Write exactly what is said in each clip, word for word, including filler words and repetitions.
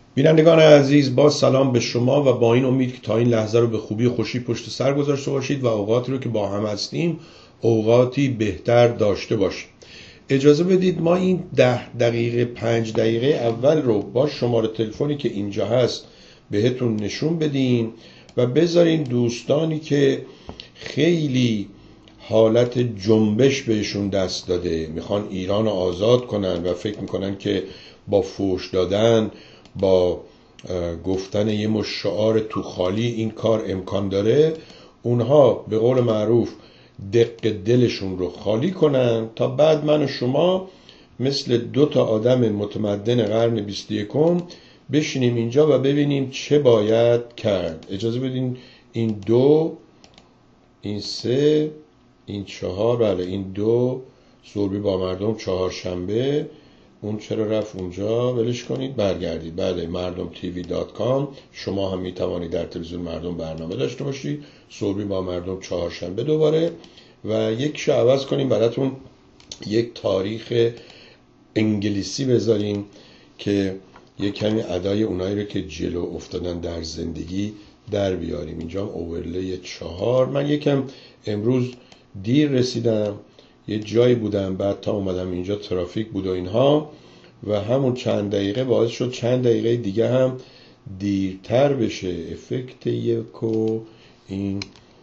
بینندگان عزیز، با سلام به شما و با این امید که تا این لحظه رو به خوبی و خوشی پشت سر گذاشته باشید و اوقاتی رو که با هم هستیم اوقاتی بهتر داشته باشید. اجازه بدید ما این ده دقیقه پنج دقیقه اول رو با شماره تلفنی که اینجا هست بهتون نشون بدیم و بذارین دوستانی که خیلی حالت جنبش بهشون دست داده، میخوان ایران رو آزاد کنن و فکر میکنن که با فوش دادن، با گفتن یه مش شعار تو خالی این کار امکان داره، اونها به قول معروف دق دلشون رو خالی کنن تا بعد من و شما مثل دو تا آدم متمدن قرن بیست و یکم بشینیم اینجا و ببینیم چه باید کرد. اجازه بدین این دو، این سه، این چهار، بله این دو سوربی با مردم چهارشنبه، اون چرا رفت اونجا، ولش کنید برگردید. بله مردم تیوی دات کام، شما هم میتوانید در تلویزیون مردم برنامه داشته باشید. سوربی با مردم چهارشنبه دوباره و یکیشو عوض کنیم براتون یک تاریخ انگلیسی بذاریم که یک کمی ادای اونایی رو که جلو افتادن در زندگی در بیاریم. اینجا هم اوورلی چهار. من یکم امروز دیر رسیدم، یه جایی بودم، بعد تا اومدم اینجا ترافیک بود و اینها و همون چند دقیقه باعث شد چند دقیقه دیگه هم دیرتر بشه. افکت یکو این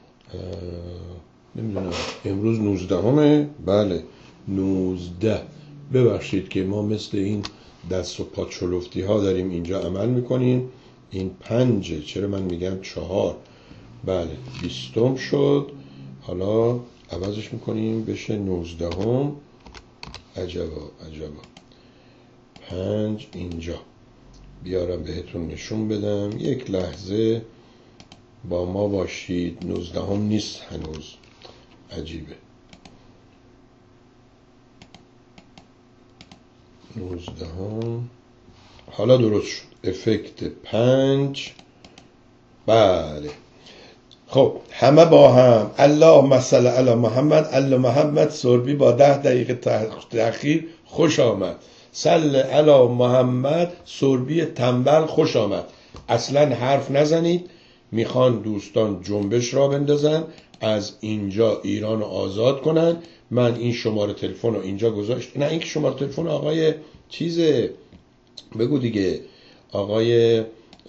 نمیدونم امروز نوزده همه، بله نوزده. ببخشید که ما مثل این دست و پا چلفتی ها داریم اینجا عمل میکنیم. این پنجه، چرا من میگم چهار، بله بیستم شد. حالا عوضش میکنیم بشه نوزده هم. عجبا عجبا. پنج اینجا بیارم بهتون نشون بدم، یک لحظه با ما باشید. نوزده هم نیست هنوز، عجیبه. نوزده هم حالا درست شد. افکت پنج، بله. خب همه با هم اللهم صل علی محمد. الله محمد سوربی با ده دقیقه تأخیر خوش آمد. صل علی محمد سوربی تنبل خوش آمد. اصلا حرف نزنید، میخوان دوستان جنبش را بندازن، از اینجا ایران رو آزاد کنن. من این شماره تلفن رو اینجا گذاشت، نه این شماره تلفن آقای چیزه، بگو دیگه، آقای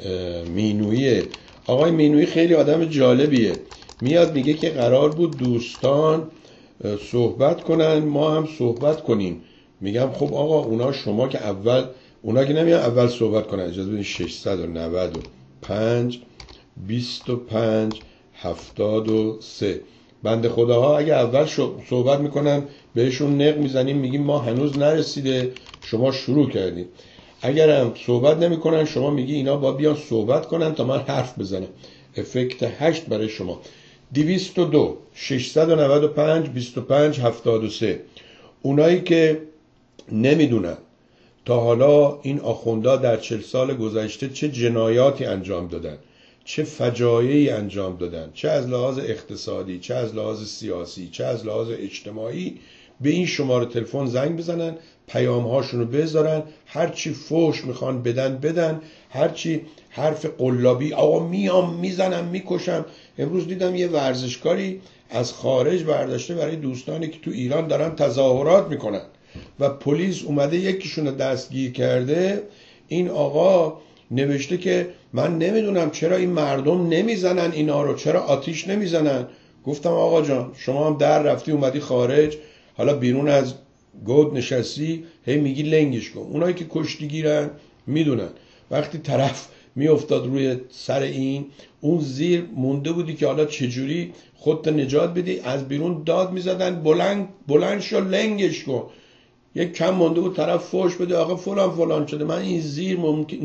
مینویه. آقای مینوی خیلی آدم جالبیه، میاد میگه که قرار بود دوستان صحبت کنن، ما هم صحبت کنیم. میگم خب آقا اونا شما که اول، اونا که نمیان اول صحبت کنن. اجازه بدین ششصد و نود و پنج بیست و پنج هفتاد و سه. بنده خداها اگه اول صحبت میکنن بهشون نق میزنیم، میگیم ما هنوز نرسیده، شما شروع کردیم. اگر هم صحبت نمی کنن شما میگی اینا با بیان صحبت کنن تا من حرف بزنم. افکت هشت برای شما. دویست و دو ششصد و نود و پنج بیست و پنج هفتاد و سه. اونایی که نمیدونن تا حالا این آخوندا در چل سال گذشته چه جنایاتی انجام دادن، چه فجایعی انجام دادن، چه از لحاظ اقتصادی، چه از لحاظ سیاسی، چه از لحاظ اجتماعی، به این شماره تلفن زنگ بزنن، پیام هاشونو بذارن، هرچی فوش میخوان بدن بدن، هرچی حرف قلابی آقا میام میزنم میکشم. امروز دیدم یه ورزشکاری از خارج برداشته برای دوستانی که تو ایران دارن تظاهرات میکنن و پلیس اومده یکیشونو دستگیر کرده. این آقا نوشته که من نمیدونم چرا این مردم نمیزنن اینا رو، چرا آتیش نمیزنن. گفتم آقا جان شما هم در رفتی اومدی خارج، حالا بیرون از گود نشستی هی میگی لنگش کن. اونایی که کشتی گیرن میدونن وقتی طرف میافتاد روی سر این، اون زیر مونده بودی که حالا چجوری خودت نجات بدی، از بیرون داد میزدن بلند بلند شو لنگش کن. یک کم مونده بود طرف فوش بده آقا فلان فلان شده، من این زیر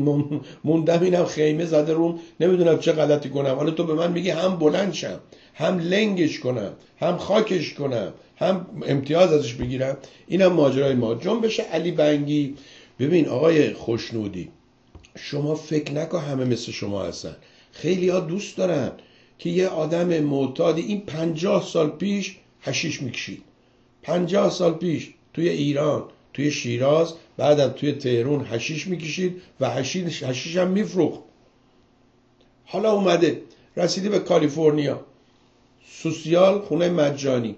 موندم اینم خیمه زده روم، نمیدونم چه غلطی کنم. حالا تو به من میگی هم بلند شم، هم لنگش کنم، هم خاکش کنم، هم امتیاز ازش بگیرم. اینم ماجرای ما. جنبش علی بنگی. ببین آقای خوشنودی، شما فکر نکن همه مثل شما هستن. خیلی ها دوست دارن که یه آدم معتادی، این پنجاه سال پیش حشیش میکشید، پنجاه سال پیش توی ایران توی شیراز، بعدم توی تهران حشیش میکشید و حشیش حشیش هم میفروخت. حالا اومده رسیده به کالیفرنیا، سوسیال خونه مجانی،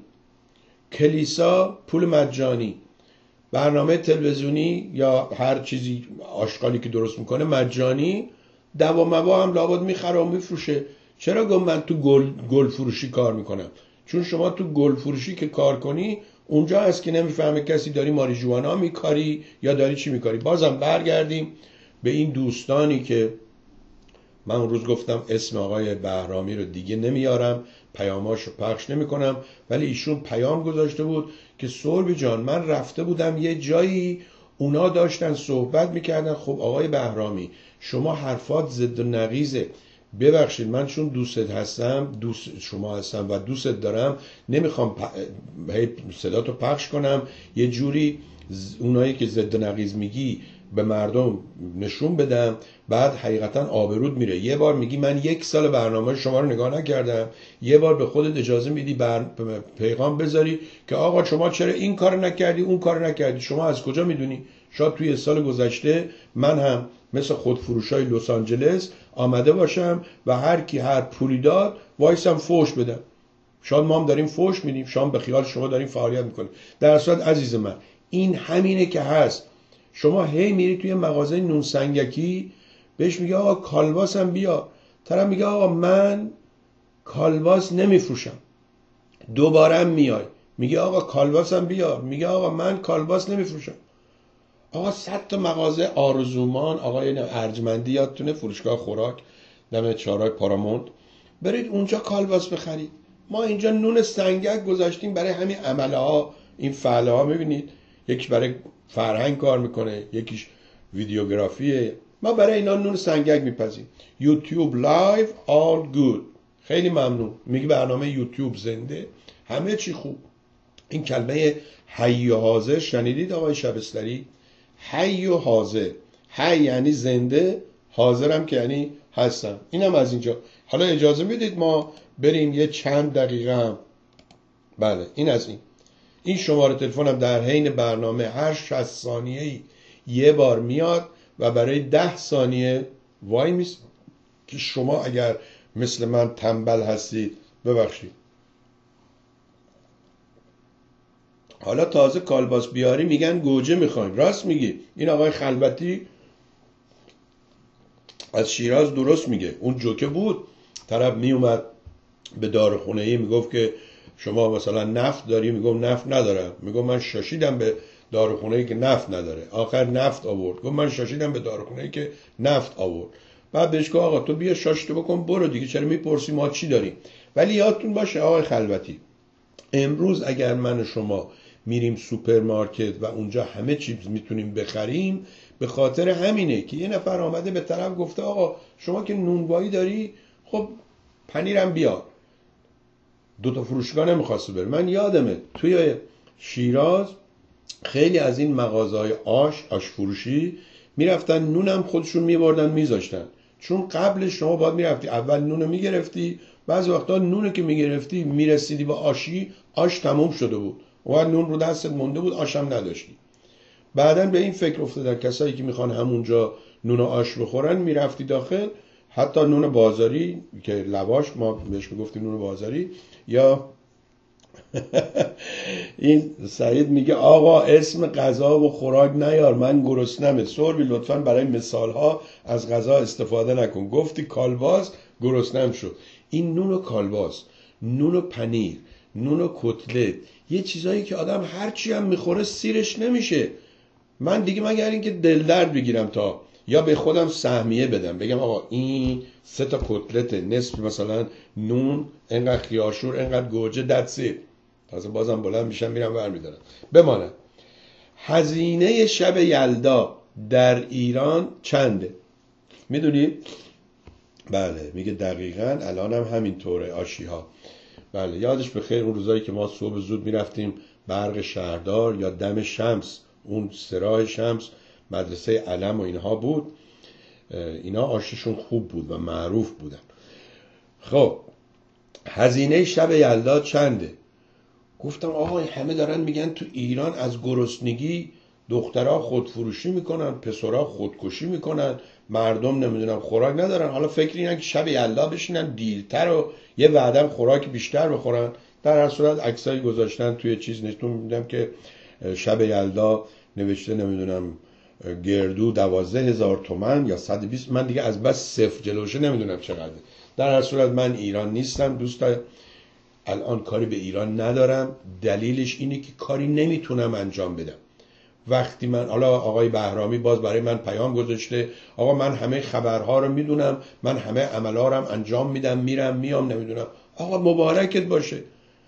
کلیسا پول مجانی، برنامه تلویزیونی یا هر چیزی آشغالی که درست میکنه مجانی، دوا موا هم لابد میخره و میفروشه. چرا گم من تو گل گل فروشی کار میکنم؟ چون شما تو گل فروشی که کار کنی اونجا هست که نمیفهمه کسی داری ماریجوانا میکاری یا داری چی میکاری. بازم برگردیم به این دوستانی که من اون روز گفتم اسم آقای بهرامی رو دیگه نمیارم، پیاماشو پخش نمی کنم، ولی ایشون پیام گذاشته بود که سوربی جان من رفته بودم یه جایی اونا داشتن صحبت میکردن. خب آقای بهرامی شما حرفات ضد و نقیزه، ببخشید من چون دوستت هستم، دوست شما هستم و دوستت دارم، نمیخوام پ... صداتو پخش کنم یه جوری اونایی که ضد و نقیز میگی به مردم نشون بدم، بعد حقیقتا آبرود میره. یه بار میگی من یک سال برنامه شما رو نگاه نکردم، یه بار به خودت اجازه میدی بر... پیغام بذاری که آقا شما چرا این کار نکردی اون کار نکردی. شما از کجا میدونی؟ شاید توی سال گذشته من هم مثل خودفروشای لس آنجلس آمده باشم و هر کی هر پولی داد وایسم فوش بدم. شاید ما هم داریم فوش میدیم، شاید به خیال شما داریم فعالیت میکنیم. در صورت عزیز من این همینه که هست. شما هی میری توی مغازه نون سنگکی بهش میگه آقا کالباس هم بیا، طرف میگه آقا من کالباس نمیفروشم. دوباره میای میگه آقا کالباس هم بیا، میگه آقا من کالباس نمیفروشم. آقا صد تا مغازه آرزومان، آقای ارجمندی یادتونه فروشگاه خوراک دم چهارراه پارامونت، برید اونجا کالباس بخرید. ما اینجا نون سنگک گذاشتیم برای همین عمله ها، این فعله ها. میبینید یکی برای فرهنگ کار میکنه، یکیش ویدیوگرافیه، ما برای اینا نون سنگک میپزیم. یوتیوب لایو آل گود، خیلی ممنون. میگه برنامه یوتیوب زنده، همه چی خوب. این کلمه حی و حاضر شنیدید آقای شبستری؟ حی و حاضر، حی یعنی زنده، حاضرم که یعنی هستم. اینم از اینجا. حالا اجازه میدید ما بریم یه چند دقیقه هم. بله این از این این شماره تلفنم در حین برنامه هر شصت ثانیه‌ای یه بار میاد و برای ده ثانیه وای میست که شما اگر مثل من تنبل هستید ببخشید. حالا تازه کالباس بیاری میگن گوجه میخوایم. راست میگی، این آقای خلوتی از شیراز درست میگه. اون جوکه بود، طرف میومد به داروخونه‌ای میگفت که شما مثلا نفت داری، میگم نفت ندارم، میگم من شاشیدم به داروخونه‌ای که نفت نداره، آخر نفت آورد. گفت من شاشیدم به داروخونه‌ای که نفت آورد. بعد بهش گفت آقا تو بیا شاشته بکن برو دیگه، چرا میپرسی ما چی داریم؟ ولی یادتون باشه آقای خلوتی، امروز اگر من و شما میریم سوپرمارکت و اونجا همه چیز میتونیم بخریم، به خاطر همینه که یه نفر آمده به طرف گفته آقا شما که نونوایی داری، خب پنیرم بیار. دو تا فروشگاه نمیخواسته بره. من یادمه توی شیراز خیلی از این مغازه‌های آش آش فروشی میرفتن نونم خودشون میبردن میذاشتن، چون قبلش شما باید میرفتی اول نونو میگرفتی، بعضی وقتا نونو که میگرفتی میرسیدی به آشی، آش تموم شده بود، اون نون رو دستت مونده بود، آشم نداشتی. بعدن به این فکر افتادن کسایی که میخوان همونجا نون و آش بخورن، میرفتی داخل، حتی نون بازاری که لواش ما بهش میگفتیم نون بازاری، یا این سعید میگه آقا اسم غذا و خوراک نیار من گرسنمه. سوربی لطفاً برای مثال ها از غذا استفاده نکن. گفتی کالباس گرسنم شد. این نون و کالباس، نون و پنیر، نون و کتلت، یه چیزایی که آدم هرچی هم میخوره سیرش نمیشه. من دیگه مگر اینکه دل درد بگیرم تا یا به خودم سهمیه بدم، بگم آقا این سه تا کتلت نصف مثلا نون، انقدر خیارشور، انقدر گوجه، دتسی، تازه بازم بلند میشم میرم برمیدارم. بمانه هزینه شب یلدا در ایران چنده؟ میدونی؟ بله میگه دقیقاً الان هم همینطوره آشی ها. بله یادش بخیر اون روزایی که ما صبح زود میرفتیم برق شهردار یا دم شمس، اون سراح شمس، مدرسه علم و اینها بود، اینا آششون خوب بود و معروف بودن. خب هزینه شب یلدا چنده؟ گفتم آقا همه دارن میگن تو ایران از گرسنگی دخترها خودفروشی میکنن، پسرها خودکشی میکنن، مردم نمیدونم خوراک ندارن. حالا فکر اینن که شب یلدا بشینن دیرتر و یه وعدم خوراک بیشتر بخورن. در هر صورت عکسایی گذاشتن توی چیز نشون میدم که شب یلدا نوشته نمیدونم گردو دوازده هزار تومن یا صد و بیست. من دیگه از بس صفر جلوشه نمیدونم چقدر. در هر صورت من ایران نیستم دوستا، الان کاری به ایران ندارم. دلیلش اینه که کاری نمیتونم انجام بدم. وقتی من، حالا آقای بهرامی باز برای من پیام گذاشته، آقا من همه خبرها رو میدونم، من همه عملها رو انجام میدم، میرم میام نمیدونم. آقا مبارکت باشه،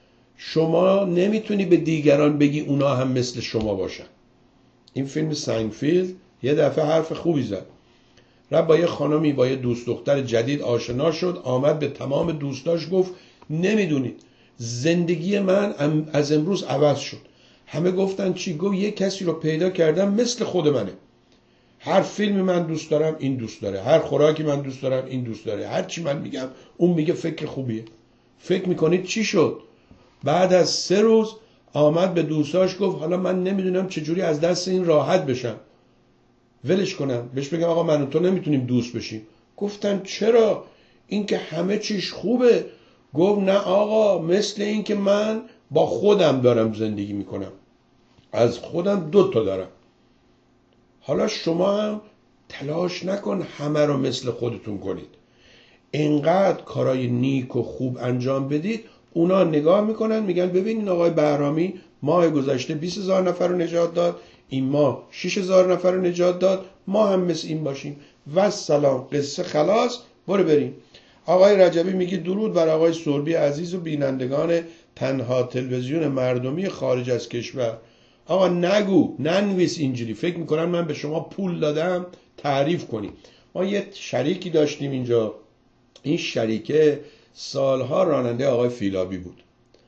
شما نمیتونی به دیگران بگی اونا هم مثل شما باشن. این فیلم ساینفیلد یه دفعه حرف خوبی زد، رفت با یه خانمی با یه دوست دختر جدید آشنا شد، آمد به تمام دوستاش گفت نمیدونید زندگی من از امروز عوض شد. همه گفتن چی؟ گفت یه کسی رو پیدا کردم مثل خود منه، هر فیلمی من دوست دارم این دوست داره، هر خوراکی من دوست دارم این دوست داره، هر چی من میگم اون میگه فکر خوبیه. فکر میکنید چی شد؟ بعد از سه روز آمد به دوستاش گفت حالا من نمیدونم چجوری از دست این راحت بشم، ولش کنم، بهش بگم آقا من و تو نمیتونیم دوست بشیم. گفتن چرا؟ این که همه چیش خوبه. گفت نه آقا، مثل این که من با خودم دارم زندگی میکنم، از خودم دو تا دارم. حالا شما هم تلاش نکن همه رو مثل خودتون کنید، اینقدر کارای نیک و خوب انجام بدید، اونا نگاه میکنن میگن ببینین آقای بهرامی ماه گذشته بیست هزار نفر رو نجات داد، این ماه شش هزار نفر رو نجات داد، ما هم مثل این باشیم و سلام، قصه خلاص، برو بریم. آقای رجبی میگه درود بر آقای سربی عزیز و بینندگان تنها تلویزیون مردمی خارج از کشور. آقا نگو، ننویس اینجوری، فکر میکنن من به شما پول دادم تعریف کنی. ما یه شریکی داشتیم اینجا، این شریکه سالها راننده آقای فیلابی بود.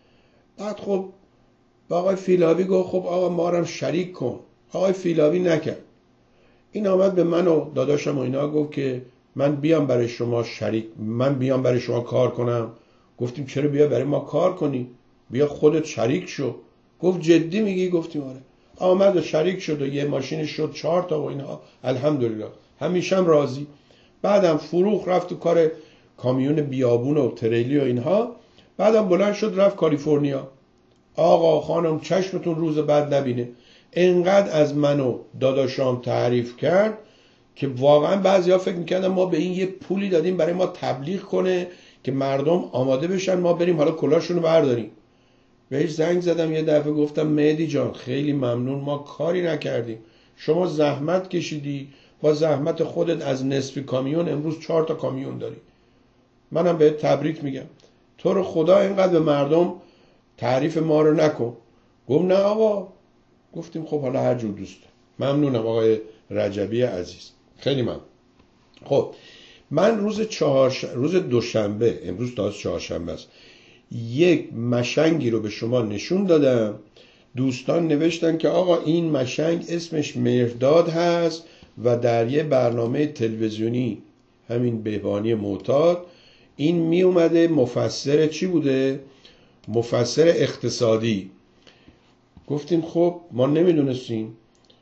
بعد خب با آقای فیلابی گفت خب آقا ما هم شریک کن. آقای فیلابی نکرد. این آمد به من و داداشم و اینا گفت که من بیام برای شما شریک، من بیام برای شما کار کنم. گفتیم چرا بیا برای ما کار کنی؟ بیا خودت شریک شو. گفت جدی میگی؟ گفتیم آره. آمد و شریک شد و یه ماشین شد چهار تا و اینها، الحمدلله همیشه هم راضی. بعدم فروخ رفت تو کار کامیون بیابون و تریلی و اینها. بعدم بلند شد رفت کالیفرنیا. آقا خانم چشمتون روز بعد نبینه. انقدر از من و داداشام تعریف کرد که واقعا بعضیا فکر میکردن ما به این یه پولی دادیم برای ما تبلیغ کنه که مردم آماده بشن ما بریم حالا کلاشون رو برداریم. بهش زنگ زدم یه دفعه گفتم مهدی جان خیلی ممنون، ما کاری نکردیم، شما زحمت کشیدی، با زحمت خودت از نصف کامیون امروز چهار تا کامیون داری، منم بهت تبریک میگم، تو رو خدا اینقدر به مردم تعریف ما رو نکن. گفت نه آقا. گفتیم خب حالا هر جور دوست. ممنونم آقای رجبی عزیز، خیلی ممنون. خب من روز چهارش... روز دوشنبه، امروز تازه چهارشنبه است، یک مشنگی رو به شما نشون دادم. دوستان نوشتن که آقا این مشنگ اسمش مهرداد هست و در یه برنامه تلویزیونی همین بهبانی معتاد این می اومده مفسر چی بوده؟ مفسر اقتصادی. گفتیم خب ما نمیدونستیم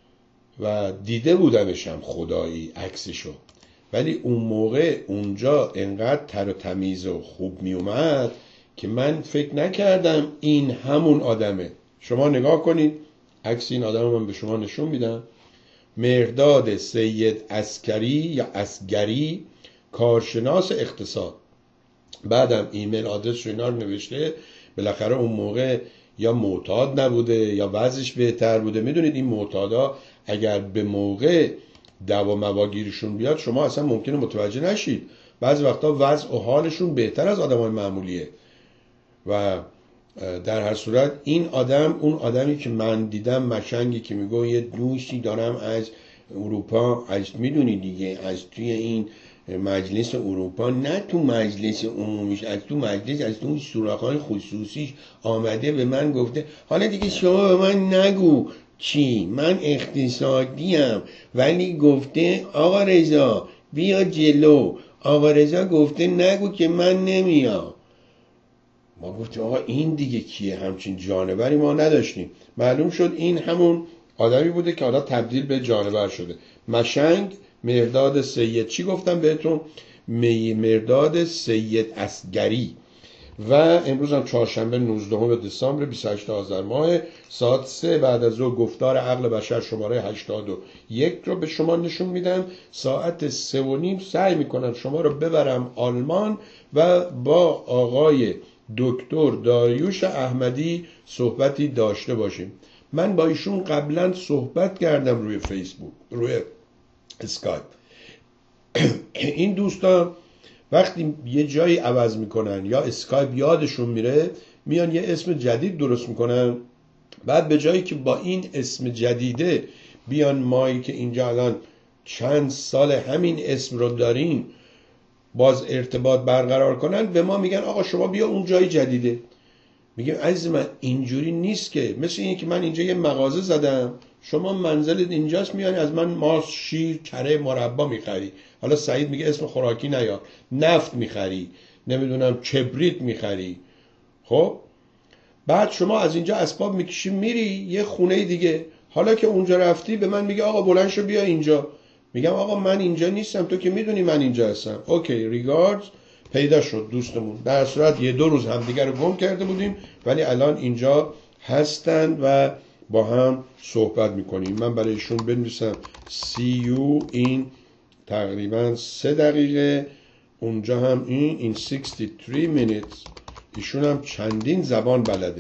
و دیده بودمشم خدایی عکسشو، ولی اون موقع اونجا انقدر تر و تمیز و خوب می اومد که من فکر نکردم این همون آدمه. شما نگاه کنید عکس این آدم من به شما نشون میدم. مهرداد سید عسکری یا عسگری، کارشناس اقتصاد. بعدم ایمیل آدرس و اینا رو نوشته. بالاخره اون موقع یا معتاد نبوده یا وضعش بهتر بوده. میدونید این معتادا اگر به موقع دوا مواگیرشون بیاد شما اصلا ممکنه متوجه نشید. بعضی وقتا وضع و حالشون بهتر از آدمای معمولیه. و در هر صورت این آدم اون آدمی که من دیدم، مشنگی که میگه یه دوستی دارم از اروپا، از میدونی دیگه از توی این مجلس اروپا، نه تو مجلس عمومیش، از تو مجلس، از تو سوراخ‌های خصوصیش آمده به من گفته حالا دیگه شما به من نگو چی، من اقتصادیم، ولی گفته آقا رضا بیا جلو، آقا رضا گفته نگو که من نمیام. ما گفتیم آقا این دیگه کیه؟ همچین جانوری ما نداشتیم. معلوم شد این همون آدمی بوده که حالا تبدیل به جانور شده. مشنگ مرداد سید، چی گفتم بهتون؟ می مرداد سید اصگری. و امروز هم چهارشنبه نوزدهم دسامبر بیست و هشتم آذر ماه، ساعت سه بعد از ظهر گفتار عقل بشر شماره هشتاد و یک رو به شما نشون میدم. ساعت سه و نیم سعی میکنم شما رو ببرم آلمان و با آقای دکتر داریوش احمدی صحبتی داشته باشیم. من با ایشون قبلا صحبت کردم روی فیسبوک، روی اسکایپ. این دوستان وقتی یه جایی عوض میکنن یا اسکایپ یادشون میره، میان یه اسم جدید درست میکنن، بعد به جایی که با این اسم جدیده بیان مایی که اینجا الان چند سال همین اسم رو داریم باز ارتباط برقرار کنن، به ما میگن آقا شما بیا اون جای جدیده. میگم عزیز من اینجوری نیست که، مثل اینه که من اینجا یه مغازه زدم، شما منزلت اینجاست، میانی از من ماست، شیر، کره، مربا میخری. حالا سعید میگه اسم خوراکی نیار، نفت میخری، نمیدونم کبریت میخری. خب بعد شما از اینجا اسباب میکشی میری یه خونه دیگه، حالا که اونجا رفتی به من میگه آقا بلند شو بیا اینجا. میگم آقا من اینجا نیستم، تو که میدونی من اینجا هستم. اوکی ریگاردز. پیدا شد دوستمون. در صورت یه دو روز همدیگه رو گم کرده بودیم ولی الان اینجا هستند و با هم صحبت میکنیم. من برای ایشون بنویسم see you in تقریبا سه دقیقه، اونجا هم این این شصت و سه minutes. ایشون هم چندین زبان بلده.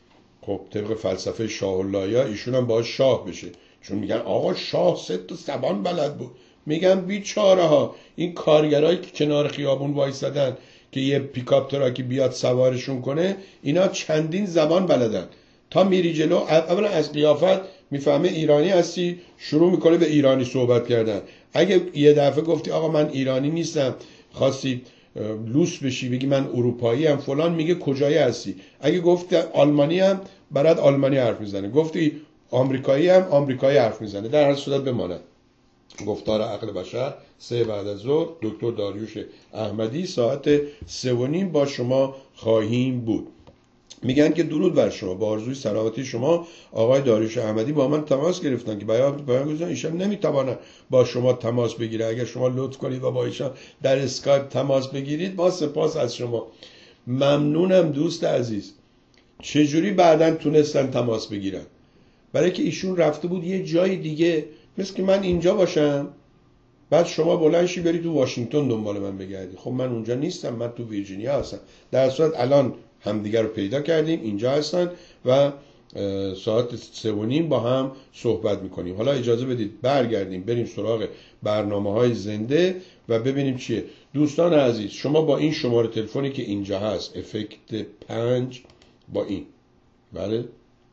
خب طبق فلسفه شاه اللهیا ایشون هم باید شاه بشه، چون میگن آقا شاه سه تا زبان بلد بود. میگن بیچاره ها، این کارگرایی که کنار خیابون وایسادن که یه پیکاپ تراکی بیاد سوارشون کنه، اینا چندین زبان بلدن. تا میری جلو اولا از قیافت میفهمه ایرانی هستی، شروع میکنه به ایرانی صحبت کردن. اگه یه دفعه گفتی آقا من ایرانی نیستم، خواستی لوس بشی بگی من اروپایی ام فلان، میگه کجایی هستی. اگه گفتی آلمانی ام برات آلمانی حرف میزنه، گفتی آمریکایی ام آمریکایی حرف میزنه. در هر صورت بماند. گفتار عقل بشر سه بعد از ظهر، دکتر داریوش احمدی، ساعت سه و نیم با شما خواهیم بود. میگن که درود بر شما، با آرزوی سلامتی شما. آقای داریوش احمدی با من تماس گرفتن که بیان بیان گفتن ایشان نمیتوانن با شما تماس بگیره، اگر شما لطف کنید و با ایشان در اسکایپ تماس بگیرید با سپاس از شما. ممنونم دوست عزیز. چجوری بعداً تونستن تماس بگیرن؟ برای که ایشون رفته بود یه جای دیگه، مثل که من اینجا باشم بعد شما بلند شی بری تو واشنگتن دنبال من بگردی. خب من اونجا نیستم، من تو ویرجینیا هستم. در صورت الان همدیگر رو پیدا کردیم، اینجا هستن و ساعت سه و نیم با هم صحبت میکنیم. حالا اجازه بدید برگردیم بریم سراغ برنامه های زنده و ببینیم چیه. دوستان عزیز شما با این شماره تلفنی که اینجا هست افکت پنج، با این، بله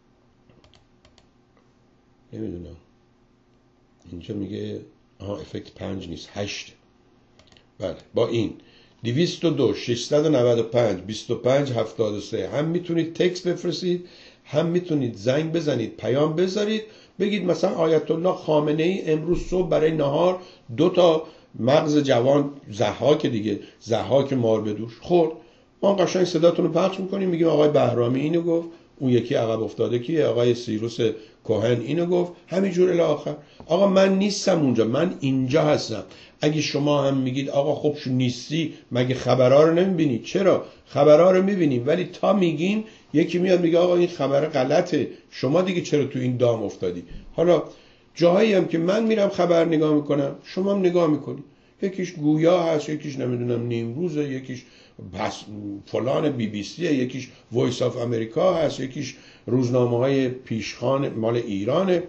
نمیدونم اینجا میگه آها افکت پنج نیست، هشت. بله با این دویست و دو ششصد و نود و پنج بیست و پنج هفتاد و سه هم میتونید تکست بفرستید، هم میتونید زنگ بزنید، پیام بذارید، بگید مثلا آیت الله خامنه ای امروز صبح برای نهار دو تا مغز جوان ضحاک دیگه ضحاک مار بدوش خورد. ما قشنگ صداتون رو پخش میکنیم، میگیم آقای بهرامی اینو گفت، اون یکی عقب افتاده کیه، آقای سیروس کهن اینو گفت، همینجور الی آخر. آقا من نیستم اونجا، من اینجا هستم. اگه شما هم میگید آقا خب شو نیستی، مگه خبرها رو نمیبینی؟ چرا خبرها رو میبینیم ولی تا میگیم یکی میاد میگه آقا این خبر غلطه، شما دیگه چرا تو این دام افتادی؟ حالا جاهایی هم که من میرم خبر نگاه میکنم شما هم نگاه میکنی، یکیش گویا هست، یکیش نمیدونم نیمروزه، یکیش پس فلان بی بی سی، یکیش وایس آف امریکا هست، یکیش روزنامه های پیشخان مال ایرانه.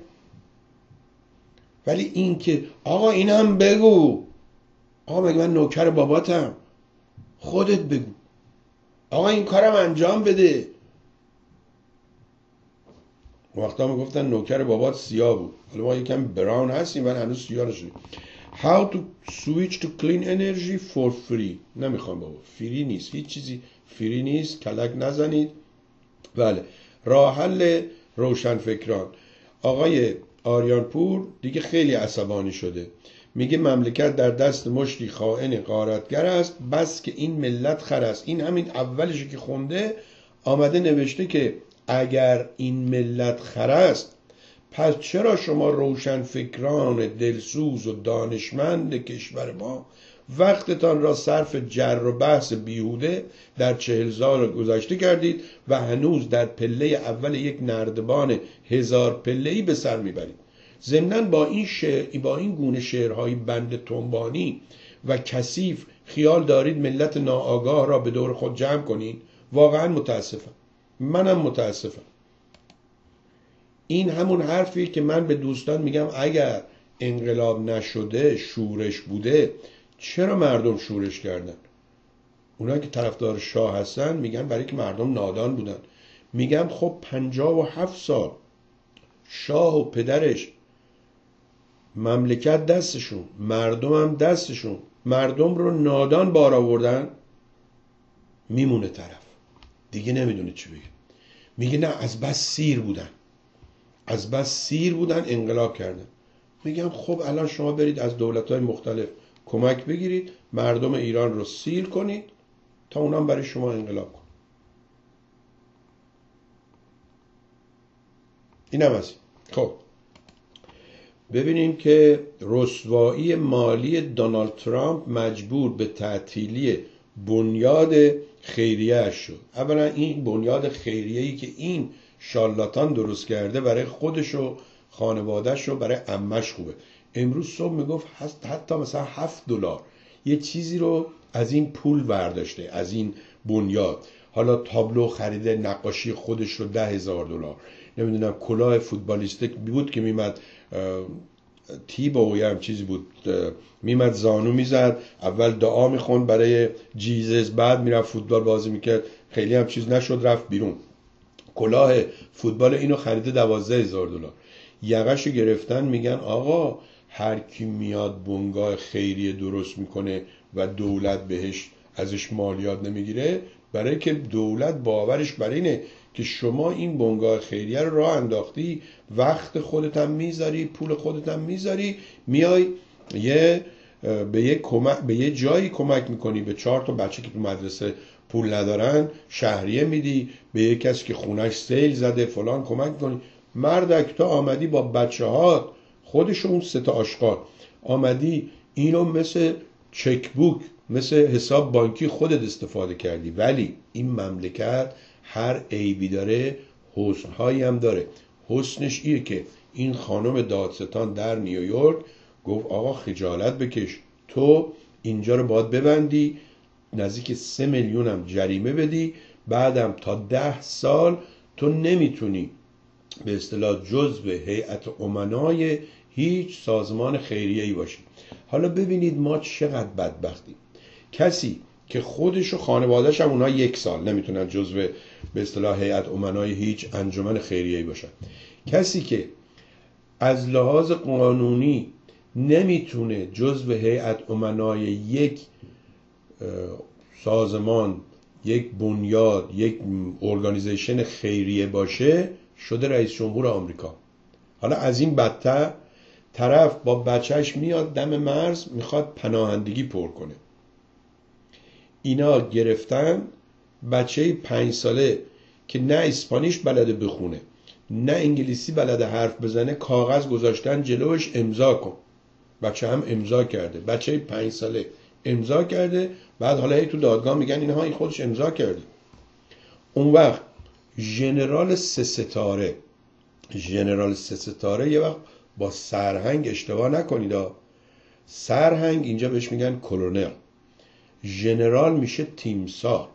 ولی این که آقا اینم بگو، آقا مگه من نوکر باباتم؟ خودت بگو آقا این کارم انجام بده. وقتا ما گفتن نوکر بابات سیاه بود، حالا ما یکم براون هستیم ولی هنوز سیاه نشدیم. How to switch to clean energy for free. نمیخوام بابا، فری نیست، هیچ چیزی فری نیست، کلک نزنید. بله راه حل روشن فکران. آقای آریانپور دیگه خیلی عصبانی شده، میگه مملکت در دست مشتی خائن غارتگر است، بس که این ملت خر است. این همین اولش که خونده آمده نوشته که اگر این ملت خر است پس چرا شما روشن فکران دلسوز و دانشمند کشور ما وقتتان را صرف جر و بحث بیهوده در چهل سال گذشته کردید و هنوز در پله اول یک نردبان هزار پله‌ای به سر میبرید؟ ضمناً با این شعر، با این گونه شعرهای بند تنبانی و کثیف خیال دارید ملت ناآگاه را به دور خود جمع کنید؟ واقعا متاسفم، منم متاسفم. این همون حرفی که من به دوستان میگم اگر انقلاب نشده شورش بوده چرا مردم شورش کردن؟ اونا که طرفدار شاه هستن میگن برای که مردم نادان بودن. میگم خب پنجاه و هفت سال شاه و پدرش مملکت دستشون، مردم هم دستشون، مردم رو نادان بار آوردن، میمونه طرف دیگه نمیدونه چی بگه. میگه نه از بس سیر بودن، از بس سیر بودن انقلاب کردن. میگم خب الان شما برید از دولت‌های مختلف کمک بگیرید، مردم ایران رو سیر کنید تا اونام برای شما انقلاب کن. اینم از خب ببینیم که رسوایی مالی دونالد ترامپ مجبور به تعطیلی بنیاد خیریه‌اش شد. اولا این بنیاد خیریه‌ای که این شارلاتان درست کرده برای خودش و خانواده‌ش و برای عمش خوبه. امروز صبح میگفت حتی مثلا هفت دلار یه چیزی رو از این پول برداشته، از این بنیاد. حالا تابلو خریده، نقاشی خودش رو ده هزار دلار، نمیدونم کلاه فوتبالیستیک بود که میمد تیبو یا هم چیزی بود، میمد زانو میزد، اول دعا میخوند برای جیزس، بعد میرفت فوتبال بازی میکرد، خیلی هم چیز نشد رفت بیرون. کلاه فوتبال اینو خریده دوازده هزار دلار. یقشو گرفتن میگن آقا هر کی میاد بنگاه خیریه درست میکنه و دولت بهش ازش مالیات نمیگیره، برای که دولت باورش بر اینه که شما این بنگاه خیریه رو راه انداختی، وقت خودت هم میذاری، پول خودت هم میذاری، میای یه به یه کمک به یه جایی کمک میکنی، به چهار تا بچه که تو مدرسه پول ندارن شهریه میدی، به یه کسی که خونش سیل زده فلان کمک میکنی. مردک تا آمدی با بچه ها خودش اون سه تا آشغال آمدی اینو مثل چک بوک، مثل حساب بانکی خودت استفاده کردی. ولی این مملکت هر عیبی داره حسنهایی هم داره. حسنش اینه که این خانم دادستان در نیویورک گفت آقا خجالت بکش، تو اینجا رو باید ببندی، نزدیک سه میلیون هم جریمه بدی، بعدم تا ده سال تو نمیتونی به اصطلاح جزو هیئت امنای هیچ سازمان خیریه‌ای باشی. حالا ببینید ما چقدر بدبختیم. کسی که خودش و خانواده‌اش هم اونها یک سال نمیتونن جزو به اصطلاح هیئت امنای هیچ انجمن خیریه‌ای باشن، کسی که از لحاظ قانونی نمیتونه جزو هیئت امنای یک سازمان، یک بنیاد، یک ارگانیزیشن خیریه باشه، شده رئیس جمهور آمریکا. حالا از این بدتر طرف با بچهش میاد دم مرز میخواد پناهندگی پر کنه. اینا گرفتن بچه پنج ساله که نه اسپانیش بلده بخونه نه انگلیسی بلده حرف بزنه، کاغذ گذاشتن جلوش امضا کن. بچه هم امضا کرده، بچه پنج ساله امضا کرده. بعد حالا هی تو دادگاه میگن اینها این خودش امضا کرده. اون وقت ژنرال سه ستاره ژنرال سه ستاره یه وقت با سرهنگ اشتباه نکنید، سرهنگ اینجا بهش میگن کلونل، ژنرال میشه تیمسار.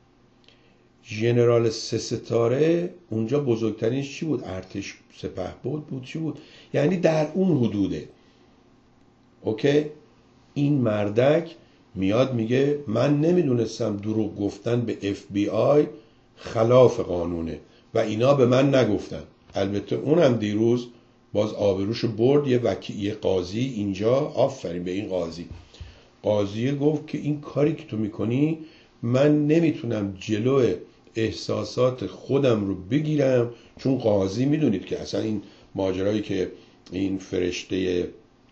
ژنرال سه ستاره اونجا بزرگترینش چی بود؟ ارتش سپهبد بود، چی بود؟ یعنی در اون حدوده. اوکی؟ این مردک میاد میگه من نمیدونستم دروغ گفتن به اف بی آی خلاف قانونه و اینا به من نگفتن. البته اونم دیروز باز آبروش برد. یه وکیل، یه قاضی اینجا، آفرین به این قاضی، قاضی گفت که این کاری که تو میکنی من نمیتونم جلو احساسات خودم رو بگیرم، چون قاضی میدونید که اصلا این ماجرایی که این فرشته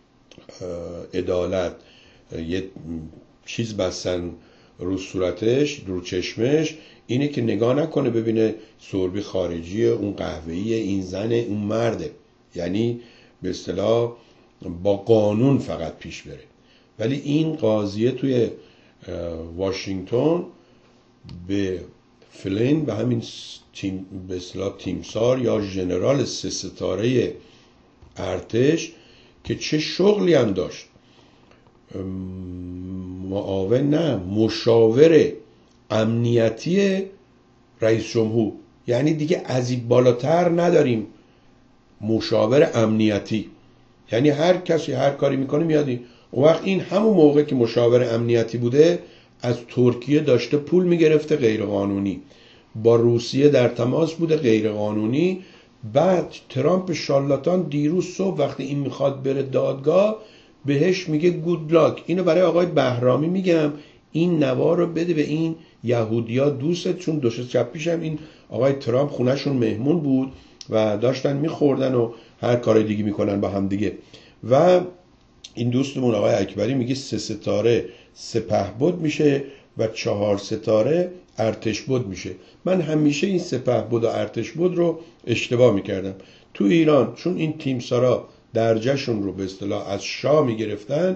عدالت یه چیز بستن رو صورتش، رو چشمش، اینه که نگاه نکنه ببینه سربی خارجیه، اون قهوه‌ایه، این زنه، اون مرده. یعنی به اصطلاح با قانون فقط پیش بره. ولی این قاضیه توی واشنگتن به فلین به همین تیم به اصطلاح تیمسار یا ژنرال سه ستاره ارتش که چه شغلی هم داشت، معاون نه مشاور امنیتی رئیس جمهور، یعنی دیگه از این بالاتر نداریم مشاور امنیتی، یعنی هر کسی هر کاری میکنه میادی. اون وقت این همون موقع که مشاور امنیتی بوده از ترکیه داشته پول میگرفته غیر قانونی، با روسیه در تماس بوده غیر قانونی. بعد ترامپ شالاتان دیروز صبح وقتی این میخواد بره دادگاه بهش میگه گود لاک. اینو برای آقای بهرامی میگم، این نوار رو بده به این یهودیا دوست، چون دو سه شب پیش هم این آقای ترامپ خونهشون مهمون بود و داشتن میخوردن و هر کار دیگه میکنن با هم دیگه. و این دوستمون آقای اکبری میگه سه ستاره سپهبد میشه و چهار ستاره ارتشبد میشه. من همیشه این سپهبد و ارتشبد رو اشتباه میکردم. تو ایران چون این تیمسارا درجهشون رو به اصطلاح از شاه میگرفتن،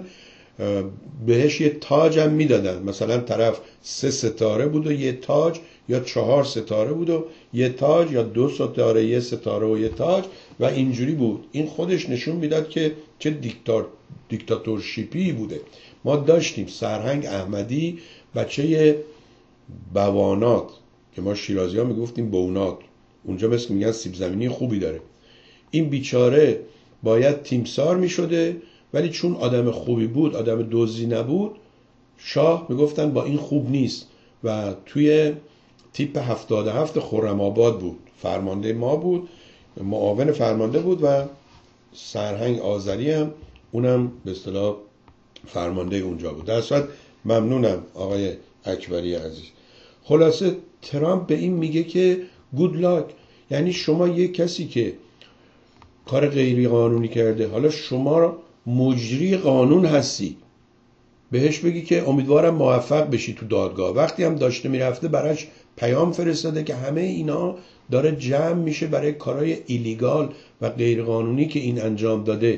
بهش یه تاج هم میدادن، مثلا طرف سه ستاره بود و یه تاج، یا چهار ستاره بود و یه تاج، یا دو ستاره یه ستاره و یه تاج، و اینجوری بود. این خودش نشون میداد که چه دیکتاتور دیکتاتورشیپی بوده. ما داشتیم سرهنگ احمدی، بچه بوانات که ما شیرازی ها میگفتیم بونات، اونجا مثل میگن سیب زمینی خوبی داره. این بیچاره باید تیمسار میشده، ولی چون آدم خوبی بود، آدم دزدی نبود، شاه میگفتن با این خوب نیست و توی تیپ هفتاد و هفت خرم آباد بود، فرمانده ما بود، معاون فرمانده بود و سرهنگ آذری هم اونم به اصطلاح فرمانده اونجا بود. در صورت ممنونم آقای اکبری عزیز. خلاصه ترامپ به این میگه که گود لاک، یعنی شما یه کسی که کار غیری قانونی کرده، حالا شما مجری قانون هستی، بهش بگی که امیدوارم موفق بشی تو دادگاه. وقتی هم داشته میرفته براش پیام فرستاده که همه اینا داره جمع میشه برای کارهای ایلیگال و غیر قانونی که این انجام داده.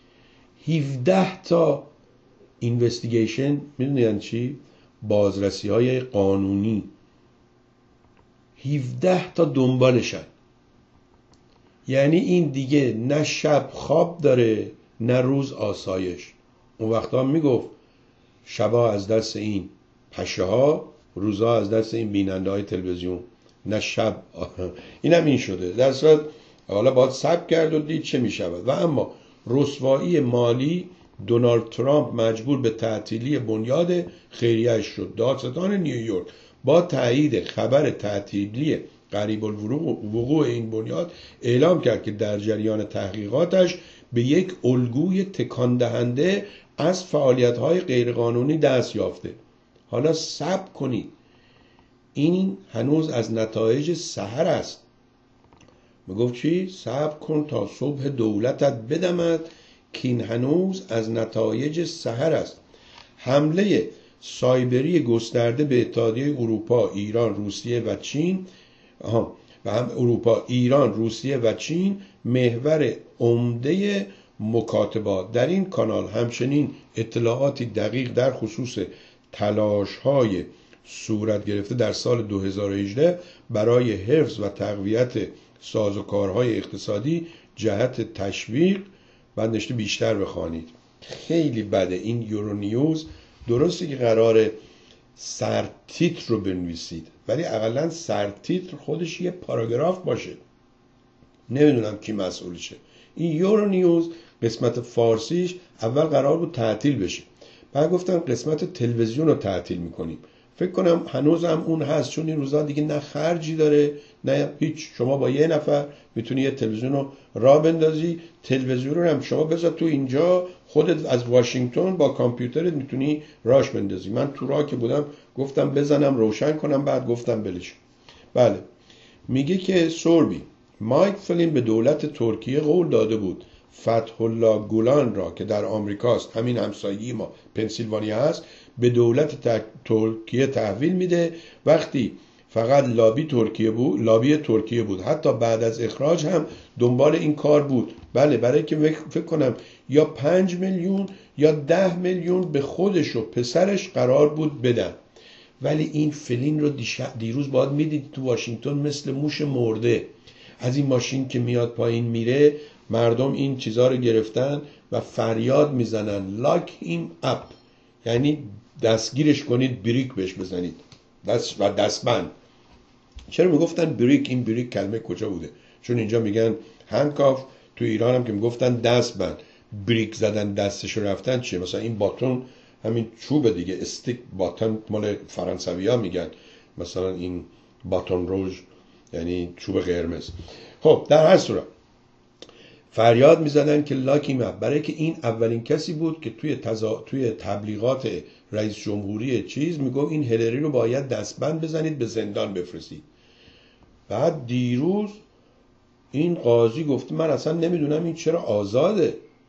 هفده تا اینوستیگیشن، میدونی یعنی چی؟ بازرسی های قانونی، هفده تا دنبالشن. یعنی این دیگه نه شب خواب داره نه روز آسایش. اون وقتا میگفت شبا از دست این پشه ها، روزا از دست این بیننده های تلویزیون، نه شب. اینم این شده. در صورت حالا باید صبر کرد و دید چه میشود. و اما رسوایی مالی، دونالد ترامپ مجبور به تعطیلی بنیاد خیریه‌اش شد. دادستان نیویورک با تایید خبر تعطیلی قریب الوقوع این بنیاد اعلام کرد که در جریان تحقیقاتش به یک الگوی تکان دهنده از فعالیت‌های غیرقانونی دست یافته. حالا صبر کنید، این هنوز از نتایج سحر است. میگفت چی؟ صبر کن تا صبح دولتت بدمد که این هنوز از نتایج سحر است. حمله سایبری گسترده به اتحادیه اروپا، ایران، روسیه و چین آها و هم اروپا، ایران، روسیه و چین محور عمده مکاتبات در این کانال. همچنین اطلاعاتی دقیق در خصوص تلاش‌های صورت گرفته در سال دو هزار و هجده برای حفظ و تقویت سازوکارهای اقتصادی جهت تشویق. بعد نوشته بیشتر بخوانید. خیلی بده این یورو نیوز. درسته که قراره سرتیتر رو بنویسید، ولی اقلا سرتیتر خودش یه پاراگراف باشه. نمیدونم کی مسئولشه. این یورو نیوز قسمت فارسیش اول قرار بود تعطیل بشه، بعد گفتن قسمت تلویزیون رو تعطیل میکنیم. فکر کنم هنوز هم اون هست، چون این روزا دیگه نه خرجی داره نه هیچ. شما با یه نفر میتونی یه تلویزیون رو راه بندازی. تلویزیون رو هم شما بذار تو اینجا، خودت از واشنگتن با کامپیوترت میتونی راش بندازی. من تو راه که بودم گفتم بزنم روشن کنم، بعد گفتم بلش. بله، میگه که سوربی مایک فلین به دولت ترکیه قول داده بود فتح الله گولان را که در آمریکاست، همین همسایگی ما پنسیلوانیا هست، به دولت ترکیه تحویل میده. وقتی فقط لابی ترکیه بود، لابی ترکیه بود، حتی بعد از اخراج هم دنبال این کار بود. بله، برای که فکر کنم یا پنج میلیون یا ده میلیون به خودش و پسرش قرار بود بدن. ولی این فلین رو دیروز باید میدید تو واشنگتن مثل موش مرده. از این ماشین که میاد پایین میره، مردم این چیزا رو گرفتن و فریاد میزنن لاک هیم اپ، یعنی دستگیرش کنید، بریک بهش بزنید، دست و دستبند. چرا میگفتن بریک؟ این بریک کلمه کجا بوده؟ چون اینجا میگن هندکاف، تو ایران هم که میگفتن دستبند. بریک زدن دستش رفتن چیه؟ مثلا این باتون همین چوبه دیگه، استیک باتون مال فرانسوی ها میگن، مثلا این باتون روژ یعنی چوب قرمز. خب در هر صورت فریاد میزدن که لاکی مپ، برای که این اولین کسی بود که توی تزا... توی تبلیغات رئیس جمهوری چیز میگفت این هلری رو باید دستبند بزنید، به زندان بفرستید. بعد دیروز این قاضی گفت من اصلا نمیدونم این چرا آزاده.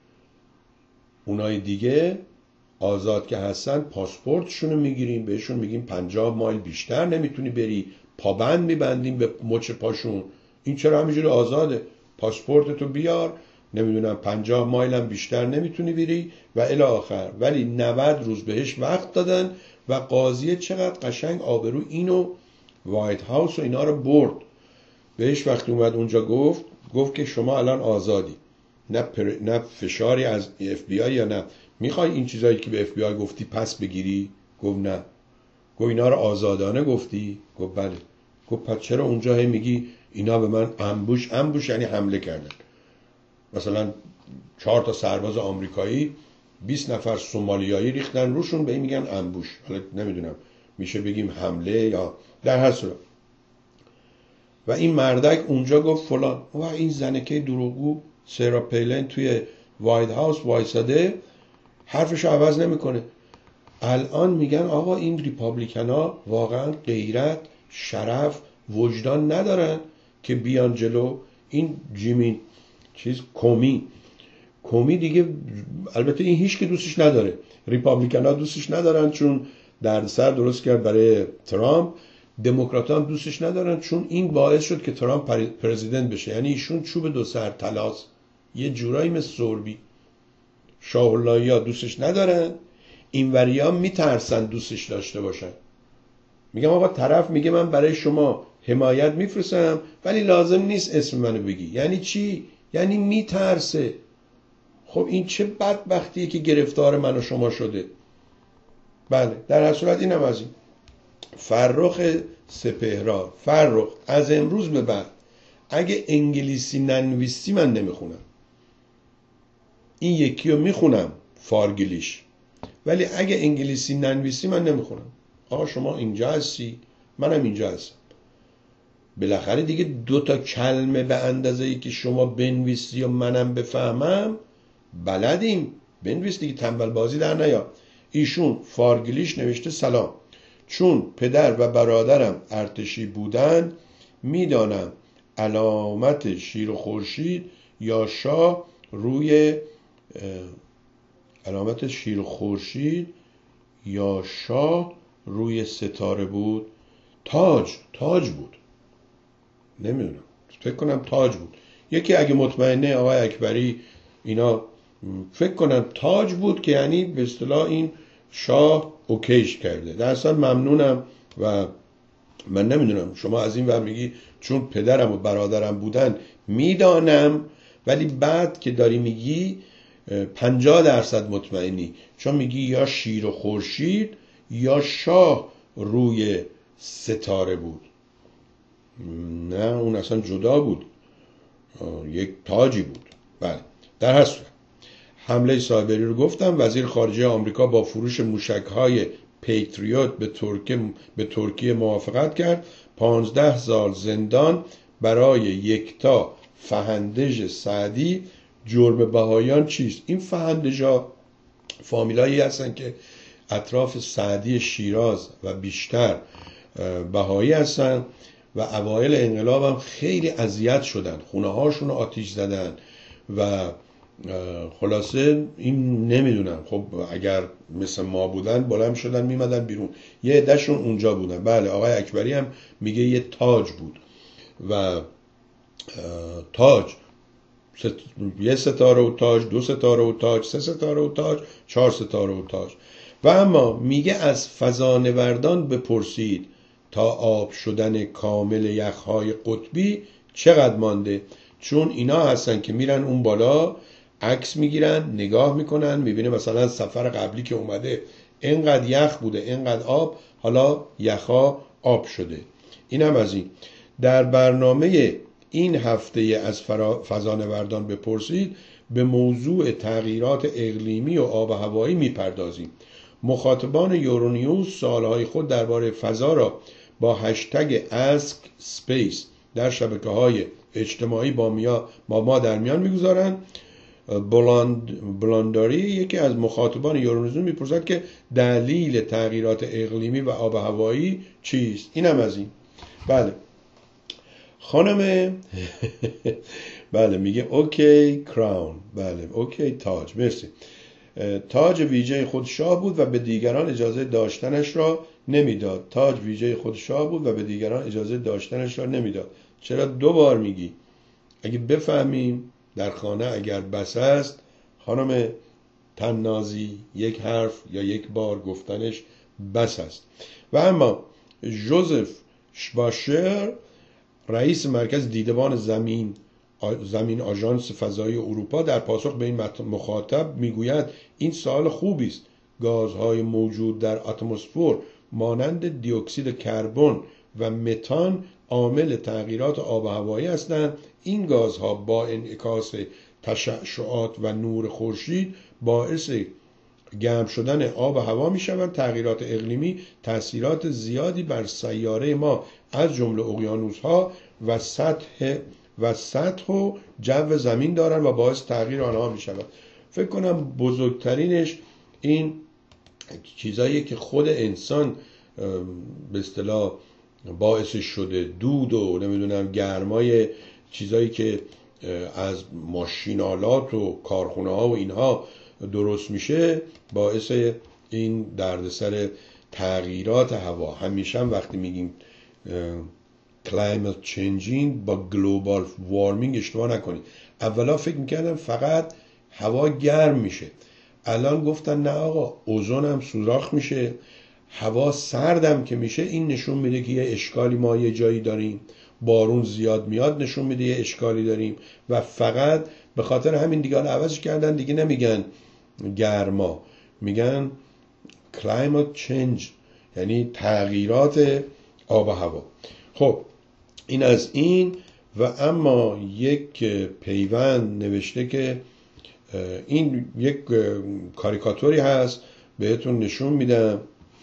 اونای دیگه آزاد که هستن پاسپورتشون رو میگیریم، بهشون میگیم پنجاه مایل بیشتر نمیتونی بری، پابند میبندیم به مچ پاشون. این چرا همینجوری آزاده؟ پاسپورتتو بیار، نمیدونم پنجاه مایل هم بیشتر نمیتونی بری و الی آخر. ولی نود روز بهش وقت دادن و قاضی چقدر قشنگ آبرو اینو وایت هاوس و اینا رو برد. بهش وقتی اومد اونجا گفت گفت که شما الان آزادی، نه پر... نه فشاری از اف بی آی یا نه میخوای این چیزایی که به اف بی آی گفتی پس بگیری؟ گفت نه. گفت اینا رو آزادانه گفتی؟ گفت بله. گفت پس چرا اونجا هی میگی اینا به من انبوش انبوش یعنی حمله کردن؟ مثلا چهار تا سرباز آمریکایی بیست نفر سومالیایی ریختن روشون، به این میگن انبوش. حالا نمیدونم میشه بگیم حمله یا در هر صورت. و این مردک اونجا گفت فلان و این زنکه دروغگو سرا پیلن توی وایت هاوس وایساده حرفشو عوض نمیکنه. الان میگن آقا این ریپابلیکنا واقعا غیرت، شرف، وجدان ندارن که بیان جلو. این جیمی چیز کومی کومی دیگه، البته این هیچ که دوستش نداره، ریپابلیکنا دوستش ندارن چون دردسر درست کرد برای ترامپ، دموکراتان دوستش ندارن چون این باعث شد که ترامپ پرزیدنت بشه. یعنی ایشون چوب دو سر طلاس، یه جورایی مثل سوربی. شاه اللهی دوستش ندارن، اینوری ها میترسن دوستش داشته باشن. میگم آقا طرف میگه من برای شما حمایت میفرستم ولی لازم نیست اسم منو بگی. یعنی چی؟ یعنی میترسه. خب این چه بدبختیه که گرفتار من و شما شده. بله در هر صورت اینم از این. فرخ سپهرا، فرخ از امروز به بعد اگه انگلیسی ننویسی من نمیخونم. این یکی رو میخونم فارگلیش، ولی اگه انگلیسی ننویسی من نمیخونم. آقا شما اینجا هستی، منم اینجا هستم. بالاخره دیگه دو تا کلمه به اندازه ای که شما بنویسی و منم بفهمم بلدیم. بنویس دیگه، تنبل بازی در نیا. ایشون فارگلیش نوشته سلام، چون پدر و برادرم ارتشی بودن میدانم علامت شیر و خورشید یا شاه روی علامت شیر و خورشید یا شاه روی ستاره بود. تاج تاج بود، نمیدونم، فکر کنم تاج بود. یکی اگه مطمئنه آقای اکبری اینا فکر کنم تاج بود که یعنی به اصطلاح این شاه اوکیش کرده. در اصل ممنونم و من نمیدونم شما از این ور میگی چون پدرم و برادرم بودن میدانم، ولی بعد که داری میگی پنجاه درصد مطمئنی، چون میگی یا شیر و خورشید یا شاه روی ستاره بود. نه اون اصلا جدا بود، یک تاجی بود. بله در هر صورت حمله سایبری رو گفتم. وزیر خارجه آمریکا با فروش موشک‌های پیتریوت به ترکیه به ترکیه موافقت کرد. پانزده سال زندان برای یکتا فهندژ سعدی. جرم بهایان چیست؟ این فهندژا فامیلایی هستن که اطراف سعدی شیراز و بیشتر بهایی هستن و اوایل انقلاب هم خیلی اذیت شدن، خونه هاشون رو آتیش زدن و خلاصه این نمیدونم. خب اگر مثل ما بودن بلند شدن میمدن بیرون. یه عدهشون اونجا بودن. بله آقای اکبری هم میگه یه تاج بود و تاج ست... یه ستاره و تاج، دو ستاره و تاج، سه ستاره و تاج، چهار ستاره و تاج. و اما میگه از فضانوردان بپرسید تا آب شدن کامل یخهای قطبی چقدر مانده. چون اینا هستن که میرن اون بالا عکس میگیرن، نگاه میکنن، میبینه مثلا سفر قبلی که اومده اینقدر یخ بوده، اینقدر آب، حالا یخها آب شده. این هم از این. در برنامه این هفته از فضانوردان بپرسید به موضوع تغییرات اقلیمی و آب و هوایی میپردازیم. مخاطبان یورونیوز سوالهای خود درباره فضا را با هشتگ اسک اسپیس در شبکه‌های اجتماعی با, میا با ما در میان میگذارند. بلاند بلانداری یکی از مخاطبان یورونیوز میپرسد که دلیل تغییرات اقلیمی و آب و هوایی چیست. اینم از این. بله خانم بله میگه اوکی کراون، بله اوکی تاج، مرسی. تاج ویژه خود شاه بود و به دیگران اجازه داشتنش را نمیداد. تاج ویژه خود شاه بود و به دیگران اجازه داشتنش را نمیداد. چرا دو بار میگی؟ اگه بفهمیم در خانه اگر بس است خانم تنازی یک حرف یا یک بار گفتنش بس است. و اما جوزف شواشر رئیس مرکز دیدبان زمین زمین آژانس فضایی اروپا در پاسخ به این مخاطب میگوید این سوال خوبی است. گازهای موجود در اتمسفر مانند دی اکسید کربن و متان عامل تغییرات آب و هوایی هستند. این گازها با انعکاس تشعشعات و نور خورشید باعث گرم شدن آب و هوا می شوند. تغییرات اقلیمی تأثیرات زیادی بر سیاره ما از جمله اقیانوس‌ها و سطح و سطح و جو زمین دارند و باعث تغییر آنها می شود. فکر کنم بزرگترینش این چیزایی که خود انسان به اصطلاح باعث شده، دود و نمیدونم گرمای چیزایی که از ماشینالات و کارخونه ها و اینها درست میشه باعث این دردسر تغییرات هوا. همیشه هم وقتی میگیم climate changing با global warming اشتباه نکنید. اولا فکر میکردم فقط هوا گرم میشه، الان گفتن نه آقا، اوزون هم سوراخ میشه، هوا سردم که میشه. این نشون میده که یه اشکالی ما یه جایی داریم، بارون زیاد میاد نشون میده یه اشکالی داریم و فقط به خاطر همین دیگه عوضش کردن، دیگه نمیگن گرما، میگن climate change، یعنی تغییرات آب و هوا. خب این از این. و اما یک پیوند نوشته که این یک کاریکاتوری هست بهتون نشون میدم.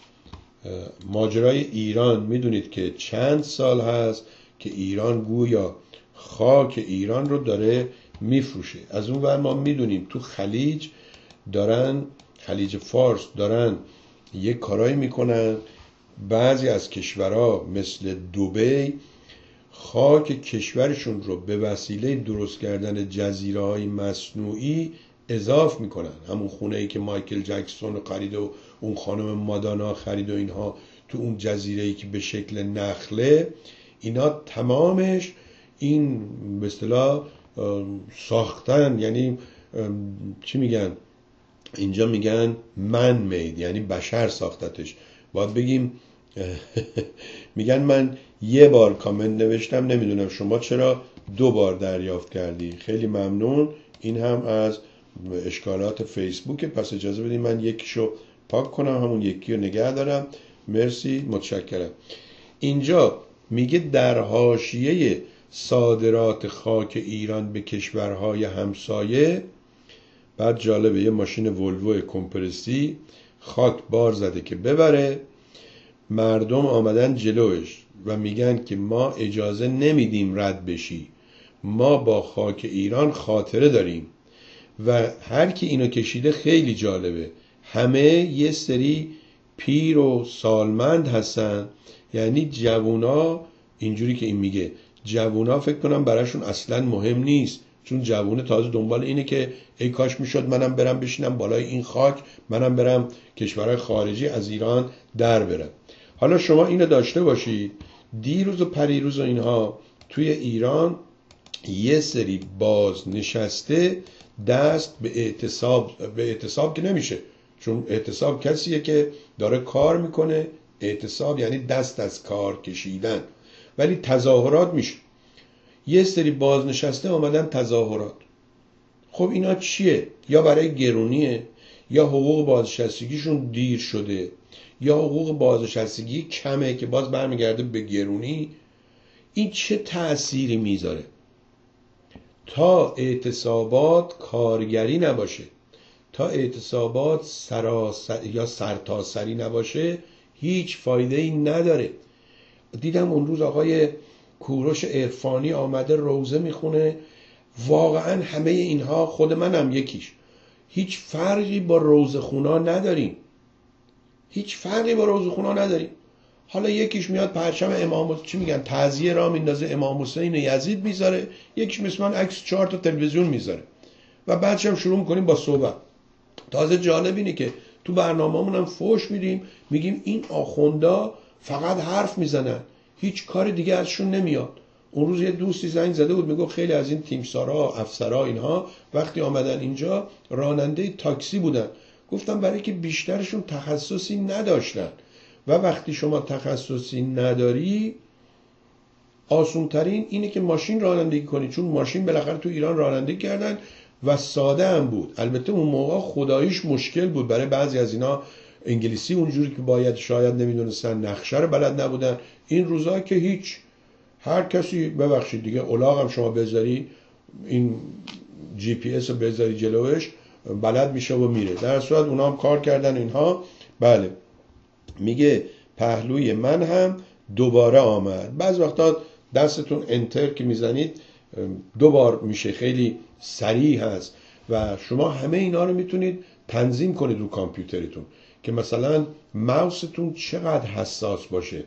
ماجرای ایران، میدونید که چند سال هست که ایران گویا خاک ایران رو داره میفروشه. از اون ور ما میدونیم تو خلیج دارن، خلیج فارس دارن یک کارایی میکنن. بعضی از کشورها مثل دبی خاک کشورشون رو به وسیله درست کردن جزیره های مصنوعی اضاف میکنن. همون خونه ای که مایکل جکسون خرید و اون خانم مادانا خرید و اینها تو اون جزیره ای که به شکل نخله، اینا تمامش این به اصطلاح ساختن، یعنی چی میگن اینجا، میگن من مید، یعنی بشر ساختتش. باید بگیم میگن من یه بار کامنت نوشتم، نمیدونم شما چرا دو بار دریافت کردی. خیلی ممنون. این هم از اشکالات فیسبوک، پس اجازه بدید من یکیشو پاک کنم، همون یکی رو نگه دارم. مرسی، متشکرم. اینجا میگه در حاشیه صادرات خاک ایران به کشورهای همسایه، بعد جالبه یه ماشین ولوو کمپرسی خاک بار زده که ببره، مردم آمدن جلوش و میگن که ما اجازه نمیدیم رد بشی، ما با خاک ایران خاطره داریم. و هر کی اینو کشیده خیلی جالبه، همه یه سری پیر و سالمند هستن. یعنی جوونا، اینجوری که این میگه، جوونا فکر کنم براشون اصلا مهم نیست، چون جوونه تازه دنبال اینه که ای کاش میشد منم برم بشینم بالای این خاک، منم برم کشورهای خارجی از ایران در برم. حالا شما اینو داشته باشید، دیروز و پریروز و اینها توی ایران یه سری بازنشسته دست به اعتصاب به اعتصاب که نمیشه، چون اعتصاب کسیه که داره کار میکنه، اعتصاب یعنی دست از کار کشیدن، ولی تظاهرات میشه. یه سری بازنشسته آمدن تظاهرات. خب اینا چیه؟ یا برای گرونیه، یا حقوق بازنشستگیشون دیر شده، یا حقوق بازنشستگی کمه که باز برمیگرده به گرونی. این چه تأثیری میذاره؟ تا اعتصابات کارگری نباشه، تا اعتصابات سراسر یا سرتاسری نباشه، هیچ فایده ای نداره. دیدم اون روز آقای کوروش عرفانی آمده روزه میخونه، واقعا همه اینها، خود منم یکیش، هیچ فرقی با روزه خونا نداریم، هیچ فرقی با روزه خونا نداریم. حالا یکیش میاد پرچم امام چی میگن تعزیه را میندازه، امام حسین یزید میذاره، یکیش مثل من عکس چهار تا تلویزیون میذاره و بعدش هم شروع میکنیم با صحبت. تازه جالب اینه که تو برنامه‌مون هم فوش میدیم، میگیم این آخوندا فقط حرف میزنن، هیچ کار دیگه ازشون نمیاد. اون روز یه دوستی زنگ زده بود میگه خیلی از این تیمسارا، افسرا، اینها وقتی آمدن اینجا راننده تاکسی بودن. گفتم برای که بیشترشون تخصصی نداشتن و وقتی شما تخصصی نداری آسونترین اینه که ماشین رانندگی کنی، چون ماشین بالاخره تو ایران رانندگی کردن و ساده هم بود. البته اون موقع خداییش مشکل بود برای بعضی از اینا، انگلیسی اونجوری که باید شاید نمیدونستن، نقشه رو بلد نبودن. این روزا که هیچ، هر کسی ببخشید دیگه الاغ هم شما بذاری، این جی پی اس رو بذاری جلوش بلد میشه و میره. در صورت اونا هم کار کردن اینها. بله میگه پهلوی من هم دوباره آمد. بعض وقتا دستتون انتر که میزنید دوبار میشه، خیلی سریع هست و شما همه اینا رو میتونید تنظیم کنید رو کامپیوترتون که مثلا ماوستون چقدر حساس باشه.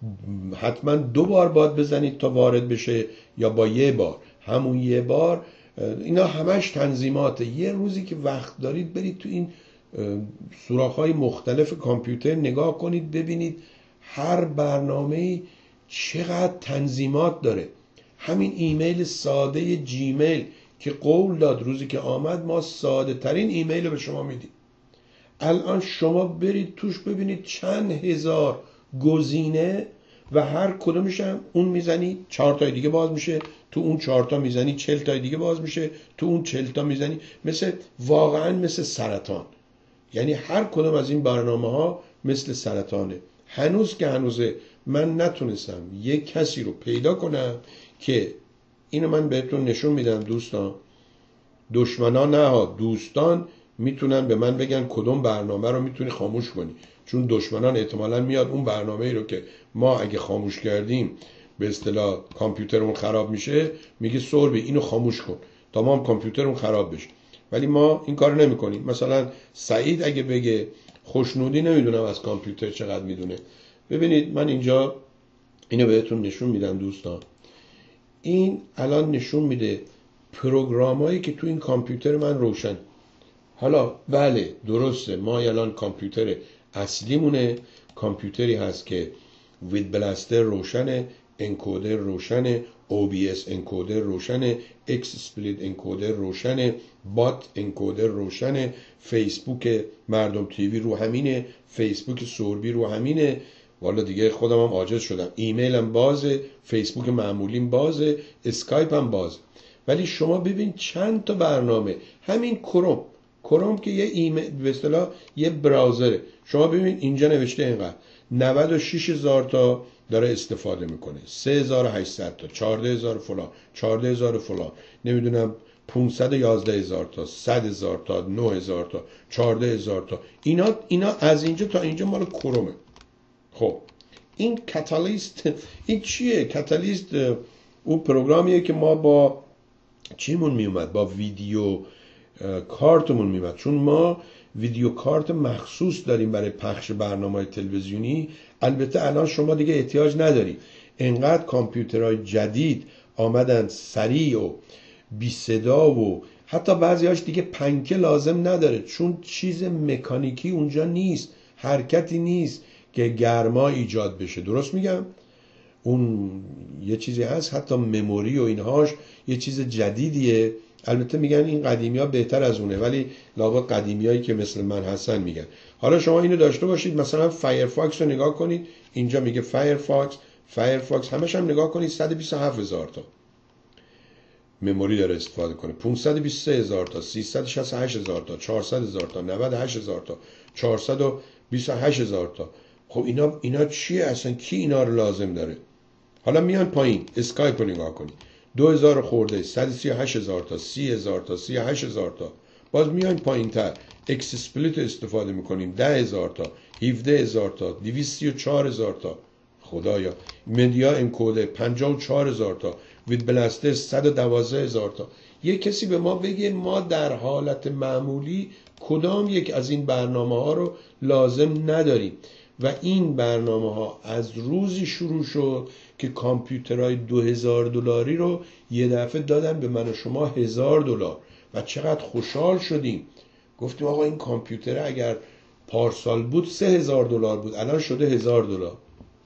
حتما دو بار باید بزنید تا وارد بشه یا با یه بار، همون یه بار. اینا همش تنظیماته. یه روزی که وقت دارید برید تو این سوراخ‌های مختلف کامپیوتر نگاه کنید، ببینید هر برنامه‌ای چقدر تنظیمات داره. همین ایمیل ساده جیمیل که قول داد روزی که آمد ما ساده ترین ایمیل رو به شما میدیم، الان شما برید توش ببینید چند هزار گزینه و هر کدومش هم اون میزنی چهار تای دیگه باز میشه، تو اون چهار تا میزنی چهل تای دیگه باز میشه، تو اون چهل تا میزنی، مثل واقعا مثل سرطان. یعنی هر کدوم از این برنامه ها مثل سرطانه. هنوز که هنوزه من نتونستم یک کسی رو پیدا کنم که اینو من بهتون نشون میدم دوستان، دشمنان نه ها، دوستان میتونن به من بگن کدوم برنامه رو میتونی خاموش کنی، چون دشمنان احتمالاً میاد اون برنامه ای رو که ما اگه خاموش کردیم به اصطلاح کامپیوترمون خراب میشه، میگه سوربی اینو خاموش کن تا ما هم کامپیوترمون خراب بشه. ولی ما این کارو نمیکنیم. مثلا سعید اگه بگه خوشنودی نمیدونم از کامپیوتر چقدر میدونه. ببینید من اینجا اینو بهتون نشون میدم دوستان. این الان نشون میده پروگرامایی که تو این کامپیوتر من روشن. حالا بله درسته، ما الان کامپیوتر اصلیمونه کامپیوتری هست که وید بلاستر روشنه، انکودر روشنه، او بی اس انکودر روشنه، اکس اسپلیت انکودر روشنه، بات انکودر روشنه، فیسبوک مردم تیوی رو همینه، فیسبوک سوربی رو همینه. والا دیگه خودم هم عاجز شدم، ایمیلم بازه، فیسبوک معمولیم بازه، اسکایپ هم بازه. ولی شما ببین چند تا برنامه، همین کروم کروم که یه ایمیل به اصطلاح یه براوزره، شما ببین اینجا نوشته اینقدر نود و شش هزار تا داره استفاده میکنه، سه هزار و هشتصد تا، چهارده هزار فلان، چهارده هزار فلان، نمیدونم پانصد و یازده هزار تا، صد هزار تا، نه هزار تا، چهارده هزار تا. اینا اینا از اینجا تا اینجا مال کرومه. خب این کاتالیست این چیه؟ کاتالیست اون پروگرامیه که ما با چیمون میومد، با ویدیو کارتمون میومد، چون ما ویدیو کارت مخصوص داریم برای پخش برنامه‌های تلویزیونی. البته الان شما دیگه احتیاج نداری، انقدر کامپیوترهای جدید آمدن سریع و بی صدا و حتی بعضی‌هاش دیگه پنکه لازم نداره، چون چیز مکانیکی اونجا نیست، حرکتی نیست که گرما ایجاد بشه. درست میگم؟ اون یه چیزی هست، حتی مموری و اینهاش یه چیز جدیدیه. البته میگن این قدیمی ها بهتر از اونه، ولی لابد قدیمی هایی که مثل من هستن میگن. حالا شما اینو داشته باشید، مثلا فایرفاکس رو نگاه کنید، اینجا میگه فایرفاکس فایرفاکس همش هم نگاه کنید صد و بیست و هفت هزار تا مموری داره استفاده کنه، پانصد و بیست و سه هزار تا، سیصد و شصت و هشت هزار تا، چهارصد هزار تا، نود و هشت هزار تا، چهارصد و بیست و هشت هزار تا. خب اینا اینا چیه اصلا؟ کی اینا رو لازم داره؟ حالا میان پایین اسکایپ رو نگاه کنید، دو هزار خورده، صد و سی و هشت هزار تا، سی هزار تا، سی و هشت هزار تا. باز میان پایین تر اکس اسپلیت استفاده میکنیم، ده هزار تا، هفده هزار تا، دویست و سی و چهار هزار تا. خدایا. مدیا انکوده پنجاه و چهار هزار تا، وید بلاستر صد و دوازده هزار تا. یه کسی به ما بگه ما در حالت معمولی کدام یک از این برنامه ها رو لازم نداریم؟ و این برنامه ها از روزی شروع شد که کامپیوترهای دو هزار دلاری رو یه دفعه دادن به من و شما هزار دلار و چقدر خوشحال شدیم. گفتیم آقا این کامپیوتر اگر پارسال بود سه هزار دلار بود، الان شده هزار دلار.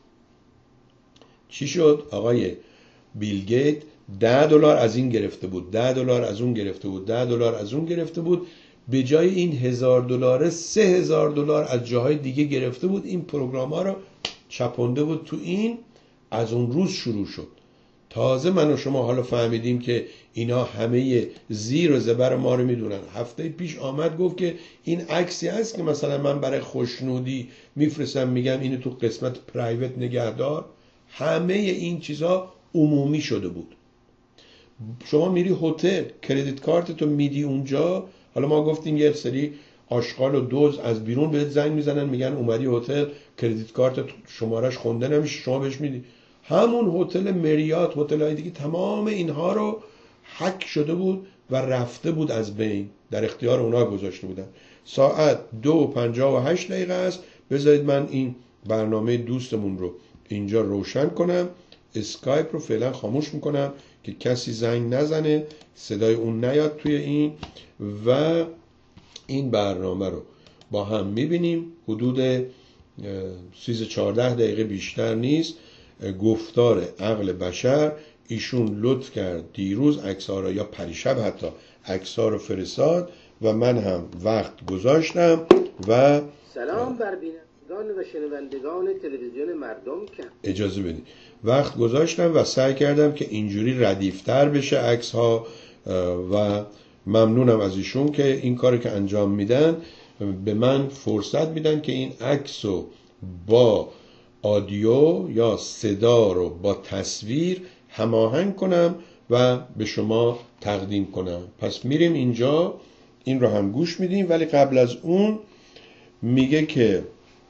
چی شد؟ آقای بیل گیت ده دلار از این گرفته بود، ده دلار از اون گرفته بود، ده دلار از اون گرفته بود، به جای این هزار دلار سه هزار دلار از جاهای دیگه گرفته بود. این پروگرام ها رو چپونده بود تو این. از اون روز شروع شد. تازه من و شما حالا فهمیدیم که اینا همه زیر و زبر ما رو میدونن. هفته پیش آمد گفت که این عکسی هست که مثلا من برای خوشنودی میفرستم، میگم اینو تو قسمت پرایوت نگهدار. همه این چیزا عمومی شده بود. شما میری هتل، کردیت کارت تو میدی اونجا. حالا ما گفتیم یه سری آشغال و دوز از بیرون بهت زنگ میزنن میگن اومدی هتل، کردیت کارت شمارش خونده نمیشه، شما بهش میدی. همون هتل مریات، هتل های دیگه، تمام اینها رو هک شده بود و رفته بود از بین، در اختیار اونا گذاشته بودن. ساعت دو و پنجاه و هشت دقیقه است. بذارید من این برنامه دوستمون رو اینجا روشن کنم، اسکایپ رو فعلا خاموش میکنم که کسی زنگ نزنه، صدای اون نیاد توی این، و این برنامه رو با هم میبینیم. حدود سیزده چهارده دقیقه بیشتر نیست. گفتار عقل بشر. ایشون لطف کرد دیروز عکس‌ها رو، یا پریشب حتی عکس‌ها رو فرستاد و من هم وقت گذاشتم و سلام بر بینندگان و شنوندگان تلویزیون مردم. که اجازه بدید وقت گذاشتم و سعی کردم که اینجوری ردیفتر بشه عکس‌ها و ممنونم از ایشون که این کاری که انجام میدن به من فرصت میدن که این عکس رو با آدیو یا صدا رو با تصویر هماهنگ کنم و به شما تقدیم کنم. پس میریم اینجا، این رو هم گوش میدیم، ولی قبل از اون میگه که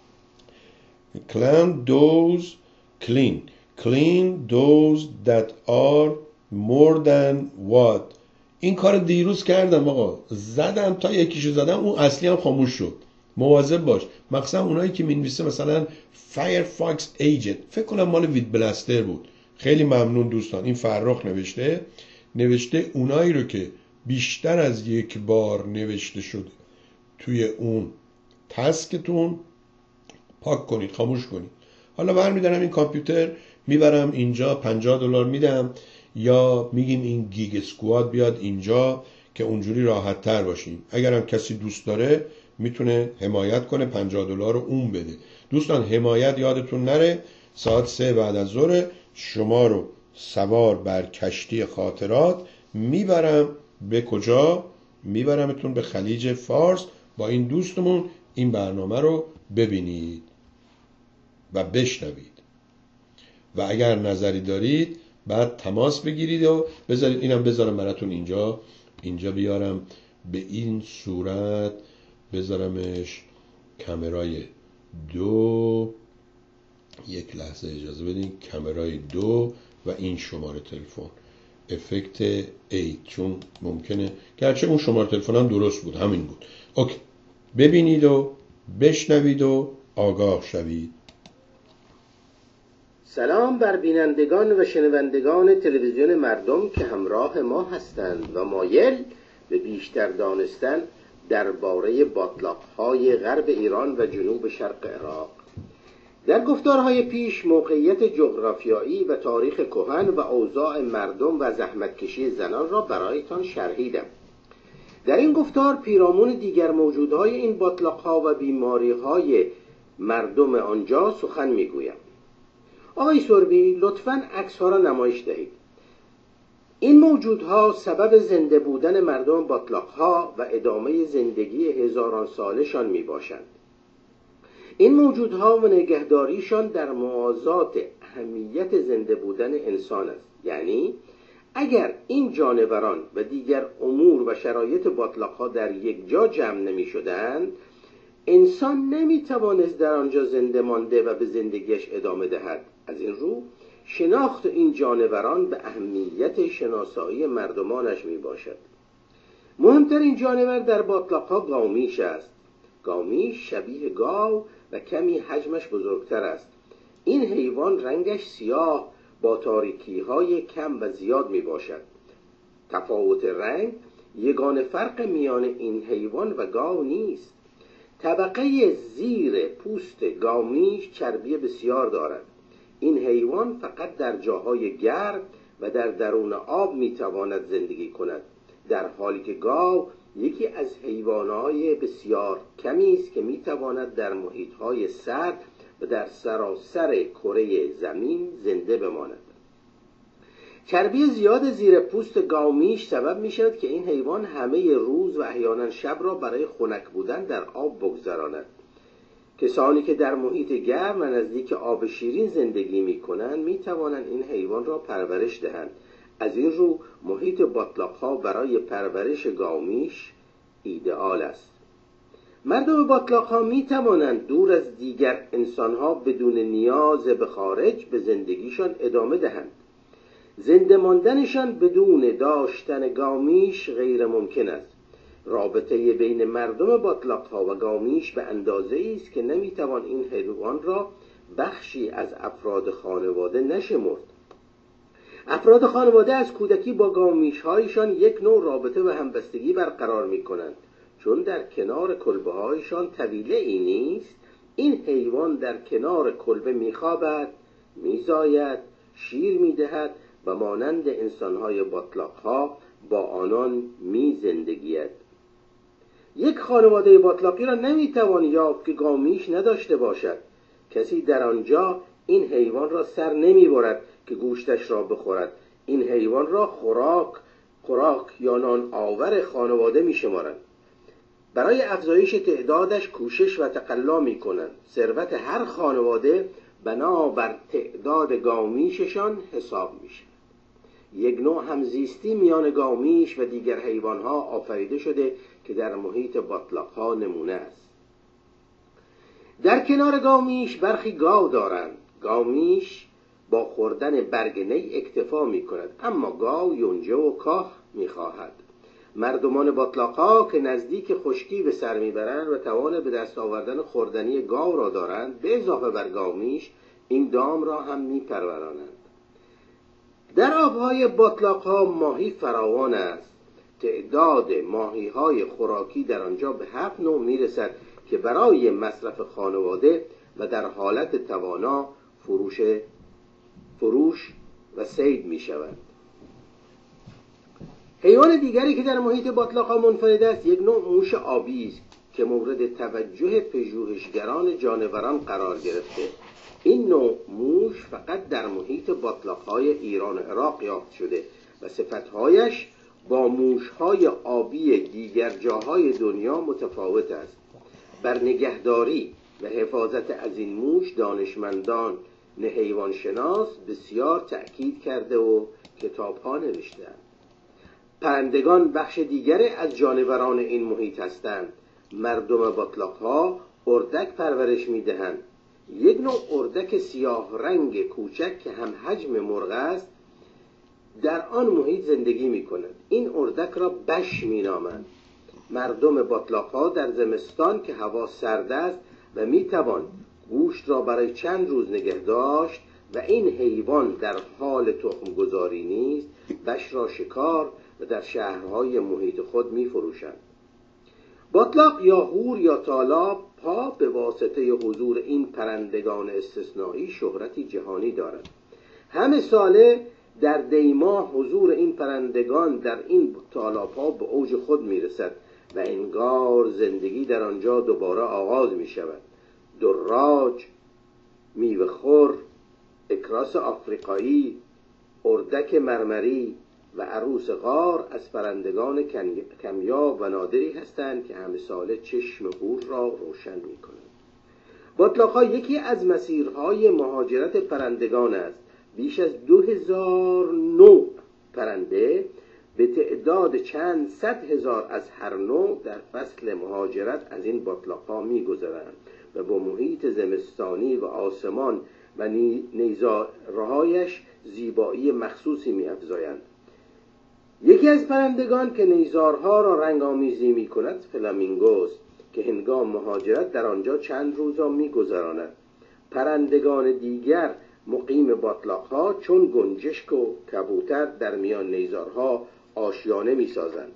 clean those clean clean those that are more than what. این کار دیروز کردم آقا، زدم تا یکیشو زدم، اون اصلی هم خاموش شد. مواظب باش، مخصوصا اونایی که مینویسه مثلا فایرفاکس ایجنت، فکر کنم مال وید بلاستر بود. خیلی ممنون دوستان. این فرخ نوشته نوشته اونایی رو که بیشتر از یک بار نوشته شده توی اون تسکتون پاک کنید، خاموش کنید. حالا برمیدارم این کامپیوتر میبرم اینجا، پنجاه دلار میدم، یا میگیم این گیگ اسکواد بیاد اینجا که اونجوری راحت تر باشیم. اگرم کسی دوست داره میتونه حمایت کنه، پنجاه دلار رو اون بده. دوستان حمایت یادتون نره، ساعت سه بعد از ظهر شما رو سوار بر کشتی خاطرات میبرم. به کجا میبرمتون؟ به خلیج فارس. با این دوستمون این برنامه رو ببینید و بشنوید و اگر نظری دارید بعد تماس بگیرید و بذارید. اینم بذارم براتون اینجا اینجا بیارم به این صورت، بذارمش کامرای دو. یک لحظه اجازه بدین. کامرای دو و این شماره تلفن افکت هشت، چون ممکنه، گرچه اون شماره تلفن هم درست بود، همین بود. اوکی، ببینید و بشنوید و آگاه شوید. سلام بر بینندگان و شنوندگان تلویزیون مردم که همراه ما هستند و مایل به بیشتر دانستن درباره باتلاق‌های غرب ایران و جنوب شرق عراق. در گفتارهای پیش موقعیت جغرافیایی و تاریخ کهن و اوضاع مردم و زحمتکشی زنان را برایتان شرحیدم. در این گفتار پیرامون دیگر موجودهای این باطلاق‌ها و بیماری‌های مردم آنجا سخن میگویم. آقای سربی لطفاً عکس‌ها را نمایش دهید. این موجودها سبب زنده بودن مردم باطلاق‌ها و ادامه زندگی هزاران سالشان میباشند. این موجودها و نگهداریشان در موازات اهمیت زنده بودن انسان است. یعنی اگر این جانوران و دیگر امور و شرایط باطلاق‌ها در یک جا جمع نمی شدند، انسان نمی توانست در آنجا زنده مانده و به زندگیش ادامه دهد. از این رو شناخت این جانوران به اهمیت شناسایی مردمانش می باشد. مهمترین جانور در باطلاق‌ها گاومیش است. گاومیش شبیه گاو و کمی حجمش بزرگتر است. این حیوان رنگش سیاه با تاریکی‌های کم و زیاد می باشد. تفاوت رنگ یگانه فرق میان این حیوان و گاو نیست. طبقه زیر پوست گاومیش چربی بسیار دارد. این حیوان فقط در جاهای گرم و در درون آب می تواند زندگی کند، در حالی که گاو یکی از حیوانات بسیار کمی است که می تواند در محیط‌های سرد و در سراسر کره زمین زنده بماند. چربی زیاد زیر پوست گاومیش سبب می شود که این حیوان همه روز و احیانا شب را برای خنک بودن در آب بگذراند. کسانی که در محیط گرم و نزدیک آب شیرین زندگی می کنند می توانند این حیوان را پرورش دهند. از این رو محیط باطلاق‌ها برای پرورش گاومیش ایدئال است. مردم باطلاق‌ها می توانند دور از دیگر انسان‌ها بدون نیاز به خارج به زندگیشان ادامه دهند. زنده ماندنشان بدون داشتن گاومیش غیر ممکن است. رابطه بین مردم باطلاق‌ها و گاومیش به اندازه‌ای است که نمی‌توان این حیوان را بخشی از افراد خانواده نشمرد. افراد خانواده از کودکی با گاومیش‌هایشان یک نوع رابطه و همبستگی برقرار می‌کنند. چون در کنار کلبه‌هایشان طویله‌ای نیست، این حیوان در کنار کلبه می‌خوابد، می‌زاید، شیر می‌دهد و مانند انسان‌های باطلاق‌ها با آنان می‌زندگید. یک خانواده باطلاقی را نمی‌توان یافت که گاومیش نداشته باشد. کسی در آنجا این حیوان را سر نمی‌برد که گوشتش را بخورد. این حیوان را خوراک خوراک یا نان آور خانواده می‌شمارند. برای افزایش تعدادش کوشش و تقلا می‌کنند. ثروت هر خانواده بنابر تعداد گاومیششان حساب میشه. یک نوع همزیستی میان گاومیش و دیگر حیوانها آفریده شده که در محیط باطلاق‌ها نمونه است. در کنار گاومیش برخی گاو دارند. گاومیش با خوردن برگ نی اکتفا می‌کند، اما گاو یونجه و کاه می‌خواهد. مردمان باطلاق‌ها که نزدیک خشکی به سر میبرند و توان به دست آوردن خوردنی گاو را دارند، به اضافه بر گاومیش این دام را هم میپرورانند. در آبهای باطلاق‌ها ماهی فراوان است. تعداد ماهی‌های خوراکی در آنجا به هفت نوع میرسد که برای مصرف خانواده و در حالت توانا فروش فروش و صید میشوند. حیوان دیگری که در محیط باطلاق‌ها منفرد است یک نوع موش آبی است که مورد توجه پژوهشگران جانوران قرار گرفته. این نوع موش فقط در محیط باطلاق‌های ایران و عراق یافت شده و صفت‌هایش با موش‌های آبی دیگر جاهای دنیا متفاوت است. بر نگهداری و حفاظت از این موش دانشمندان حیوانشناس بسیار تأکید کرده و کتاب‌ها نوشته‌اند. پرندگان بخش دیگری از جانوران این محیط هستند. مردم باطلاق‌ها اردک پرورش می‌دهند. یک نوع اردک سیاه رنگ کوچک که هم حجم مرغ است در آن محیط زندگی می‌کند. این اردک را بش می‌نامند. مردم باطلاق‌ها در زمستان که هوا سرد است و می‌توان گوشت را برای چند روز نگه داشت و این حیوان در حال تخم گذاری نیست، بش را شکار و در شهرهای محیط خود می فروشند. باطلاق یا هور یا تالاب پا به واسطه حضور این پرندگان استثنایی شهرتی جهانی دارد. همه ساله در دیما حضور این پرندگان در این تالاب ها به اوج خود می رسد و انگار زندگی در آنجا دوباره آغاز می شود. دراج، میوه‌خور، اکراس آفریقایی، اردک مرمری و عروس غار از پرندگان کمیاب و نادری هستند که همه ساله چشم هور را روشن می کنند. باطلاق‌ها یکی از مسیرهای مهاجرت پرندگان است. بیش از دو هزار نوع پرنده به تعداد چند صد هزار از هر نوع در فصل مهاجرت از این باطلاق‌ها می‌گذرند و با محیط زمستانی و آسمان و نیزارهایش زیبایی مخصوصی می‌افزایند. یکی از پرندگان که نیزارها را رنگ‌آمیزی می‌کند فلامینگوست که هنگام مهاجرت در آنجا چند روزا می‌گذراند. پرندگان دیگر مقیم باطلاق‌ها چون گنجشک و کبوتر در میان نیزارها آشیانه می‌سازند.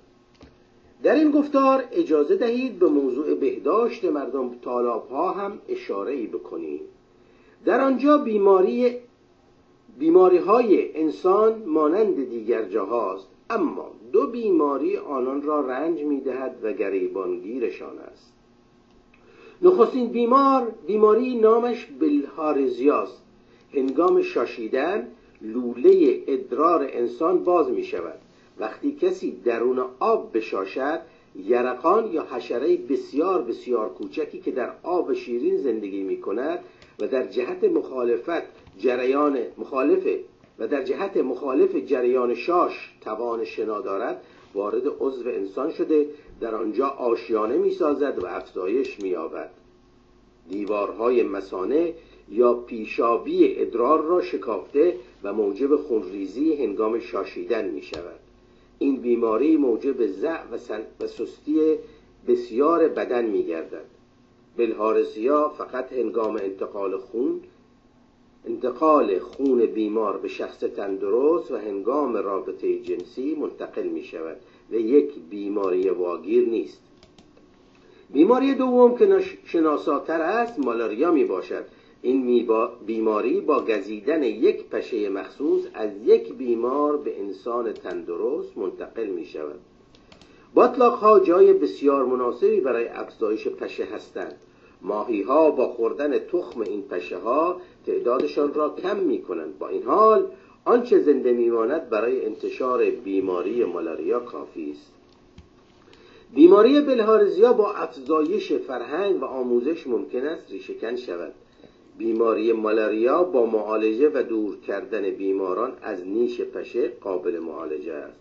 در این گفتار اجازه دهید به موضوع بهداشت مردم تالاب‌ها هم اشاره‌ای بکنیم. در آنجا بیماری بیماری‌های انسان مانند دیگر جاهاست، اما دو بیماری آنان را رنج می‌دهد و گریبانگیرشان است. نخستین بیمار بیماری نامش بلهارزیاست. هنگام شاشیدن لوله ادرار انسان باز می شود. وقتی کسی درون آب بشاشد، یرقان یا حشره بسیار بسیار کوچکی که در آب شیرین زندگی می کند و در جهت مخالفت جریان مخالفه و در جهت مخالف جریان شاش توان شنا دارد، وارد عضو انسان شده در آنجا آشیانه می سازد و افزایش می یابد. دیوارهای مثانه یا پیشابی ادرار را شکافته و موجب خونریزی هنگام شاشیدن می شود. این بیماری موجب ضعف و سستی بسیار بدن می گردد. بلهارزیا فقط هنگام انتقال خون انتقال خون بیمار به شخص تندرست و هنگام رابطه جنسی منتقل می شود و یک بیماری واگیر نیست. بیماری دوم که شناساتر است مالاریا می باشد. این بیماری با گزیدن یک پشه مخصوص از یک بیمار به انسان تندرست منتقل می شود. باطلاق‌ها جای بسیار مناسبی برای افزایش پشه هستند. ماهی‌ها با خوردن تخم این پشه ها تعدادشان را کم می کنند. با این حال آنچه زنده می ماند برای انتشار بیماری مالاریا کافی است. بیماری بلهارزیا با افزایش فرهنگ و آموزش ممکن است ریشه‌کن شود. بیماری مالاریا با معالجه و دور کردن بیماران از نیش پشه قابل معالجه است.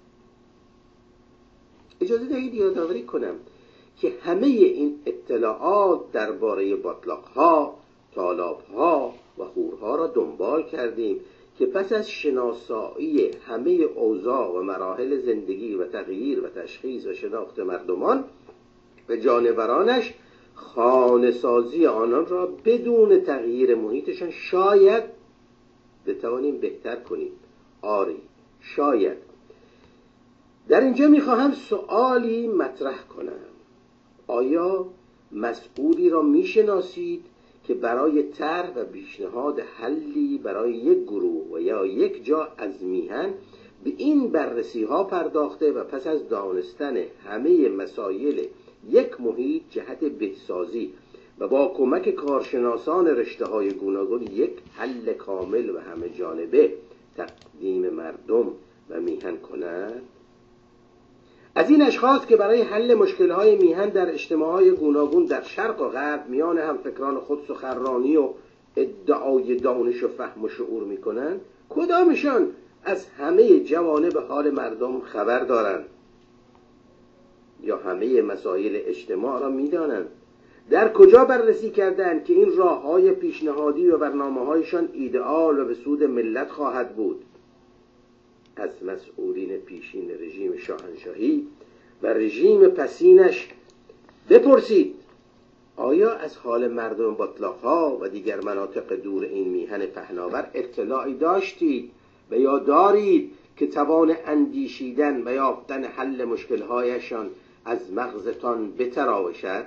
اجازه دهید یادآوری کنم که همه این اطلاعات درباره باطلاق‌ها، تالاب‌ها و هورها را دنبال کردیم که پس از شناسایی همه اوضاع و مراحل زندگی و تغییر و تشخیص و شناخت مردمان و جانورانش، خانه‌سازی آنان را بدون تغییر محیطشان شاید بتوانیم بهتر کنیم. آری، شاید. در اینجا میخواهم سؤالی مطرح کنم. آیا مسئولی را میشناسید که برای طرح و پیشنهاد حلی برای یک گروه و یا یک جا از میهن به این بررسی ها پرداخته و پس از دانستن همه مسائل یک محیط جهت بهسازی و با کمک کارشناسان رشته های گوناگون یک حل کامل و همه جانبه تقدیم مردم و میهن کند؟ از این اشخاص که برای حل مشکل‌های میهن در اجتماعهای گوناگون در شرق و غرب میان همفکران خود سخنرانی و ادعای دانش و فهم و شعور می‌کنند، کدامشان از همه جوانب حال مردم خبر دارند یا همه مسائل اجتماع را می‌دانند؟ در کجا بررسی کردند که این راه‌های پیشنهادی و برنامه‌هایشان ایدئال و به سود ملت خواهد بود؟ از مسئولین پیشین رژیم شاهنشاهی و رژیم پسینش بپرسید آیا از حال مردم باطلاق‌ها و دیگر مناطق دور این میهن پهناور اطلاعی داشتید و یا دارید که توان اندیشیدن و یافتن حل مشکل‌هایشان از مغزتان بتراوشد؟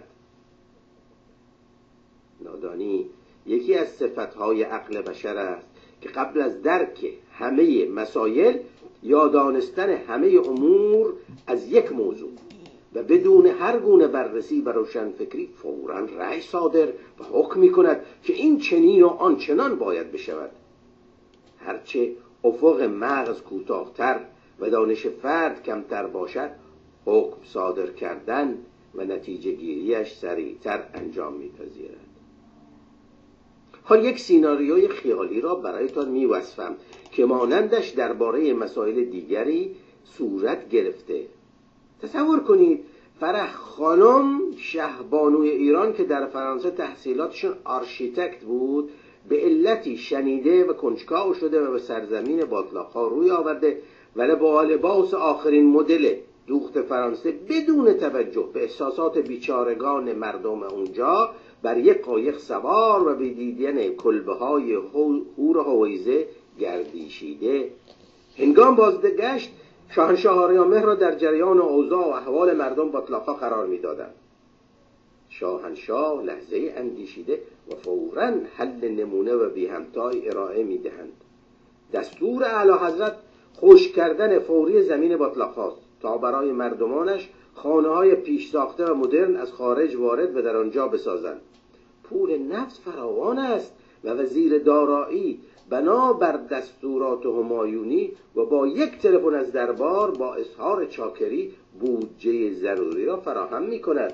نادانی یکی از صفتهای عقل بشر است که قبل از درک همه مسائل یا دانستن همه امور از یک موضوع و بدون هر گونه بررسی و روشنفکری فوراً رأی صادر و حکم می کند که این چنین و آن چنان باید بشود. هرچه افق مغز کوتاه‌تر و دانش فرد کمتر باشد، حکم صادر کردن و نتیجه گیریش سریعتر انجام می‌پذیرد. حال یک سیناریوی خیالی را برایتان می‌وصفم که مانندش درباره مسائل دیگری صورت گرفته. تصور کنید فرح خانم شهبانوی ایران که در فرانسه تحصیلاتشون آرشیتکت بود، به علتی شنیده و کنجکاو شده و به سرزمین باطلاق‌ها روی آورده ولی با لباس آخرین مدل دوخت فرانسه بدون توجه به احساسات بیچارگان مردم اونجا بر یک قایق سوار و به دیدن کلبه‌های هور هویزه گردیشیده. هنگام بازگشت شاهنشاه آریامهر را در جریان اوضاع و احوال مردم باطلاق‌ها قرار می‌دادند. شاهنشاه لحظه اندیشیده و فوراً حل نمونه و بی همتای ارائه می‌دهند. دستور اعلی حضرت خشک کردن فوری زمین باطلاق‌هاست تا برای مردمانش خانه‌های پیش ساخته و مدرن از خارج وارد و در آنجا بسازند. پول نفت فراوان است و وزیر دارایی بنا بر دستورات همایونی و با یک تلفن از دربار با اظهار چاکری بودجه ضروری را فراهم می‌کند.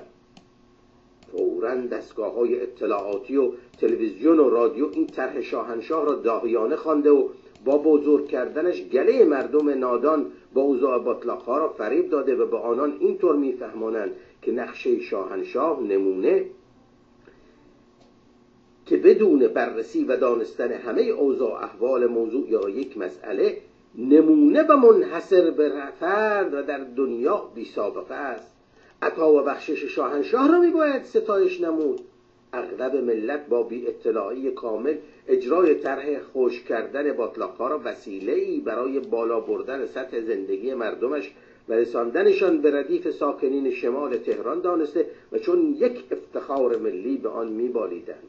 فوراً دستگاه‌های اطلاعاتی و تلویزیون و رادیو این طرح شاهنشاه را داهیانه خوانده و با بزرگ کردنش گله مردم نادان با اوضاع باطلاق‌ها را فریب داده و به آنان اینطور می‌فهمانند که نقشه شاهنشاه نمونه که بدون بررسی و دانستن همه اوضاع احوال موضوع یا یک مسئله نمونه و منحصر به فرد و در دنیا بی سابقه است. عطا و بخشش شاهنشاه را میباید ستایش نمود. اغلب ملت با بی اطلاعی کامل اجرای طرح خشک کردن باطلاق‌ها را وسیله‌ای برای بالا بردن سطح زندگی مردمش و رساندنشان به ردیف ساکنین شمال تهران دانسته و چون یک افتخار ملی به آن میبالیدند.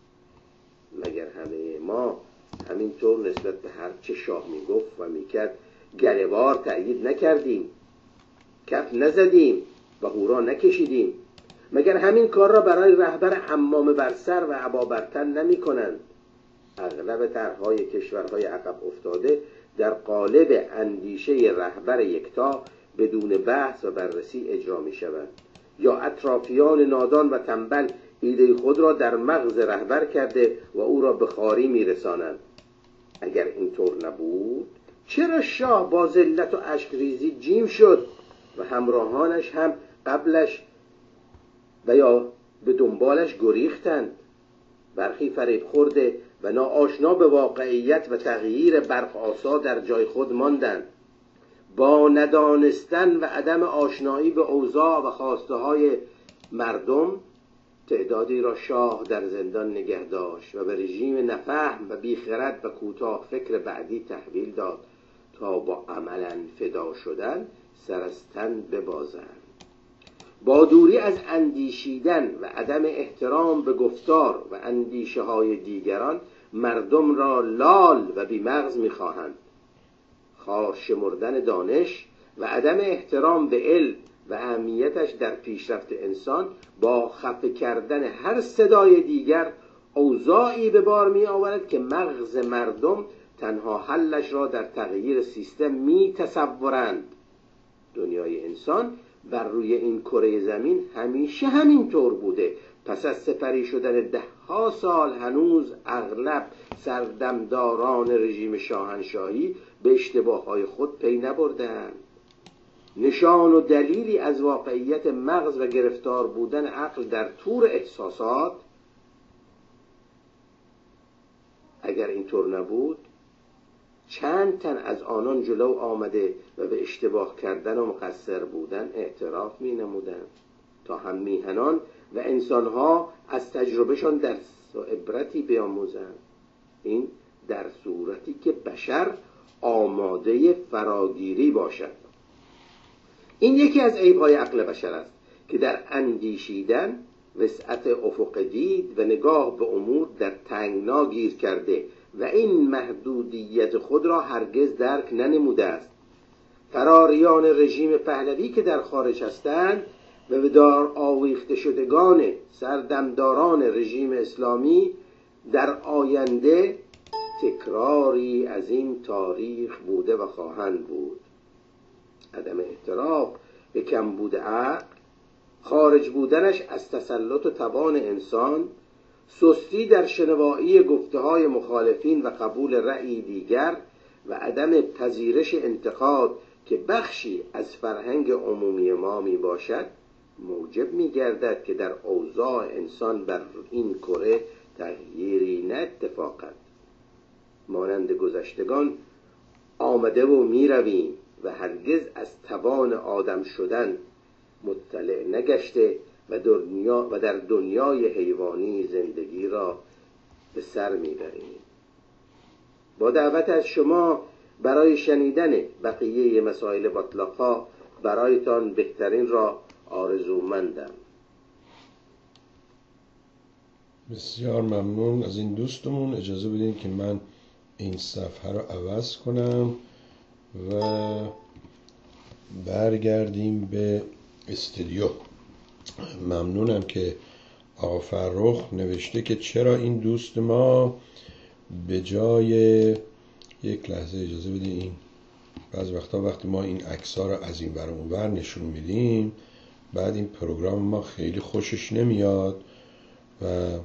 مگر همه ما همینطور نسبت به هر چه شاه میگفت و میکرد گله‌وار تأیید نکردیم، کف نزدیم و هورا نکشیدیم؟ مگر همین کار را برای رهبر عمامه بر سر و عبا بر تن نمی کنند؟ اغلب طرح‌های کشورهای عقب افتاده در قالب اندیشه رهبر یکتا بدون بحث و بررسی اجرا می شود، یا اطرافیان نادان و تنبل ایده خود را در مغز رهبر کرده و او را به خواری می رسانند. اگر اینطور نبود چرا شاه با ذلت و اشک ریزی جیم شد و همراهانش هم قبلش و یا به دنبالش گریختند؟ برخی فریب خورده و ناآشنا به واقعیت و تغییر برق آسا در جای خود ماندند. با ندانستن و عدم آشنایی به اوضاع و خواسته های مردم تعدادی را شاه در زندان نگه داشت و به رژیم نفهم و بیخرد و کوتاه فکر بعدی تحویل داد تا با عملاً فدا شدن سر از تن ببازند. با دوری از اندیشیدن و عدم احترام به گفتار و اندیشه های دیگران مردم را لال و بیمغز می‌خواهند. خار شمردن دانش و عدم احترام به علم و اهمیتش در پیشرفت انسان با خفه کردن هر صدای دیگر اوضاعی به بار می آورد که مغز مردم تنها حلش را در تغییر سیستم می تصورند. دنیای انسان بر روی این کره زمین همیشه همین طور بوده. پس از سپری شدن ده ها سال هنوز اغلب سردمداران رژیم شاهنشاهی به اشتباه های خود پی نبردند. نشان و دلیلی از واقعیت مغز و گرفتار بودن عقل در تور احساسات، اگر اینطور نبود چند تن از آنان جلو آمده و به اشتباه کردن و مقصر بودن اعتراف می نمودند تا هم میهنان و انسانها از تجربهشان درس و عبرتی بیاموزند. این در صورتی که بشر آماده فراگیری باشد. این یکی از عیب‌های عقل بشر است که در اندیشیدن وسعت افق دید و نگاه به امور در تنگنا گیر کرده و این محدودیت خود را هرگز درک ننموده است. فراریان رژیم پهلوی که در خارج هستند و به دار آویخته شدگان سردمداران رژیم اسلامی در آینده تکراری از این تاریخ بوده و خواهند بود. عدم احترام به کمبود عقل، خارج بودنش از تسلط و توان انسان، سستی در شنوایی گفته‌های مخالفین و قبول رأی دیگر و عدم پذیرش انتقاد که بخشی از فرهنگ عمومی ما می باشد موجب می گردد که در اوضاع انسان بر این کره تغییری نه اتفاقاً مانند گذشتگان آمده و می رویم و هرگز از توان آدم شدن مطلع نگشته و دنیا و در دنیای حیوانی زندگی را به سر میبریم. با دعوت از شما برای شنیدن بقیه مسائل باطلاق‌ها برایتان بهترین را آرزومندم. بسیار ممنون از این دوستمون. اجازه بدین که من این صفحه رو عوض کنم و برگردیم به استودیو. ممنونم که آقا فرخ نوشته که چرا این دوست ما به جای یک لحظه اجازه بدین، این بعض وقتا وقتی ما این عکس‌ها رو از این ور اون ور نشون میدیم بعد این پروگرام ما خیلی خوشش نمیاد و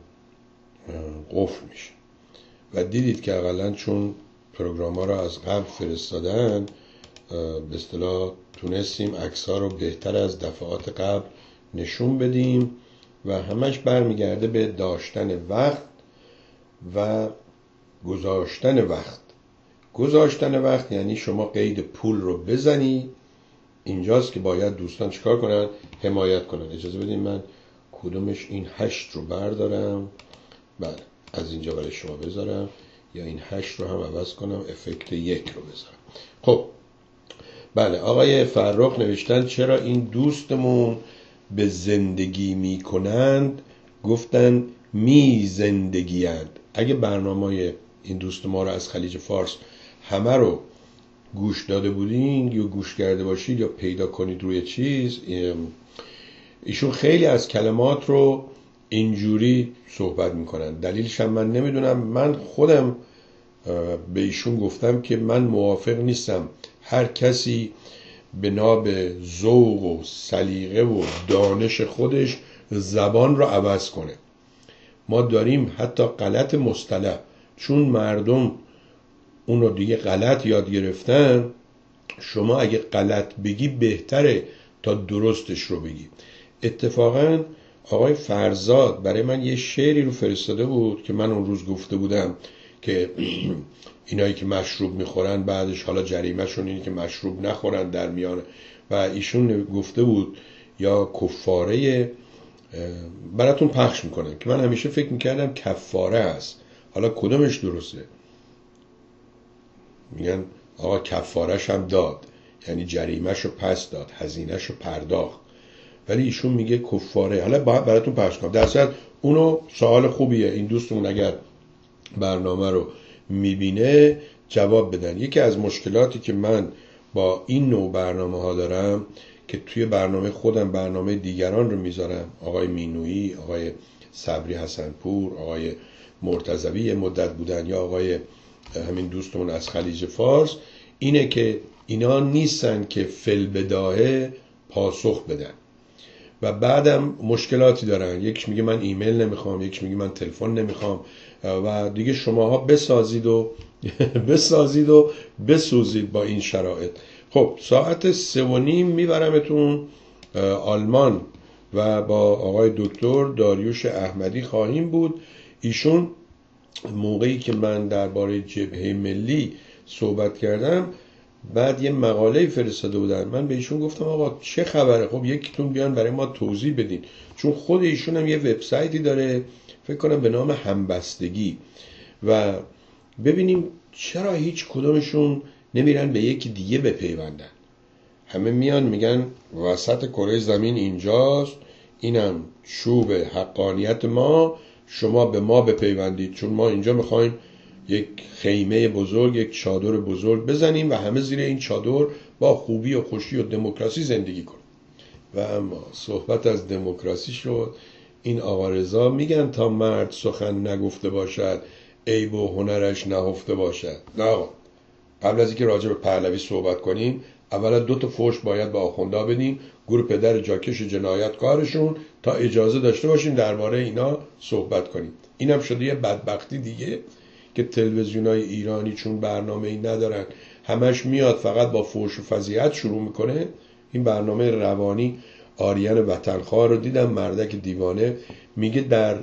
قفل میشه و دیدید که اقلا چون پروگرام ها رو از قبل فرستادن به اصطلاح تونستیم عکس‌ها رو بهتر از دفعات قبل نشون بدیم و همش برمیگرده به داشتن وقت و گذاشتن وقت. گذاشتن وقت یعنی شما قید پول رو بزنی، اینجاست که باید دوستان چیکار کنن؟ حمایت کنن. اجازه بدین من کدومش این هشت رو بردارم، بله از اینجا برای شما بذارم، یا این هشت رو هم عوض کنم افکت یک رو بذارم. خب بله، آقای فرخ نوشتن چرا این دوستمون به زندگی می کنند گفتن می زندگیند. اگه برنامه این دوست ما رو از خلیج فارس همه رو گوش داده بودین یا گوش کرده باشید یا پیدا کنید روی چیز، ایشون خیلی از کلمات رو اینجوری صحبت میکنن. دلیلش هم من نمیدونم. من خودم به ایشون گفتم که من موافق نیستم هر کسی بنا به ذوق و سلیقه و دانش خودش زبان رو عوض کنه. ما داریم حتی غلط مصطلح، چون مردم اون رو دیگه غلط یاد گرفتن، شما اگه غلط بگی بهتره تا درستش رو بگی. اتفاقا آقای فرزاد برای من یه شعری رو فرستاده بود که من اون روز گفته بودم که اینایی که مشروب میخورن بعدش حالا جریمهشون اینه که مشروب نخورن در میانه، و ایشون گفته بود یا کفاره، براتون پخش میکنم که من همیشه فکر میکردم کفاره است. حالا کدومش درسته؟ میگن آقا کفارش هم داد، یعنی جریمهش رو پس داد، هزینهش رو پرداخت، ولی ایشون میگه کفاره. حالا باید براتون پخش کنم. در صورت اونو سوال خوبیه، این دوستمون اگر برنامه رو میبینه جواب بدن. یکی از مشکلاتی که من با این نوع برنامه ها دارم که توی برنامه خودم برنامه دیگران رو میذارم، آقای مینویی، آقای صبری حسنپور، آقای مرتضوی یه مدت بودن، یا آقای همین دوستمون از خلیج فارس، اینه که اینا نیستن که فی‌البداهه پاسخ بدن و بعدم مشکلاتی دارن. یکیش میگه من ایمیل نمیخوام، یکیش میگه من تلفن نمیخوام، و دیگه شماها بسازید و بسازید و بسوزید با این شرایط. خب ساعت سه و نیم میبرمتون آلمان و با آقای دکتر داریوش احمدی خواهیم بود. ایشون موقعی که من درباره جبهه ملی صحبت کردم بعد یه مقاله فرستاده بودن، من به ایشون گفتم آقا چه خبره؟ خب یکیتون بیان برای ما توضیح بدین، چون خود ایشون هم یه وبسایتی داره فکر کنم به نام همبستگی، و ببینیم چرا هیچ کدومشون نمیرن به یکی دیگه بپیوندن. همه میان میگن وسط کره زمین اینجاست، اینم چوب حقانیت ما، شما به ما بپیوندید، چون ما اینجا میخوایم یک خیمه بزرگ، یک چادر بزرگ بزنیم و همه زیر این چادر با خوبی و خوشی و دموکراسی زندگی کنیم. و اما صحبت از دموکراسی شد. این آقا رضا میگن تا مرد سخن نگفته باشد عیب و هنرش نهفته باشد. نه آقا، قبل از اینکه راجع به پهلوی صحبت کنیم اولا دو تا فوش باید به آخوندا بدیم، گروه پدر جاکش جنایتکارشون، تا اجازه داشته باشیم درباره اینا صحبت کنیم. اینم شده یه بدبختی دیگه که تلویزیونای ایرانی چون برنامه‌ای ندارن، همش میاد فقط با فوش و فضیحت شروع میکنه. این برنامه روانی آریان وطنخواه رو دیدم، مردک دیوانه، میگه در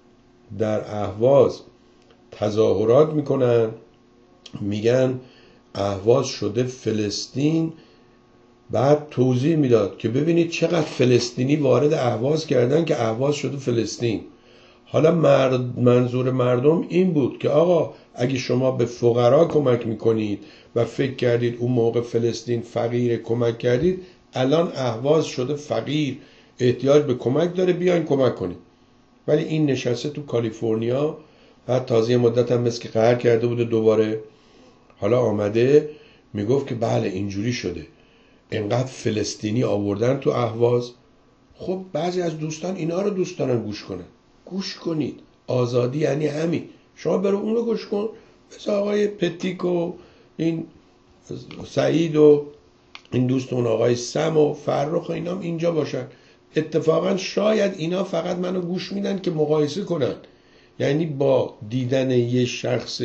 در اهواز تظاهرات میکنن، میگن اهواز شده فلسطین، بعد توضیح میداد که ببینید چقدر فلسطینی وارد اهواز کردن که اهواز شده فلسطین. حالا مرد منظور مردم این بود که آقا اگه شما به فقرا کمک میکنید و فکر کردید اون موقع فلسطین فقیر کمک کردید، الان اهواز شده فقیر احتیاج به کمک داره، بیاین کمک کنید. ولی این نشسته تو کالیفرنیا، بعد تازه مدت هم مثل که قهر کرده بوده دوباره، حالا آمده میگفت که بله اینجوری شده، انقدر فلسطینی آوردن تو اهواز. خب بعضی از دوستان اینا رو دوست دارن گوش کنن، گوش کنید. آزادی یعنی همین، شما برو اون رو گوش کن، مثل آقای پتیک و این سعید و این دوستون آقای سم و فرخ و اینا اینجا باشن. اتفاقا شاید اینا فقط منو گوش میدن که مقایسه کنن، یعنی با دیدن یه شخص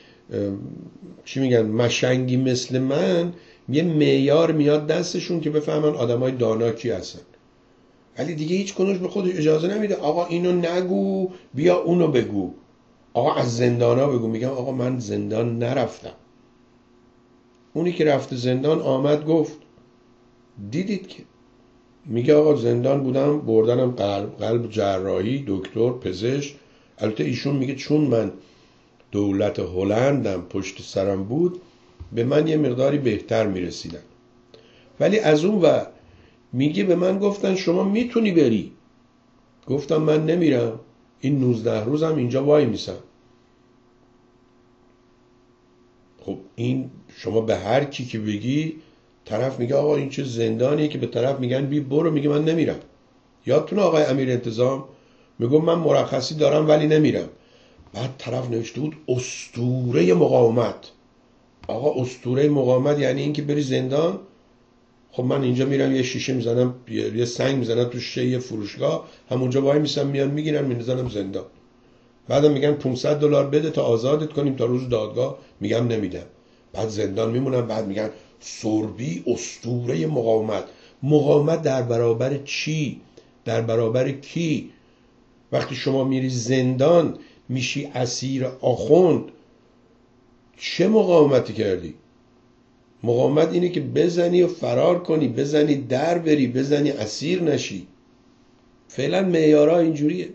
چی میگن مشنگی مثل من یه معیار میاد دستشون که بفهمن آدمای دانا کی هستن. ولی دیگه هیچ کنوش به خودش اجازه نمیده آقا اینو نگو بیا اونو بگو، آقا از زندانا بگو. میگم آقا من زندان نرفتم، اونی که رفته زندان آمد گفت دیدید که میگه آقا زندان بودم، بردنم قلب, قلب جراحی، دکتر، پزشک. البته ایشون میگه چون من دولت هلندم پشت سرم بود به من یه مقداری بهتر میرسیدن. ولی از اون ور میگه به من گفتن شما میتونی بری، گفتم من نمیرم، این نوزده روزم اینجا وای میسم. خب این شما به هر کی که بگی طرف میگه آقا این چه زندانیه که به طرف میگن بی برو، میگه من نمیرم. یادتونه آقای امیر انتظام میگه من مرخصی دارم ولی نمیرم، بعد طرف نوشته بود اسطوره مقاومت. آقا اسطوره مقاومت یعنی این که بری زندان؟ خب من اینجا میرم یه شیشه میزنم، یه سنگ میزنم تو شیشه یه فروشگاه، همونجا وای میسم، میان میگیرن میذارم زندان. بعدم میگن پانصد دلار بده تا آزادت کنیم تا روز دادگاه، میگم نمیدم، بعد زندان میمونم. بعد میگن سوربی اسطوره مقاومت. مقاومت در برابر چی؟ در برابر کی؟ وقتی شما میری زندان میشی اسیر آخوند، چه مقاومتی کردی؟ مقاومت اینه که بزنی و فرار کنی، بزنی در بری، بزنی اسیر نشی. فعلا معیارها اینجوریه.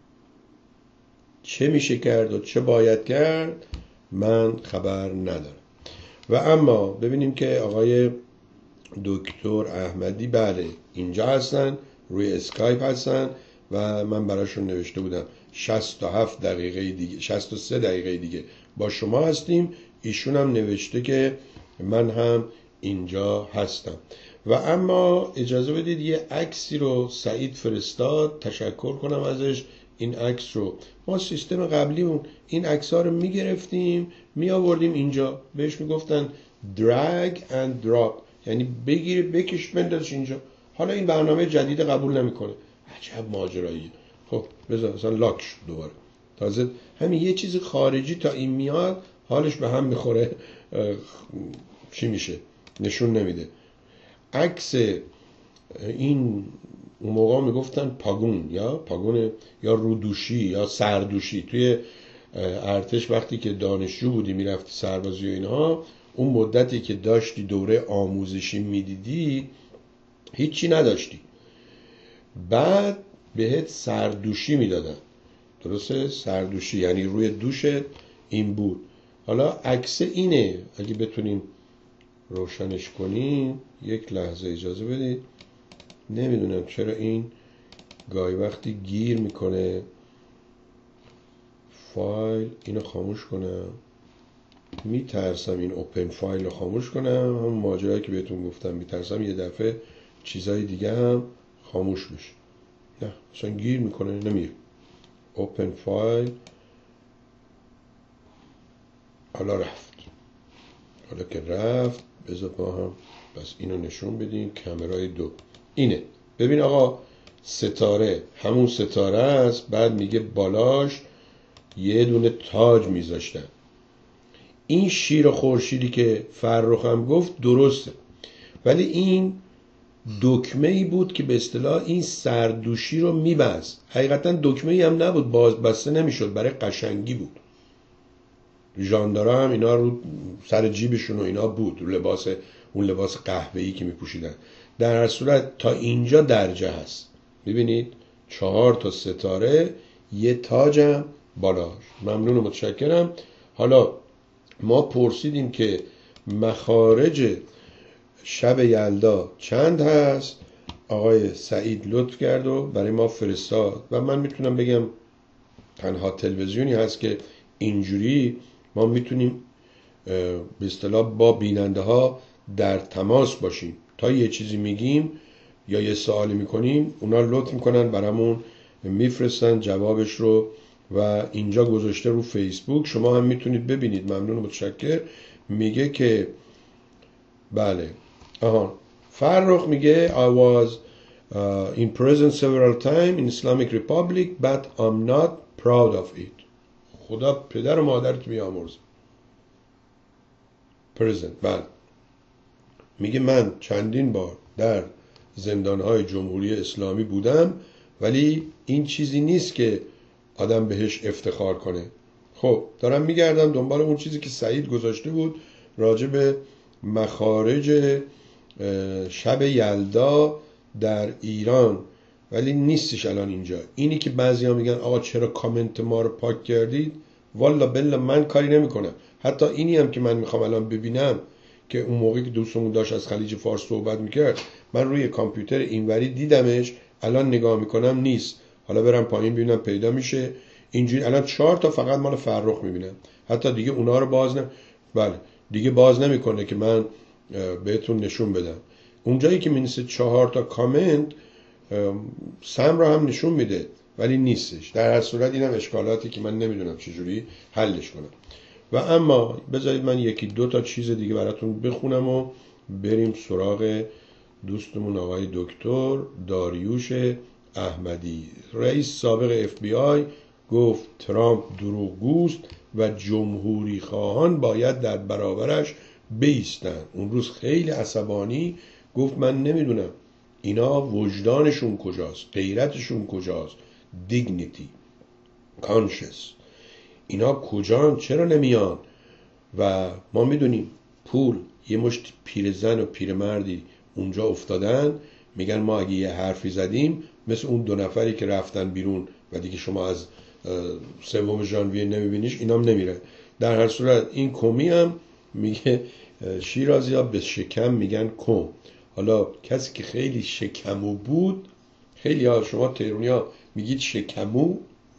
چه میشه کرد و چه باید کرد من خبر ندارم. و اما ببینیم که آقای دکتر احمدی بله اینجا هستن، روی اسکایپ هستن و من براشون نوشته بودم شصت و هفت دقیقه دیگه، شصت و سه دقیقه دیگه با شما هستیم. ایشون هم نوشته که من هم اینجا هستم. و اما اجازه بدید یه عکسی رو سعید فرستاد، تشکر کنم ازش. این عکس رو ما سیستم قبلیمون این عکس ها رو میگرفتیم می آوردیم اینجا، بهش میگفتن drag and drop، یعنی بگیر بکش بندازش اینجا. حالا این برنامه جدید قبول نمیکنه، عجب ماجراییه. خب بذار مثلا لاک شد دوباره، تازه همین یه چیز خارجی تا این میاد حالش به هم میخوره چی میشه نشون نمیده. عکس این اون موقع میگفتن پاگون یا پاگون یا رودوشی یا سردوشی. توی ارتش وقتی که دانشجو بودی میرفتی سربازی و اینها، اون مدتی که داشتی دوره آموزشی میدیدی هیچی نداشتی، بعد بهت سردوشی میدادن. درسته؟ سردوشی یعنی روی دوشت این بود. حالا عکس اینه، اگه بتونیم روشنش کنیم، یک لحظه اجازه بدید. نمیدونم چرا این گاهی وقتی گیر میکنه. فایل، اینو خاموش کنم. میترسم این اوپن فایل رو خاموش کنم، همون ماجرایی که بهتون گفتم، میترسم یه دفعه چیزای دیگه هم خاموش بشه. نه اصلا گیر میکنه نمیره. اوپن فایل، حالا رفت. حالا که رفت بذار با هم بس اینو نشون بدیم. کامرای دو اینه. ببین آقا، ستاره همون ستاره است، بعد میگه بالاش یه دونه تاج میذاشتن. این شیر و خورشیدی که فرخ هم گفت درسته، ولی این دکمه ای بود که به اصطلاح این سردوشی رو میبست. حقیقتا دکمه ای هم نبود، باز بسته نمیشد، برای قشنگی بود. ژاندارا هم اینا رو سر جیبشون و اینا بود، رو لباس، اون لباس قهوه‌ای که میپوشیدن. در هر صورت تا اینجا درجه هست. ببینید چهار تا ستاره، یه تاجم بالاش. ممنون و متشکرم. حالا ما پرسیدیم که مخارج شب یلدا چند هست. آقای سعید لطف کرد و برای ما فرستاد و من میتونم بگم تنها تلویزیونی هست که اینجوری ما میتونیم به اصطلاح با بیننده ها در تماس باشیم. تا یه چیزی میگیم یا یه سوالی میکنیم، اونا لطف میکنن برامون میفرستن جوابش رو و اینجا گذاشته رو فیسبوک. شما هم میتونید ببینید. ممنون و متشکر. میگه که بله، آها، فرخ میگه I was uh, in prison several times in Islamic Republic but I'm not proud of it. خدا پدر و مادرت بیامرز. prison، بله. میگه من چندین بار در زندانهای جمهوری اسلامی بودم، ولی این چیزی نیست که آدم بهش افتخار کنه. خب دارم میگردم دنبال اون چیزی که سعید گذاشته بود راجع به مخارج شب یلدا در ایران، ولی نیستش الان اینجا. اینی که بعضیا میگن آقا چرا کامنت ما رو پاک کردید، والا بلا من کاری نمیکنم. حتی اینی هم که من میخوام الان ببینم که اون موقعی که دوستمون داشت از خلیج فارس صحبت میکرد، من روی کامپیوتر اینوری دیدمش، الان نگاه میکنم نیست. حالا برم پایین ببینم پیدا میشه. اینجوری الان چهار تا فقط مال فرخ میبینم، حتی دیگه اونا رو باز نم... بله دیگه باز نمیکنه که من بهتون نشون بدم. اونجایی که می‌نویسه چهار تا کامنت، سم رو هم نشون میده ولی نیستش. در هر صورت اینم اشکالاتی که من نمیدونم چجوری حلش کنم. و اما بذارید من یکی دو تا چیز دیگه براتون بخونم و بریم سراغ دوستمون آقای دکتر داریوش احمدی. رئیس سابق اف بی آی گفت ترامپ دروغگوست و جمهوری خواهان باید در برابرش بیستن. اون روز خیلی عصبانی گفت من نمیدونم اینا وجدانشون کجاست، غیرتشون کجاست، دیگنیتی، کانشس، اینا کجان، چرا نمیان؟ و ما میدونیم پول، یه مشت پیرزن و پیرمردی اونجا افتادن، میگن ما اگه یه حرفی زدیم مثل اون دو نفری که رفتن بیرون و دیگه شما از سوم ژانویه نمیبینیش، اینام نمیره. در هر صورت این کمی هم میگه شیرازی ها به شکم میگن کم. حالا کسی که خیلی شکمو بود، خیلی ها شما تهرونی ها میگید شکمو،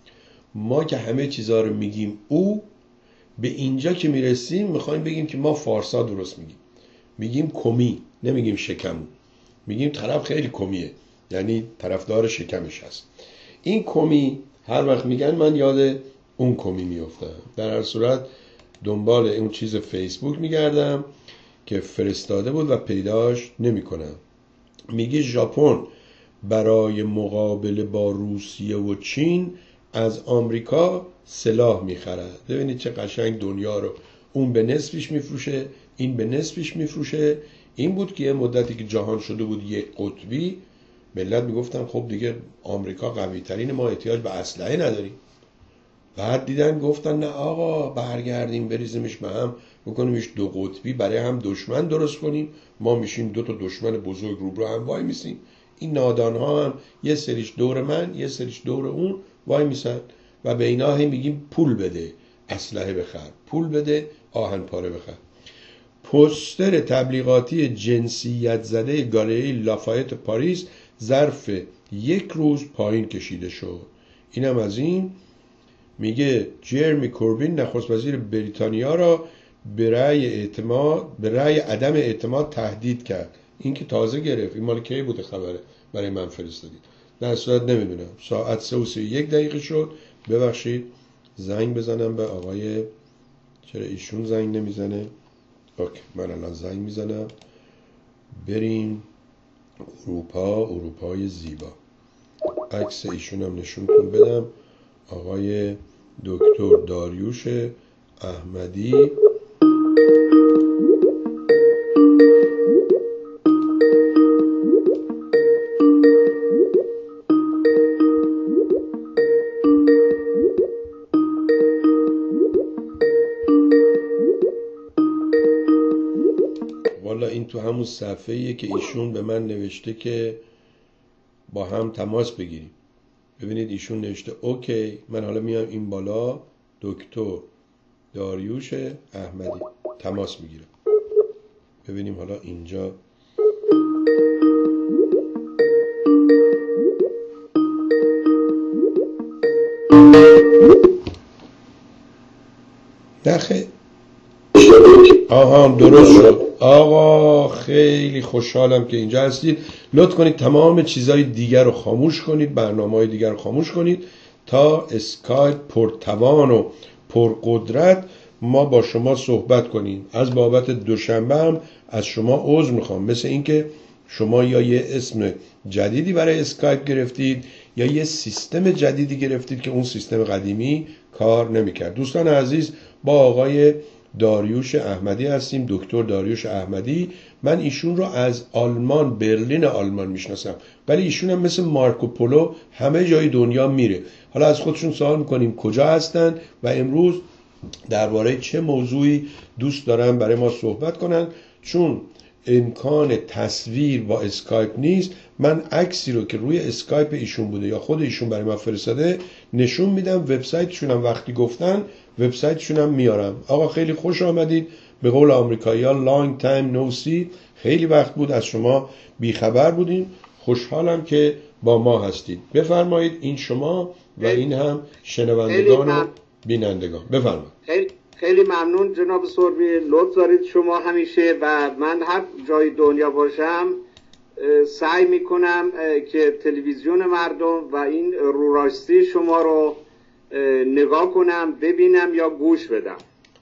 ما که همه چیزها رو میگیم او، به اینجا که میرسیم میخوایم بگیم که ما فارسا درست میگیم، میگیم کمی، نمیگیم شکمو، میگیم طرف خیلی کمیه، یعنی طرفدار شکمش هست. این کمی هر وقت میگن من یاد اون کمی میافتم. در هر صورت دنبال اون چیز فیسبوک میگردم که فرستاده بود و پیداش نمیکنم. میگه ژاپن برای مقابله با روسیه و چین از آمریکا سلاح میخرد. ببینید چه قشنگ دنیا رو، اون به نصفش میفروشه، این به نصفش میفروشه. این بود که یه مدتی که جهان شده بود یک قطبی، ملت میگفتن خب دیگه آمریکا قوی ترین، ما احتیاج به اسلحه نداریم. بعد دیدن گفتن نه آقا برگردیم بریزیمش به هم، بکنیمش دو قطبی، برای هم دشمن درست کنیم، ما میشیم دو تا دشمن بزرگ روبرو هم وای میسیم. این نادان ها هم یه سریش دور من، یه سریش دور اون وای میسن و به اینا هم میگیم پول بده اسلحه بخر، پول بده آهن پاره بخر. پوستر تبلیغاتی جنسیت زده گالری لافایت پاریس ظرف یک روز پایین کشیده شد. اینم از این. میگه جرمی کوربین نخست وزیر بریتانیا را به رأی اعتماد به رأی عدم اعتماد تهدید کرد. این که تازه گرفت، این مال کی بوده خبره برای من فرستادید؟ در صورت نمیدونم. ساعت سه و سی یک دقیقه شد. ببخشید زنگ بزنم به آقای، چرا ایشون زنگ نمیزنه؟ اوکی من الان زنگ میزنم. بریم اروپا، اروپای زیبا. عکس ایشون هم نشونتون بدم. آقای دکتر داریوش احمدی. والا این تو همون صفحه‌ایه که ایشون به من نوشته که با هم تماس بگیریم. ببینید ایشون نوشته اوکی. من حالا میام این بالا، دکتر داریوش احمدی، تماس میگیرم. ببینیم حالا اینجا نخه. آها درست شد. آقا خیلی خوشحالم که اینجا هستید. لطف کنید تمام چیزهای دیگر رو خاموش کنید، برنامه‌های دیگر رو خاموش کنید تا اسکایپ پرتوان و پرقدرت ما با شما صحبت کنیم. از بابت دوشنبه هم از شما عذر میخوام، مثل اینکه شما یا یه اسم جدیدی برای اسکایپ گرفتید یا یه سیستم جدیدی گرفتید که اون سیستم قدیمی کار نمیکرد. دوستان عزیز، با آقای داریوش احمدی هستیم، دکتر داریوش احمدی. من ایشون رو از آلمان، برلین آلمان میشناسم، ولی ایشون هم مثل مارکوپولو همه جای دنیا میره. حالا از خودشون سوال میکنیم کجا هستن و امروز درباره چه موضوعی دوست دارن برای ما صحبت کنن. چون امکان تصویر با اسکایپ نیست، من عکسی رو که روی اسکایپ ایشون بوده یا خود ایشون برای من فرستاده نشون میدم. وبسایتشون هم وقتی گفتن وبسایتشون هم میارم. آقا خیلی خوش آمدید. به قول آمریکایی‌ها long time no see، خیلی وقت بود از شما بیخبر بودیم. خوشحالم که با ما هستید. بفرمایید، این شما و این هم شنوندگان و بینندگان. بفرمایید. خیلی خیلی ممنون جناب سوربی، لطف دارید شما همیشه. و من هر جای دنیا باشم سعی میکنم که تلویزیون مردم و این روراستی شما رو نگاه کنم، ببینم یا گوش بدم.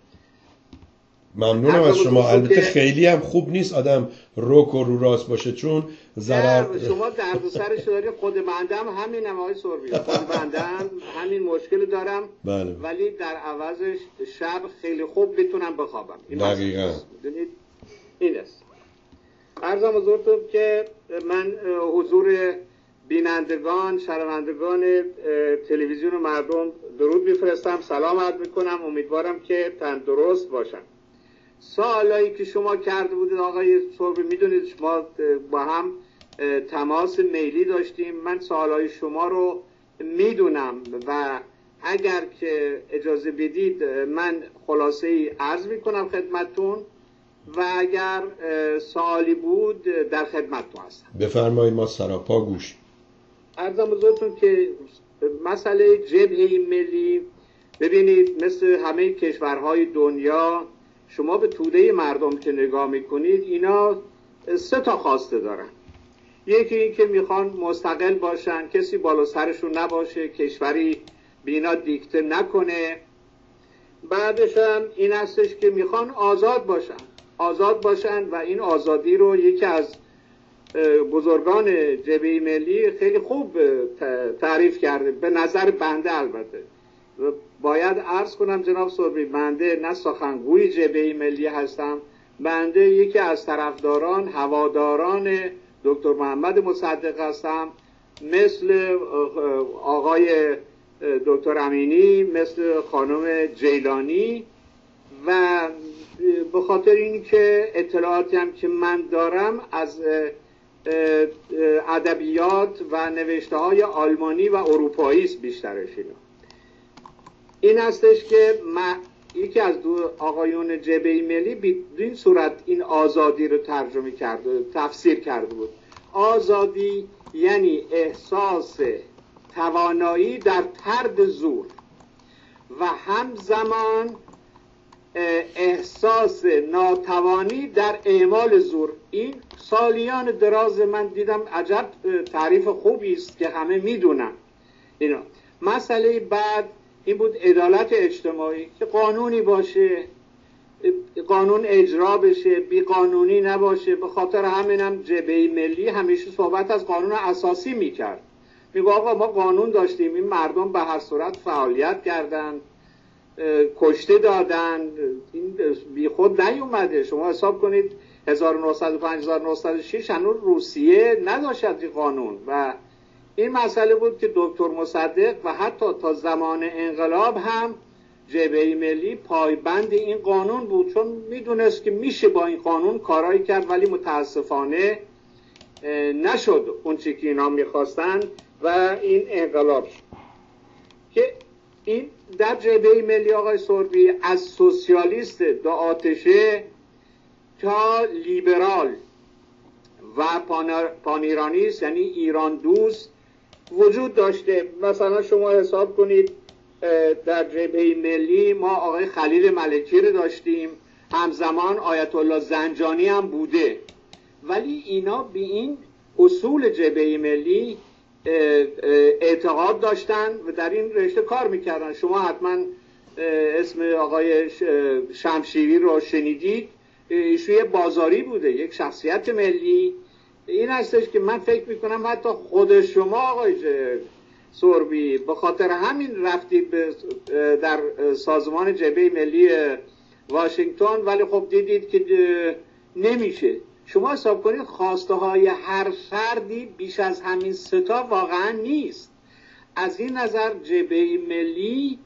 ممنونم از شما. البته خیلی هم خوب نیست آدم روک و رو راست باشه، چون ضرر شما درد سرش دارید. خود بندم همینم آقای سوربی، خود بندم همین مشکل دارم. بله. ولی در عوضش شب خیلی خوب بتونم بخوابم. دقیقاً میدونید این است. عرضم حضورتون که من حضور بینندگان، شنوندگان تلویزیون مردم درود میفرستم، سلام عرض میکنم. امیدوارم که تندرست باشن. سوالایی که شما کرده بودید آقای سوربی، میدونید شما با هم تماس میلی داشتیم. من سوالای شما رو میدونم و اگر که اجازه بدید من خلاصه ای عرض میکنم خدمتتون و اگر سوالی بود در خدمتتون هستم. بفرمایید، ما سراپا گوش. عرضم حضورتون که مسئله جبهه ملی، ببینید مثل همه کشورهای دنیا شما به توده مردم که نگاه میکنید اینا سه تا خواسته دارن. یکی این که میخوان مستقل باشن، کسی بالا سرشون نباشه، کشوری بینا دیکته نکنه. بعدش هم این هستش که میخوان آزاد باشن آزاد باشن و این آزادی رو یکی از بزرگان جبهه ملی خیلی خوب تعریف کرده، به نظر بنده. البته باید عرض کنم جناب سوربی، بنده نه سخنگوی جبهه ملی هستم، بنده یکی از طرفداران، هواداران دکتر محمد مصدق هستم، مثل آقای دکتر امینی، مثل خانم جیلانی. و به خاطر این که اطلاعاتی هم که من دارم از ادبیات و نوشته های آلمانی و اروپایی است بیشترش. اینا این هستش که یکی از دو آقایون جبهه ملی به این صورت این آزادی رو ترجمه کرده، تفسیر کرده بود. آزادی یعنی احساس توانایی در طرد زور و همزمان احساس ناتوانی در اعمال زور. این سالیان دراز من دیدم عجب تعریف خوبی است که همه میدونن اینا. مسئله بعد این بود عدالت اجتماعی، که قانونی باشه، قانون اجرا بشه، بی قانونی نباشه. به خاطر همینم جبهه ملی همیشه صحبت از قانون اساسی میکرد. میگه آقا ما قانون داشتیم، این مردم به هر صورت فعالیت کردن، کشته دادن، این بی خود نیومده. شما حساب کنید هزار و نهصد و پنج هزار و نهصد و شش هنوز روسیه نداشت این قانون و این مسئله بود که دکتر مصدق و حتی تا زمان انقلاب هم جبهه ملی پایبند این قانون بود، چون میدونست که میشه با این قانون کارایی کرد، ولی متاسفانه نشد اون چی که اینا میخواستن و این انقلاب شد. که این در جبهه ملی آقای سربی از سوسیالیست دو آتشه تا لیبرال و پانیرانیست یعنی ایران دوست وجود داشته. مثلا شما حساب کنید در جبهه ملی ما آقای خلیل ملکی رو داشتیم، همزمان آیت الله زنجانی هم بوده، ولی اینا به این اصول جبهه ملی اعتقاد داشتن و در این رشته کار میکردن. شما حتما اسم آقای شمشیری رو شنیدید، ایشون بازاری بوده، یک شخصیت ملی. این هستش که من فکر میکنم حتی خود شما آقای سربی به خاطر همین رفتید در سازمان جبهه ملی واشنگتن، ولی خب دیدید که نمیشه. شما حساب کنید خواسته های هر فردی بیش از همین ستا واقعا نیست. از این نظر جبهه ملی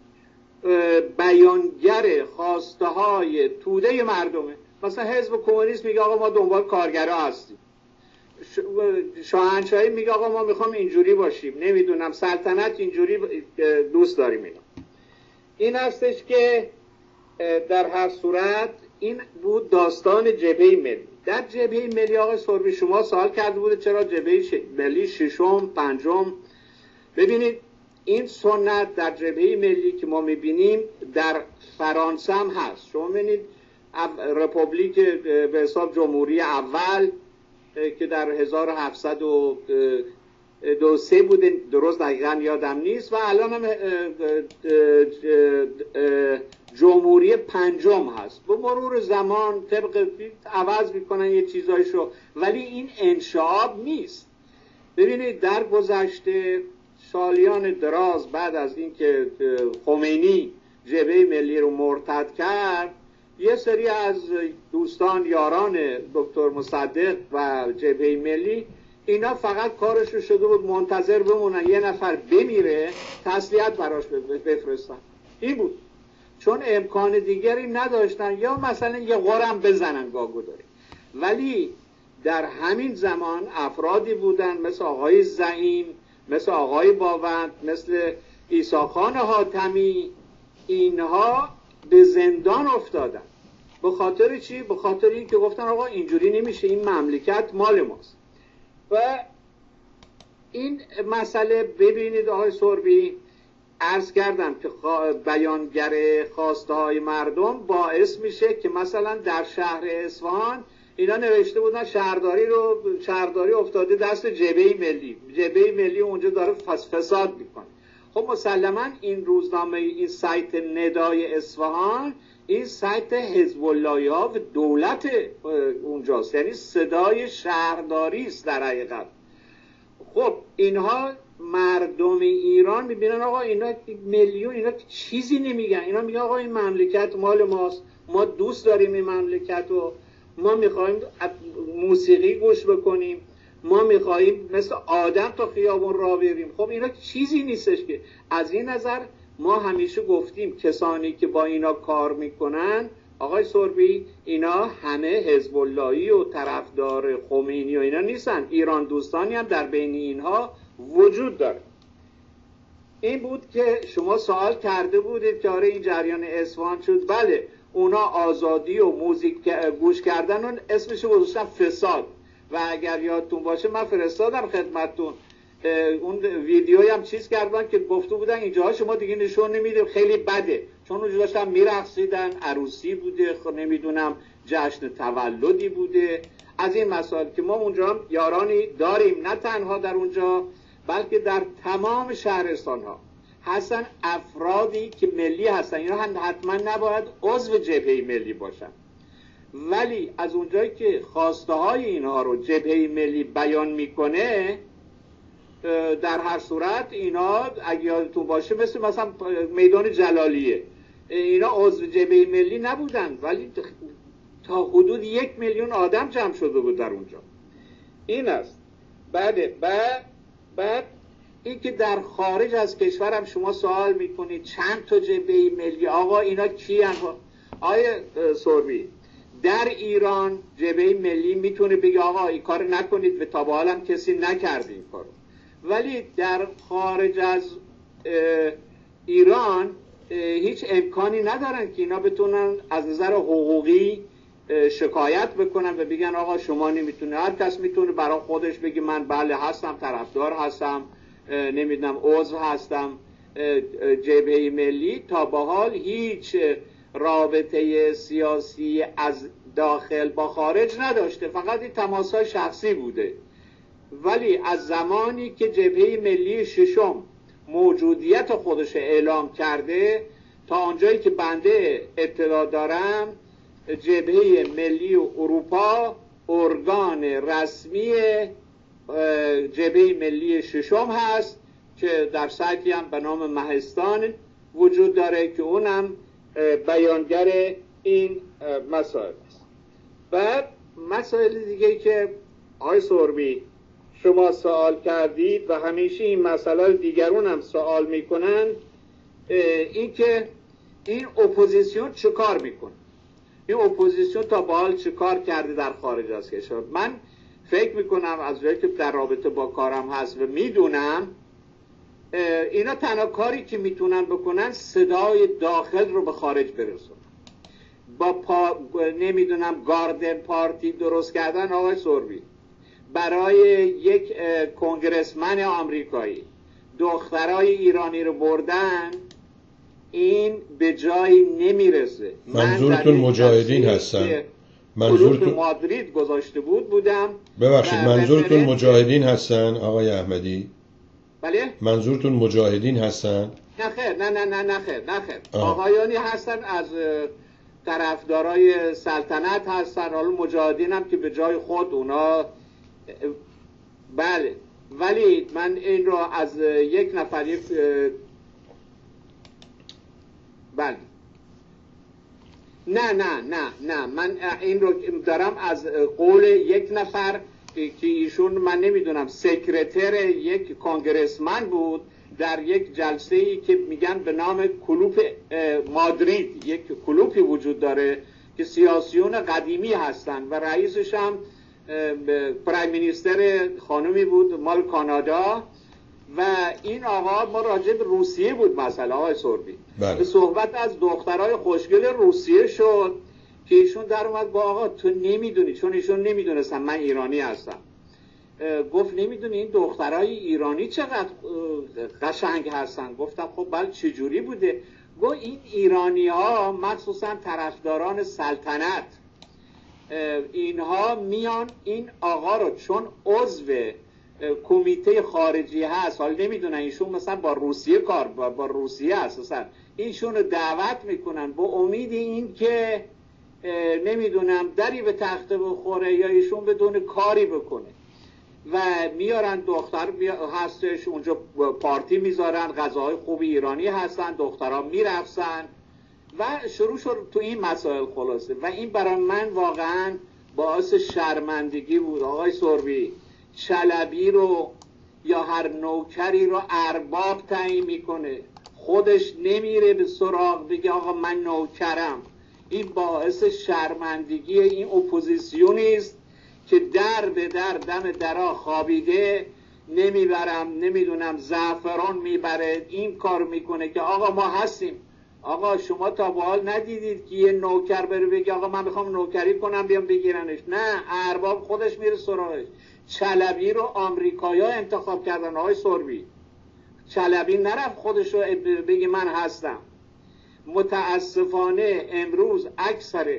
بیانگر خواسته های توده مردمه. مثلا حزب کمونیست میگه آقا ما دنبال کارگرها هستیم، شاهنشاهی میگه آقا ما میخوام اینجوری باشیم، نمیدونم سلطنت اینجوری دوست داریم. اینا این هستش که در هر صورت این بود داستان جبهه ملی. در جبهه ملی آقای سربی شما سوال کرده بوده چرا جبهه ملی ششم پنجم. ببینید این سنت در جبهه ملی که ما میبینیم در فرانسه هم هست. شما ببینید رپوبلیک به حساب جمهوری اول که در هزار و هفتصد و دو سه بوده، درست دقیقا یادم نیست، و الان هم جمهوری پنجم هست. به مرور زمان طبق عوض میکنن یه چیزایشو، ولی این انشعاب نیست. ببینید در گذشته سالیان دراز بعد از اینکه خمینی جبهه ملی رو مرتد کرد، یه سری از دوستان یاران دکتر مصدق و جبهه ملی اینا فقط کارشو شده بود منتظر بمونن یه نفر بمیره تسلیت براش بفرستن. این بود، چون امکان دیگری نداشتن، یا مثلا یه غرم بزنن گاگوداری. ولی در همین زمان افرادی بودن مثل آقای زعیم، مثل آقای باوند، مثل عیسی خان حاتمی، اینها به زندان افتادن. به خاطر چی؟ به خاطر این که گفتن آقا اینجوری نمیشه، این مملکت مال ماست. و این مسئله ببینید آقای سربی، عرض کردم که بیانگر خواسته های مردم باعث میشه که مثلا در شهر اصفهان اینا نوشته بودن شهرداری رو شهرداری افتاده دست جبهه ملی، جبهه ملی اونجا داره فساد میکنه. خب مسلما این روزنامه، این سایت ندای اصفهان، این سایت حزب الله ها و دولت اونجاست، یعنی صدای شهرداری است در حقیقت. خب اینها مردم ایران میبینن آقا اینا میلیون، اینا چیزی نمیگن، اینا میگن آقا این مملکت مال ماست، ما دوست داریم این مملکت رو، ما میخوایم موسیقی گوش بکنیم، ما میخوایم مثل آدم تا خیابون را بریم. خب اینا چیزی نیستش که. از این نظر ما همیشه گفتیم کسانی که با اینا کار میکنن آقای سربی، اینا همه حزب اللهی و طرفدار خمینی و اینا نیستن، ایران دوستانی هم در بین اینها وجود داره. این بود که شما سوال کرده بودید که آره این جریان اصفهان شد. بله، اونا آزادی و موزیک گوش کردن اون اسمش رو گذاشتن فساد. و اگر یادتون باشه من فرستادم خدمتتون اون ویدیویی هم چیز کردن که گفته بودن اینجاها شما دیگه نشون نمیدید، خیلی بده، چون اونجا داشتن میرقصیدن، عروسی بوده، خب نمیدونم جشن تولدی بوده، از این مسائل که ما اونجا یارانی داریم، نه تنها در اونجا بلکه در تمام شهرستان ها هستن افرادی که ملی هستن. اینا حتما نباید عضو جبهه ملی باشن، ولی از اونجایی که خواسته های اینها رو جبهه ملی بیان میکنه، در هر صورت اینا اگه یادتون باشه مثل مثلا میدان جلالیه، اینا عضو جبهه ملی نبودن ولی تا حدود یک میلیون آدم جمع شده بود در اونجا. این است. بعد بعد بعد این که در خارج از کشورم شما سوال میکنید چند تا جبهه ملی، آقا اینا کی هستن؟ آیه سوربی در ایران جبهه ملی میتونه بگه آقا این کار نکنید و تا به حالم کسی نکرده این کارو، ولی در خارج از ایران هیچ امکانی ندارن که اینا بتونن از نظر حقوقی شکایت بکنن و بگن آقا شما نمیتونه. هر کس میتونه برای خودش بگه من بله هستم، طرفدار هستم، نمیدونم عضو هستم جبهه ملی. تا به حال هیچ رابطه سیاسی از داخل با خارج نداشته، فقط این تماس‌های شخصی بوده. ولی از زمانی که جبهه ملی ششم موجودیت خودش اعلام کرده تا آنجایی که بنده اطلاع دارم، جبهه ملی اروپا ارگان رسمی جبهه ملی ششم هست که در سطحی هم به نام مهستان وجود داره که اونم بیانگر این مسائل است. بعد مسائل دیگه که آقای سوربی شما سوال کردید و همیشه این مسئله دیگرون هم سوال میکنن، این که این اپوزیسیون چه کار میکنه، این اپوزیسیون تا به حال چه کار کرده در خارج از کشور. من فکر میکنم از جایی که در رابطه با کارم هست و میدونم، اینا تنها کاری که میتونن بکنن صدای داخل رو به خارج برسونن. با پا... نمیدونم گاردن پارتی درست کردن آقای سوربی برای یک کنگرسمن آمریکایی، دخترای ایرانی رو بردن، این به جایی نمیرسه. منظورتون مجاهدین هستن؟ منظورتون مادرید گذاشته بود بودم. ببخشید منظورتون مجاهدین هستن آقای احمدی؟ بله؟ منظورتون مجاهدین هستن؟ نه خیر، نه نه نه نه خیر، نه خیر. آقایانی هستن از طرفدارای سلطنت هستن، حالا مجاهدین هم که به جای خود اونا، بله، ولی من این رو از یک نفر یک بله نه نه نه نه من این رو دارم از قول یک نفر که ایشون من نمیدونم سکرتر یک کنگرسمن بود در یک جلسه ای که میگن به نام کلوپ مادرید، یک کلوپی وجود داره که سیاسیون قدیمی هستن و رئیسش هم پرایم مینیستر خانومی بود مال کانادا و این آقا ما راجع به روسیه بود مثلا آقای سوربی بله. به صحبت از دخترای خوشگل روسیه شد که ایشون در اومد با آقا تو نمیدونی، چون ایشون نمیدونستن من ایرانی هستم، گفت نمیدونی این دخترای ایرانی چقدر قشنگ هستن. گفتم خب بله چجوری بوده؟ گفت این ایرانی ها مخصوصا طرفداران سلطنت اینها میان این آقا رو چون عضو کمیته خارجی هست، حالا نمیدونن ایشون مثلا با روسیه کار با, با روسیه اساسا ایشون رو دعوت میکنن با امید این که نمیدونم دری به تخته بخوره یا ایشون بدون کاری بکنه و میارن دختر هستش اونجا پارتی میذارن، غذاهای خوب ایرانی هستن، دخترها میرقصن و شروع شد تو این مسائل خلاصه. و این برای من واقعا باعث شرمندگی بود. آقای سوربی چلبی رو یا هر نوکری رو ارباب تعیین میکنه، خودش نمیره به سراغ بگه آقا من نوکرم. این باعث شرمندگی این اپوزیسیونی است که در به در دم درا خوابیده نمیبرم، نمیدونم زعفران میبره، این کار میکنه که آقا ما هستیم. آقا شما تا به حال ندیدید که یه نوکر بره بگه آقا من میخوام نوکری کنم بیام بگیرنش؟ نه، ارباب خودش میره سراغش. چلبی رو آمریکایی‌ها انتخاب کردن آقای سربی. چلبی نرفت خودش رو بگه من هستم. متاسفانه امروز اکثر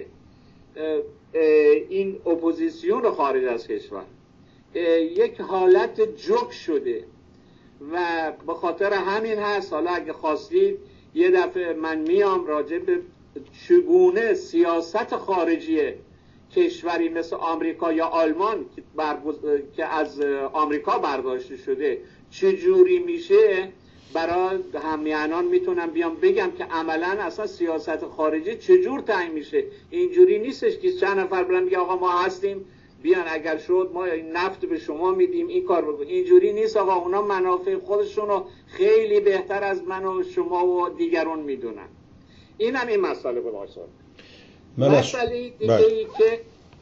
این اپوزیسیون خارج از کشور یک حالت جوک شده و به خاطر همین هست. حالا اگه خواستید یه دفعه من میام راجع به چگونه سیاست خارجی کشوری مثل آمریکا یا آلمان که, برگز... که از آمریکا برداشته شده چجوری میشه برای همیهنان میتونم بیام بگم که عملا اصلا سیاست خارجی چجور تعیین میشه. اینجوری نیستش که چند نفر برن بگن آقا ما هستیم بیان اگر شد ما نفت به شما میدیم این کار بکن. اینجوری نیست آقا. اونا منافع خودشون رو خیلی بهتر از من و شما و دیگران میدونن. این هم این مسئله بود آقای سربی. مسئله دیگه ای که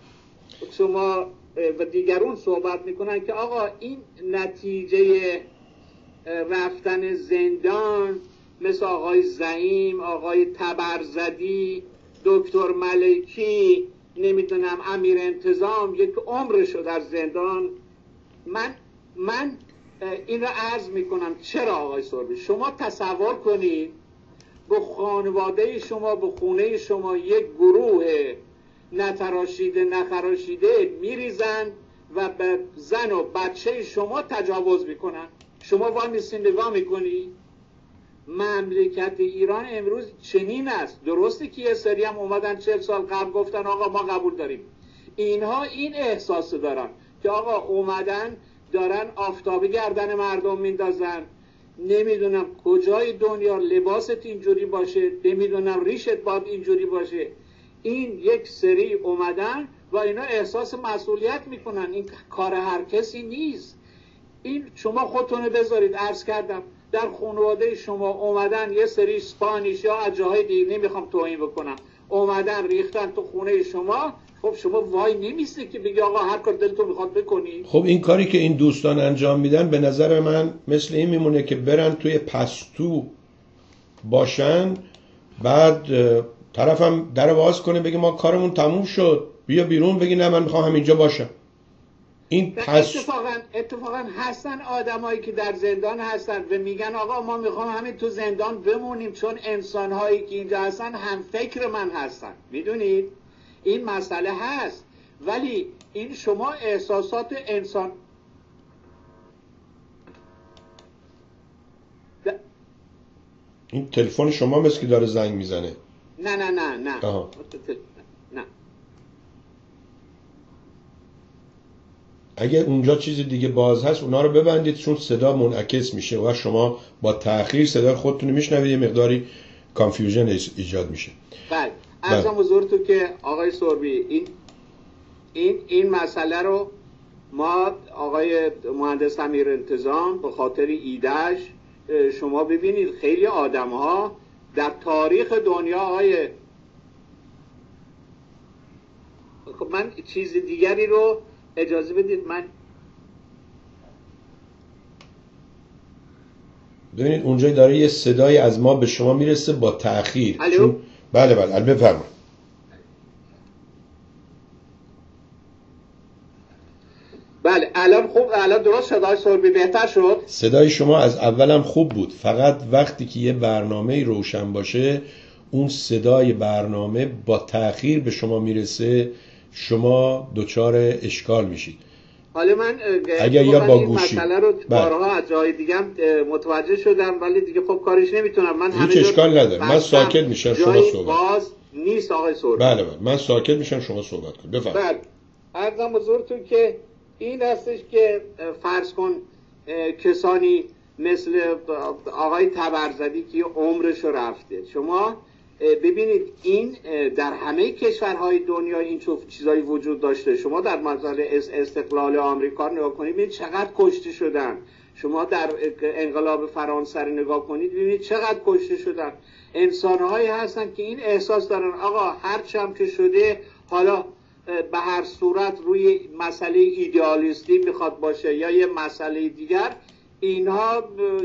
شما و دیگران صحبت میکنن که آقا این نتیجه رفتن زندان مثل آقای زعیم، آقای تبرزدی، دکتر ملکی، نمیدونم امیر انتظام یک عمرشو در زندان. من من این را عرض میکنم چرا آقای سربی شما تصور کنید به خانواده شما، به خونه شما یک گروه نتراشیده نخراشیده میریزن و به زن و بچه شما تجاوز میکنن. شما وای میسین نگاه میکنی؟ مملکت ایران امروز چنین است. درسته که یه سری هم اومدن چهل سال قبل گفتن آقا ما قبول داریم. اینها این احساس دارن که آقا اومدن دارن آفتابی گردن مردم میندازن، نمیدونم کجای دنیا لباست اینجوری باشه، نمیدونم ریشت باید اینجوری باشه. این یک سری اومدن و اینا احساس مسئولیت میکنن. این کار هر کسی نیست. این شما خودتونه بذارید. عرض کردم در خانواده شما اومدن یه سری اسپانیش یا از جاهای دیگه، نمیخوام توهین بکنم، اومدن ریختن تو خونه شما. خب شما وای نمیسته که بگی آقا هر کار دلتون میخواد بکنی؟ خب این کاری که این دوستان انجام میدن به نظر من مثل این میمونه که برن توی پستو باشن، بعد طرفم در باز کنه بگه ما کارمون تموم شد بیا بیرون، بگی نه من میخوام همینجا باشم. این پس اتفاقا اتفاقا هستن آدمایی که در زندان هستن و میگن آقا ما میخوام همین تو زندان بمونیم چون انسانهایی که اینجا هستن هم فکر من هستن. میدونید این مسئله هست. ولی این شما احساسات انسان د... این تلفن شما مثل که داره زنگ میزنه. نه نه نه نه آها. نه اگه اونجا چیز دیگه باز هست اونا رو ببندید چون صدا منعکس میشه و شما با تأخیر صدا خودتون میشنوید، یه مقداری کانفیوژن ایجاد میشه. بله عرضم حضورتون که آقای سربی این این این مسئله رو ما آقای مهندس امیر انتظام به خاطر ایدهش، شما ببینید خیلی آدم ها در تاریخ دنیا آقای خب من چیز دیگری رو اجازه بدید من ببینید اونجا داره یه صدای از ما به شما میرسه با تأخیر. چون بله بله بفرمایید. بله الان خوب، الان درست صدای سربی بهتر شد. صدای شما از اولم خوب بود، فقط وقتی که یه برنامه روشن باشه اون صدای برنامه با تأخیر به شما میرسه، شما دچار اشکال میشید. حالا من اگر یا با گوشی مسئله رو بارها از جای دیگه متوجه شدم ولی دیگه خب کارش نمیتونم. من هیچ اشکال نداره، من ساکت میشم شما صحبت. باز نیست آقای سربی. بله بله من ساکت میشم شما صحبت کن. بفرمایید. بله عرضم حضورتون که این هستش که فرض کن کسانی مثل آقای تبرزدی که عمرش رفته، شما ببینید این در همه کشورهای دنیا این چیزایی وجود داشته. شما در مسئله استقلال آمریکا نگاه کنید ببینید چقدر کشته شدن. شما در انقلاب فرانسه نگاه کنید ببینید چقدر کشته شدن. انسانهایی هستن که این احساس دارن آقا هر چم که شده حالا به هر صورت روی مسئله ایدئالیستی میخواد باشه یا یه مسئله دیگر، اینها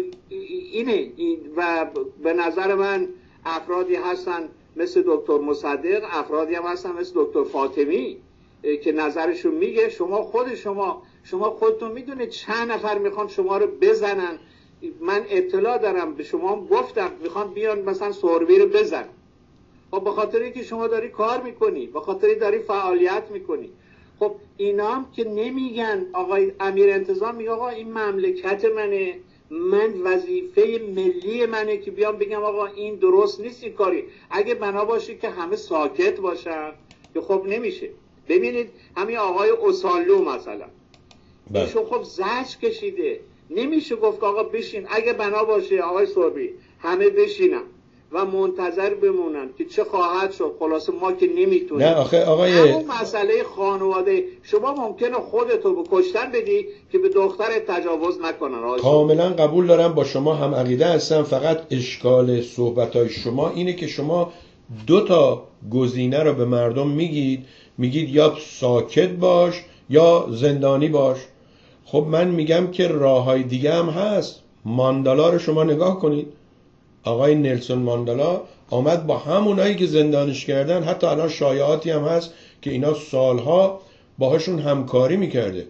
اینه و به نظر من افرادی هستن مثل دکتر مصدق، افرادی هم هستن مثل دکتر فاطمی که نظرشون میگه. شما خود شما شما خودتون میدونید چند نفر میخوان شما رو بزنن. من اطلاع دارم، به شما گفتم میخوان بیان مثلا سروری رو بزنن. خب به خاطر اینکه شما داری کار میکنی، به خاطر داری فعالیت میکنی. خب اینا هم که نمیگن. آقای امیر انتظام میگه آقا این مملکت منه، من وظیفه ملی منه که بیام بگم آقا این درست نیست این کاری. اگه بنا باشه که همه ساکت باشن که خب نمیشه. ببینید همین آقای اوسالو مثلا ایشون خب زجر کشیده، نمیشه گفت آقا بشین. اگه بنا باشه آقای سربی همه بشینن و منتظر بمونن که چه خواهد شد، خلاصه ما که نمیتونیم. نه آخه آقای همون مسئله خانواده، شما ممکنه خودتو به کشتن بدی که به دختر تجاوز نکنن. کاملا قبول دارم، با شما هم عقیده هستم. فقط اشکال صحبتای شما اینه که شما دو تا گزینه رو به مردم میگید، میگید یا ساکت باش یا زندانی باش. خب من میگم که راههای دیگه هم هست. ماندالا رو شما نگاه کنید. آقای نلسون ماندالا آمد با همونایی که زندانش کردن، حتی الان شایعاتی هم هست که اینا سالها باهاشون همکاری میکرده.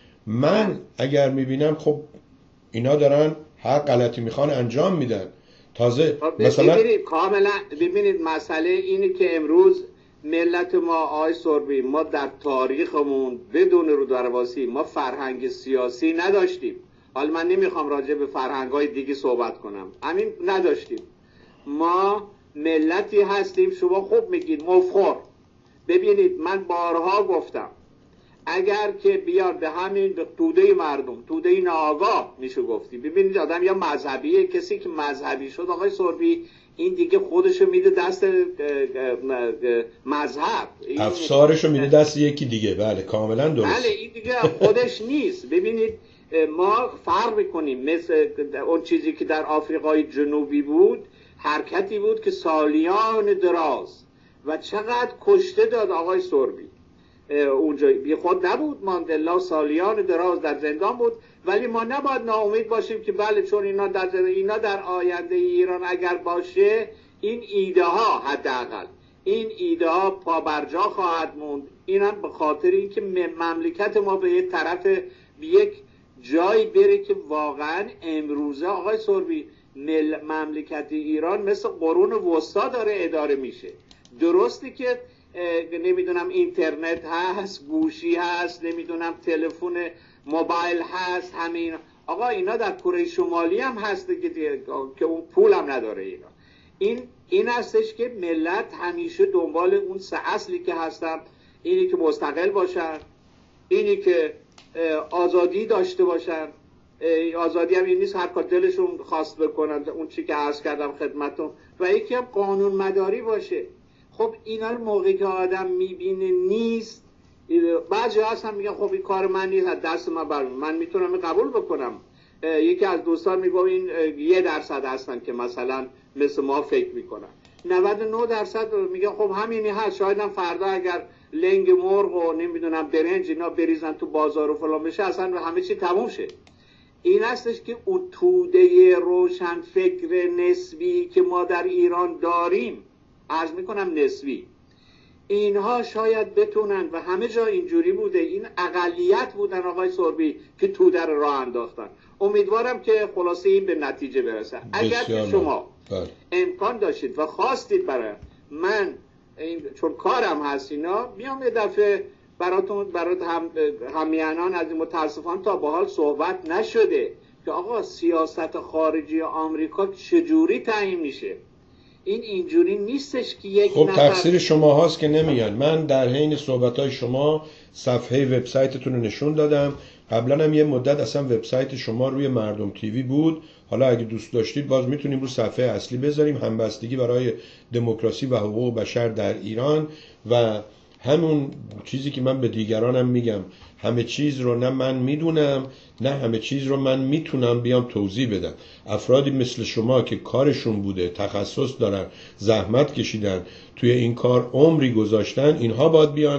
من اگر میبینم خب اینا دارن هر غلطی میخوان انجام میدن، تازه مثلا ببینید کاملا ببینید مسئله اینه که امروز ملت ما آقای سربی، ما در تاریخمون بدون رو درواسی ما فرهنگ سیاسی نداشتیم. حالا من نمیخوام راجع به فرهنگ‌های دیگه صحبت کنم، همین نداشتیم. ما ملتی هستیم، شما خوب میگید مفخور. ببینید من بارها گفتم اگر که بیاد به همین به توده مردم، توده ناآگاه میشه گفتی. ببینید آدم یا مذهبیه، کسی که مذهبی شد آقای سربی این دیگه خودشو میده دست مذهب، افسارشو میده دست یکی دیگه. بله کاملا درست. بله این دیگه خودش نیست. ببینید ما فرق میکنیم، مثل اون چیزی که در آفریقای جنوبی بود، حرکتی بود که سالیان دراز و چقدر کشته داد آقای سربی. اونجا بی خود نبود، ماندلا سالیان دراز در زندان بود، ولی ما نباید ناامید باشیم که بله چون اینا در اینا در آینده ایران اگر باشه این ایده ها حداقل این ایده ها پابرجا خواهد موند. اینم به خاطر اینکه مملکت ما به یک طرف به یک جایی بره که واقعا امروزه آقای سربی مملکت ایران مثل قرون وسطا داره اداره میشه. درستی که نمیدونم اینترنت هست، گوشی هست، نمیدونم تلفن موبایل هست، همین آقا اینا در کره شمالی هم هست که که اون پول هم نداره. اینا این این هستش که ملت همیشه دنبال اون سه اصلی که هستن، اینی که مستقل باشن، اینی که آزادی داشته باشن. آزادی هم این نیست هر کار دلشون خواست بکنن، اون چی که عرض کردم خدمتون، و یکی هم قانون مداری باشه. خب اینا رو موقعی که آدم میبینه نیست، بعضی هستن میگن خب این کار من نیست، دست من بر من میتونم قبول بکنم. یکی از دوستان میگه این یه درصد هستن که مثلا مثل ما فکر میکنن، نود و نه درصد میگه خب همینی هست. شاید هم فردا اگر لنگ مرغ و نمیدونم برنج اینا بریزن تو بازار و فلان بشه اصلا همه چی تموم شه. این هستش که اون توده روشن فکر نسبی که ما در ایران داریم، عرض میکنم نسبی، اینها شاید بتونن و همه جا اینجوری بوده، این اقلیت بودن آقای سربی که توده رو راه انداختن. امیدوارم که خلاصه این به نتیجه برسه. اگر که شما بر. امکان داشتید و خواستید برای من این چون کارم هست اینا بیام یه دفعه براتون برات هم همیهنان از این متاسفانه تا به حال صحبت نشده که آقا سیاست خارجی آمریکا چجوری تعیین میشه. این اینجوری نیستش که یک خب نفر تقصیر شما هاست که نمیان. من در حین صحبت‌های شما صفحه وبسایتتون رو نشون دادم. قبلا هم یه مدت اصلا وبسایت شما روی مردم تیوی بود. حالا اگه دوست داشتید باز میتونیم رو صفحه اصلی بذاریم، همبستگی برای دموکراسی و حقوق بشر در ایران. و همون چیزی که من به دیگرانم میگم، همه چیز رو نه من میدونم نه همه چیز رو من میتونم بیام توضیح بدم. افرادی مثل شما که کارشون بوده، تخصص دارن، زحمت کشیدن، توی این کار عمری گذاشتن، اینها باید بیان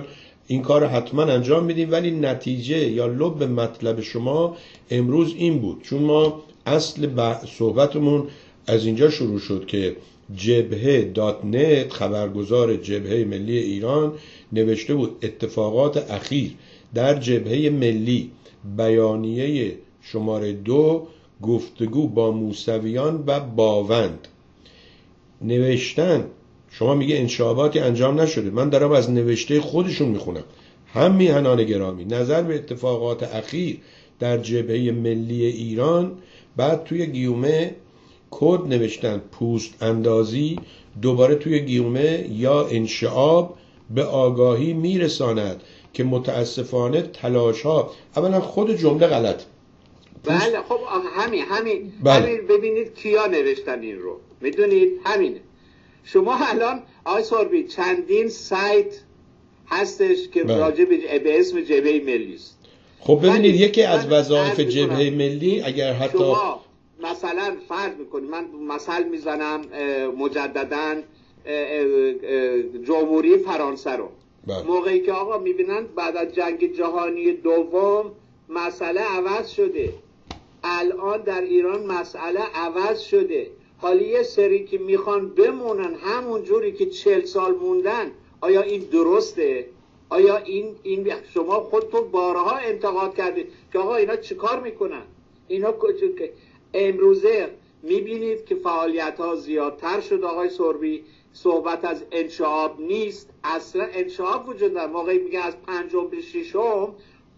این کار حتما انجام میدیم، ولی نتیجه یا لب مطلب شما امروز این بود، چون ما اصل صحبتمون از اینجا شروع شد که جبهه دات نت خبرگزار جبهه ملی ایران نوشته بود اتفاقات اخیر در جبهه ملی، بیانیه شماره دو، گفتگو با موسویان و باوند. نوشتن شما میگه انشاباتی انجام نشده، من دارم از نوشته خودشون میخونم. هم میهنان گرامی، نظر به اتفاقات اخیر در جبهه ملی ایران، بعد توی گیومه کد نوشتن پوست اندازی، دوباره توی گیومه یا انشعاب به آگاهی میرساند که متاسفانه تلاش ها، اولا خود جمله غلط. بله خب همین همین بله. همین ببینید کیا نوشتن این رو، میدونید همینه. شما الان آقای سوربی چندین سایت هستش که بله. راجع به اسم جبهه ملی است. خب ببینید یکی از وظایف جبهه ملی اگر حتی شما مثلا فرض میکنید، من مثل میزنم مجددا جمهوری فرانسه رو، بله. موقعی که آقا میبینن بعد از جنگ جهانی دوم مسئله عوض شده، الان در ایران مسئله عوض شده، حالا یه سری که میخوان بمونن همون جوری که چهل سال موندن، آیا این درسته؟ آیا این این شما خودتون بارها انتقاد کردید که آقا اینا چیکار میکنن؟ اینا که امروزه میبینید که فعالیت ها زیادتر شد. آقای سوربی صحبت از انشعاب نیست، اصلا انشعاب وجود نداره. موقعی میگه از پنجم به ششم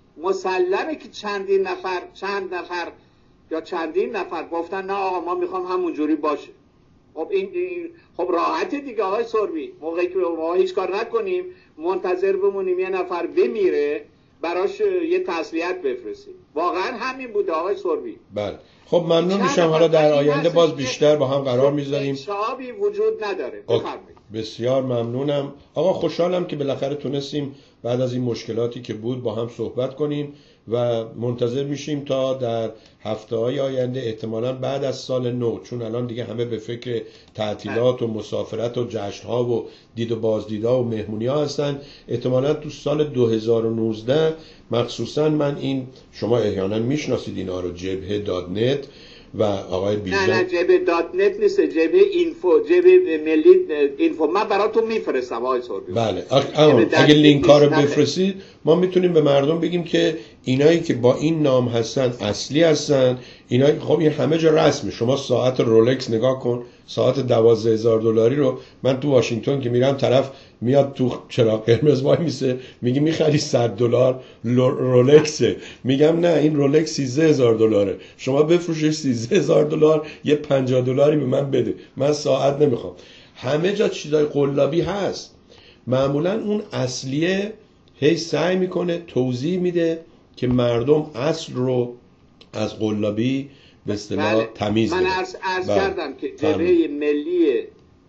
مسلمه که چندین نفر چند نفر یا چندین نفر گفتن نه آقا ما میخوام همون جوری باشه. خب این, این خب راحته دیگه آقای سوربی، موقعی که ما هیچ کار نکنیم منتظر بمونیم یه نفر بمیره براش یه تسلیت بفرستیم. واقعا همین بوده آقای سوربی. بله خب ممنون میشم، حالا در آینده باز بیشتر با هم قرار میذاریم. شعبی وجود نداره. بفرمایید. بسیار ممنونم آقا، خوشحالم که بالاخره تونستیم بعد از این مشکلاتی که بود با هم صحبت کنیم و منتظر میشیم تا در هفته‌های آینده، احتمالاً بعد از سال نو، چون الان دیگه همه به فکر تعطیلات و مسافرت و جشن‌ها و دید و بازدیدها و مهمونی‌ها هستن، احتمالاً تو سال دو هزار و نوزده مخصوصاً من این، شما احیانا میشناسید اینا رو، جبهه دات نت و آقای بیژن. نه نه جبهه دات نت نیست، جبهه اینفو، جبهه ملی اینفو. من براتون میفرستم آقای سوربی. بله اگه لینک ها رو بفرستید ما میتونیم به مردم بگیم که اینایی که با این نام هستن اصلی هستن. اینایی خب این همه جا رسمه. شما ساعت رولکس نگاه کن، ساعت دوازده هزار دلاری رو من تو واشنگتن که میرم طرف میاد تو چراغ قرمز وای میسه میگه میخری صد دلار رولکسه، میگم نه این رولکس سیزده هزار دلاره، شما بفروشش سیزده هزار دلار، یه پنجاه دلاری به من بده، من ساعت نمیخوام. همه جا چیزای قلابی هست. معمولا اون اصلیه هی سعی میکنه توضیح میده که مردم اصل رو از قلابی به اصطلاح بله. تمیز من عرض, عرض کردم که جبهه ملی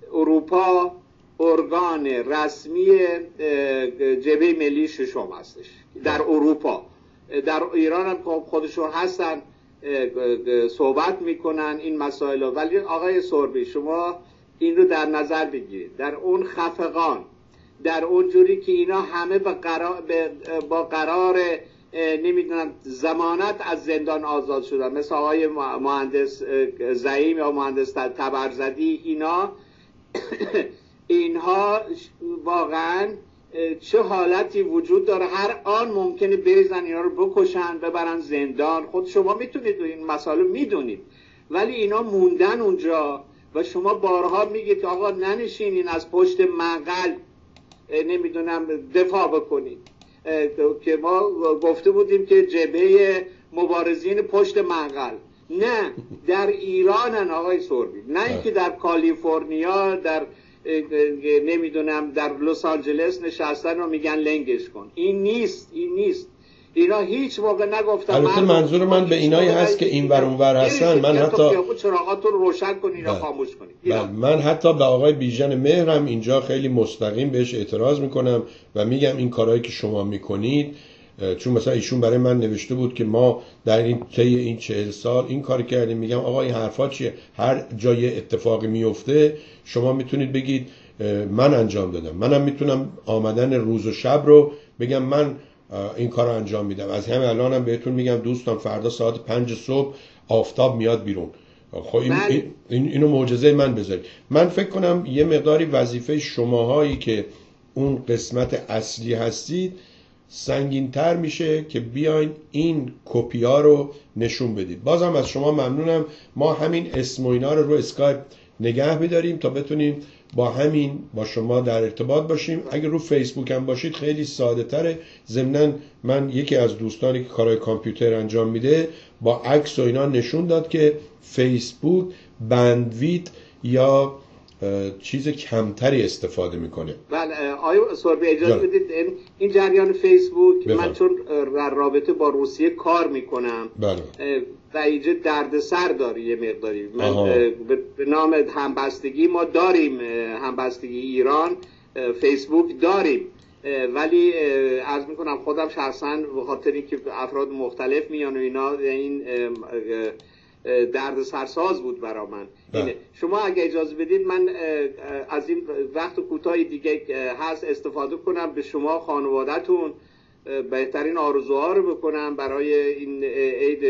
اروپا ارگان رسمی جبهه ملی ششم هستش در اروپا. در ایران هم خودشون هستن صحبت میکنن این مسائل، ولی آقای سوربی شما این رو در نظر بگیرید، در اون خفقان، در اون جوری که اینا همه با قرار, با قرار نمیدونم ضمانت از زندان آزاد شدن، مثل آقای مهندس زعیم یا مهندس تبرزدی، اینا اینها واقعا چه حالتی وجود داره، هر آن ممکنه بریزن اینا رو بکشن ببرن زندان. خود شما میتونید این مسائل میدونید، ولی اینا موندن اونجا و شما بارها میگید آقا ننشینین از پشت منقل نمیدونم دفاع بکنید، که ما گفته بودیم که جبهه مبارزین پشت منقل. نه، در ایرانن آقای سوربی، نه اینکه در کالیفرنیا، در نمیدونم در لس آنجلس نشستن و میگن لنگش کن. این نیست، این نیست. اینا هیچ موقع نگفتن. البته منظور من به اینایی هست که این ور اون ور هستن. من حتی چراغاتون رو روشن کنید، اینا خاموش کنید. من حتی به آقای بیژن مهرم اینجا خیلی مستقیم بهش اعتراض میکنم و میگم این کارهایی که شما میکنید، چون مثلا ایشون برای من نوشته بود که ما در این طی این چهل سال این کار کردیم، میگم آقا این حرفا چیه؟ هر جای اتفاقی میفته شما میتونید بگید من انجام دادم. منم میتونم آمدن روز و شب رو بگم من این کار رو انجام میدم. از همین الانم بهتون میگم دوستان فردا ساعت پنج صبح آفتاب میاد بیرون. خب این, این اینو معجزه من بذارید. من فکر کنم یه مقداری وظیفه شماهایی که اون قسمت اصلی هستید سنگین‌تر میشه که بیاین این کپی ها رو نشون بدید. بازم از شما ممنونم. ما همین اسم و اینا رو رو اسکایپ نگه می‌داریم تا بتونیم با همین با شما در ارتباط باشیم. اگر رو فیسبوک هم باشید خیلی ساده تره. ضمناً من یکی از دوستانی که کارهای کامپیوتر انجام میده با عکس و اینا نشون داد که فیسبوک بندویت یا چیز کمتری استفاده میکنه. بله آیا سوربی اجازه بدید این جریان فیسبوک بفهم. من چون در رابطه با روسیه کار میکنم بله. و اینجا دردسر داره یه مقداری. من به نام همبستگی ما داریم، همبستگی ایران فیسبوک داریم، ولی عرض میکنم خودم شخصا به خاطر اینکه افراد مختلف میان و اینا این درد سرساز بود برا من. اینه. شما اگه اجازه بدید من از این وقت کوتاهی دیگه هست استفاده کنم به شما خانواده‌تون بهترین آرزوها رو بکنم برای این عید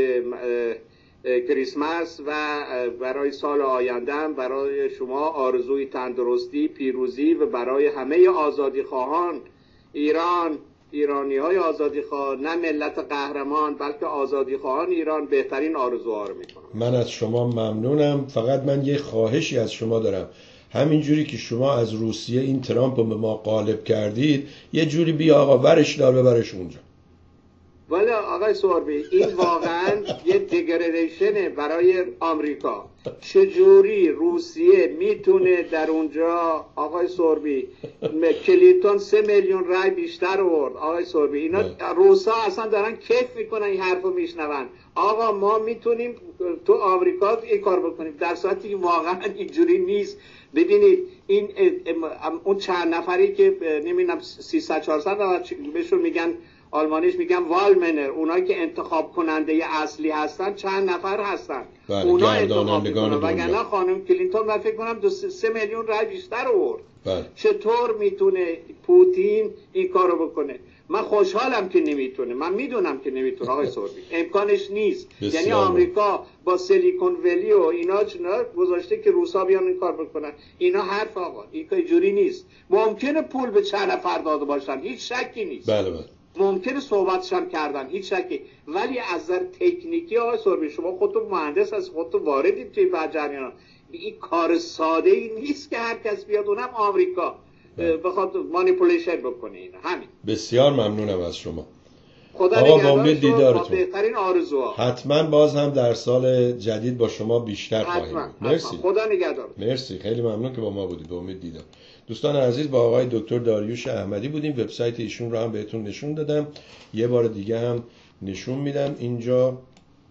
کریسمس و برای سال آینده، برای شما آرزوی تندرستی، پیروزی و برای همه آزادی خواهان ایران، ایرانی های آزادی خواه، نه ملت قهرمان بلکه آزادی خواهان ایران بهترین آرزوها رو میکنم. من از شما ممنونم. فقط من یه خواهشی از شما دارم. همین جوری که شما از روسیه این ترامپ رو به ما غالب کردید یه جوری بیا آقا ورش دار ببرش اونجا. ولی آقای سوربی این واقعا یه دیگریدیشنه برای آمریکا. چجوری روسیه میتونه در اونجا آقای سوربی کلینتون سه میلیون رای بیشتر آورد آقای سوربی، اینا روسا اصلا دارن کیف میکنن این حرفو میشنون. آقا ما میتونیم تو آمریکا این کار بکنیم، در صورتی که واقعا اینجوری نیست. ببینید این اون چند نفری که نمیدونم سیصد چهارصد بهشون میگن آلمانیش میگن والمنر، اونایی که انتخاب کننده اصلی هستن چند نفر هستن. بله، اونا انتخاب میکنن. وگرنه خانم کلینتون من فکر کنم دو سه میلیون رای بیشتر آورد. بله. چطور میتونه پوتین این کارو بکنه؟ من خوشحالم که نمیتونه، من میدونم که نمیتونه آقای سوربی، امکانش نیست. یعنی آمریکا با سیلیکون ولی و اینا چنا گذاشته که روسا بیان این کار بکنن. اینا حرف آقا، این که جوری نیست. ممکنه پول به چند نفر داده باشن، هیچ شکی نیست. بله بله. ممکنه صحبتش هم کردن، هیچ شکی، ولی از نظر تکنیکی آقای سوربی شما خودتون مهندس هست، خودتون واردید توی جریان، این کار ساده ای نیست که هر کس بیاد اونم آمریکا بخواد مانیپولیشن بکنه. اینا همین. بسیار ممنونم از شما. خدا نگهدارتون. دیدارتون. بهترین آرزوها. حتما باز هم در سال جدید با شما بیشتر خواهیم بود. مرسی. خدا نگهدارتون. مرسی، خیلی ممنون که با ما بودید. به امید دیدار. دوستان عزیز با آقای دکتر داریوش احمدی بودیم. وبسایت ایشون رو هم بهتون نشون دادم. یه بار دیگه هم نشون میدم. اینجا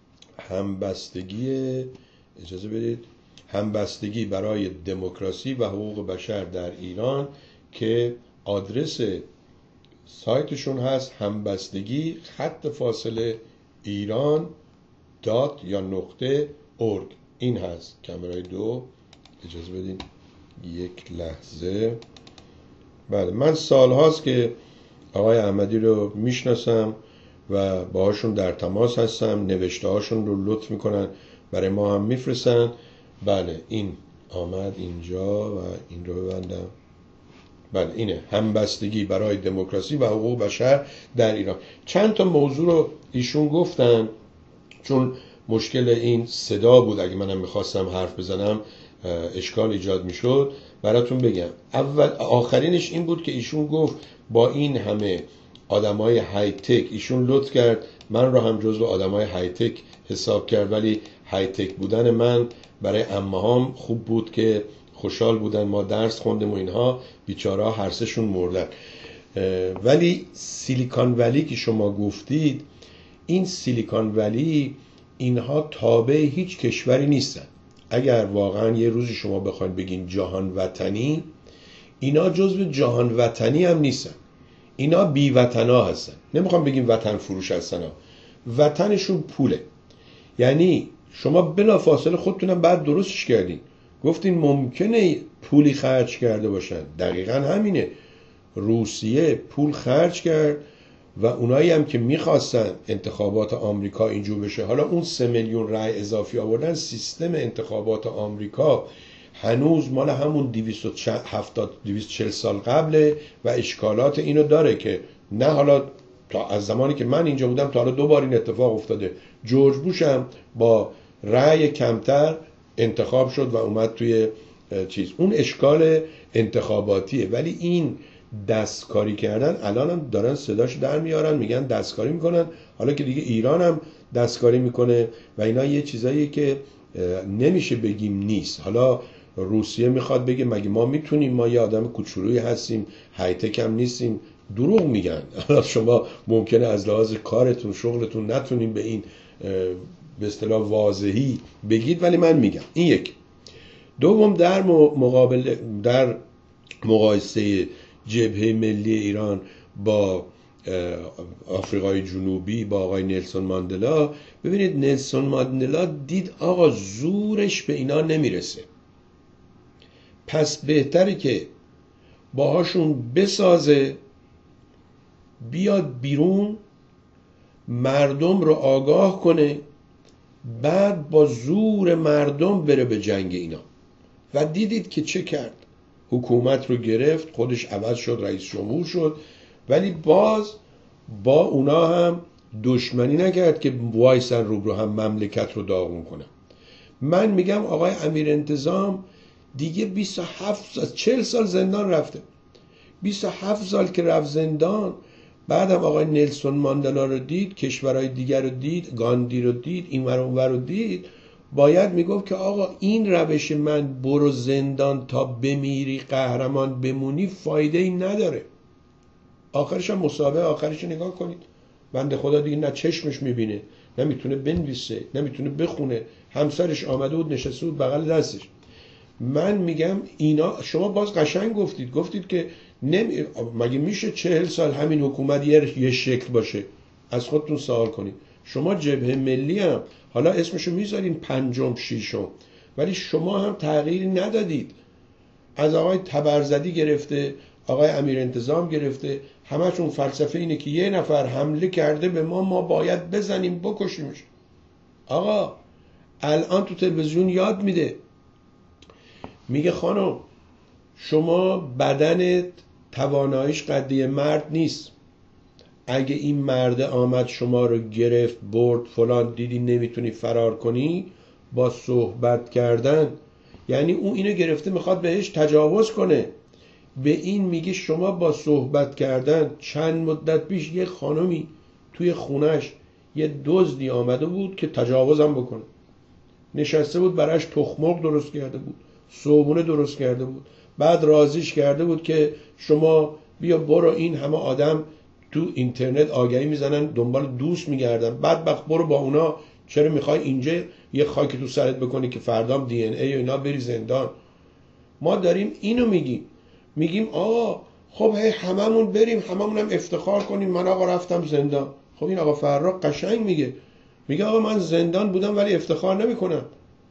همبستگی، اجازه بدید، همبستگی برای دموکراسی و حقوق بشر در ایران که آدرس سایتشون هست همبستگی خط فاصله ایران دات یا نقطه اورگ. این هست. کامرای دو، اجازه بدین یک لحظه. بله، من سال هاست که آقای احمدی رو میشناسم و باهاشون در تماس هستم. نوشته هاشون رو لطف میکنن برای ما هم میفرستن. بله این آمد اینجا و این رو ببندم. بله اینه همبستگی برای دموکراسی و حقوق بشر در ایران. چند تا موضوع رو ایشون گفتن، چون مشکل این صدا بود، اگه منم میخواستم حرف بزنم اشکال ایجاد میشد. براتون بگم اول آخرینش این بود که ایشون گفت با این همه آدمای های تک، ایشون لطف کرد من رو هم جزو آدمای های تک حساب کرد، ولی های تک بودن من برای عمه‌هام خوب بود که خوشحال بودن ما درس خوندیم و اینها، بیچاره‌ها هر سه‌شون مردن. ولی سیلیکون ولی که شما گفتید، این سیلیکون ولی اینها تابع هیچ کشوری نیستن. اگر واقعا یه روزی شما بخواید بگین جهان وطنی، اینا جزو جهان وطنی هم نیستن. اینا بی وطنا هستن. نمیخوام بگیم وطن فروش هستن ها. وطنشون پوله. یعنی شما بلافاصله خودتونم بعد درستش کردین، گفتین ممکنه پولی خرج کرده باشن. دقیقا همینه، روسیه پول خرج کرد و اونایی هم که میخواستن انتخابات آمریکا اینجور بشه، حالا اون سه میلیون رای اضافی آوردن. سیستم انتخابات آمریکا هنوز مال همون دویست و هفتاد دویست و چهل سال قبله و اشکالات اینو داره که نه حالا تا از زمانی که من اینجا بودم تا حالا دو بار این اتفاق افتاده. جورج بوش هم با رأی کمتر انتخاب شد و اومد توی چیز. اون اشکال انتخاباتیه. ولی این دستکاری کردن الان هم دارن صداش در میارن، میگن دستکاری میکنن. حالا که دیگه ایران هم دستکاری میکنه و اینا یه چیزایی که نمیشه بگیم نیست. حالا روسیه میخواد بگه مگه ما میتونیم، ما یه آدم کوچولویی هستیم، هایتک هم نیستیم. دروغ میگن. حالا شما ممکنه از لحاظ کارتون شغلتون نتونیم به این به اصطلاح واضحی بگید، ولی من میگم این یک. دوم، در مقابل در مقایسه جبهه ملی ایران با آفریقای جنوبی با آقای نلسون ماندلا، ببینید نلسون ماندلا دید آقا زورش به اینا نمیرسه، پس بهتره که باهاشون بسازه، بیاد بیرون، مردم رو آگاه کنه، بعد با زور مردم بره به جنگ اینا. و دیدید که چه کرد؟ حکومت رو گرفت، خودش عوض شد، رئیس جمهور شد، ولی باز با اونا هم دشمنی نکرد که وایسن روبرو هم مملکت رو داغون کنن. من میگم آقای امیر انتظام دیگه بیست و هفت سال چهل سال زندان رفته. بیست و هفت سال که رفت زندان، بعدم آقای نلسون ماندلا رو دید، کشورهای دیگر رو دید، گاندی رو دید، این ور اون ور رو دید، باید میگفت که آقا این روش من برو زندان تا بمیری قهرمان بمونی فایده ای نداره. آخرش هم مسابقه آخرش نگاه کنید، بنده خدا دیگه نه چشمش میبینه، نه میتونه بنویسه، نه میتونه بخونه، همسرش آمده بود نشسته بود بغل دستش. من میگم اینا، شما باز قشنگ گفتید گفتید که نمی... مگه میشه چهل سال همین حکومت یه شکل باشه؟ از خودتون سوال کنید. شما جبهه ملی هم حالا اسمشو میذارین پنجم شیشم، ولی شما هم تغییری ندادید. از آقای تبرزدی گرفته آقای امیر انتظام گرفته، همشون فلسفه اینه که یه نفر حمله کرده به ما، ما باید بزنیم بکشیمش. آقا الان تو تلویزیون یاد میده، میگه خانم شما بدنت تواناییش قدی مرد نیست، اگه این مرد آمد شما رو گرفت برد فلان، دیدی نمیتونی فرار کنی، با صحبت کردن، یعنی اون اینو گرفته میخواد بهش تجاوز کنه، به این میگه شما با صحبت کردن. چند مدت پیش یه خانمی توی خونش یه دزدی آمده بود که تجاوزم بکنه، نشسته بود براش تخم مرغ درست کرده بود، صبحونه درست کرده بود، بعد رازیش کرده بود که شما بیا برو، این همه آدم تو اینترنت آگهی میزنن دنبال دوست میگردن، بعد بخ برو با اونا، چرا میخوای اینجا یه خاک تو سرت بکنی که فردام دی ان ای و اینا بری زندان؟ ما داریم اینو میگیم، میگیم آقا خب هی هممون بریم هممون هم افتخار کنیم من آقا رفتم زندان. خب این آقا فرخ قشنگ میگه، میگه آقا من زندان بودم ولی افتخار نمیکنم،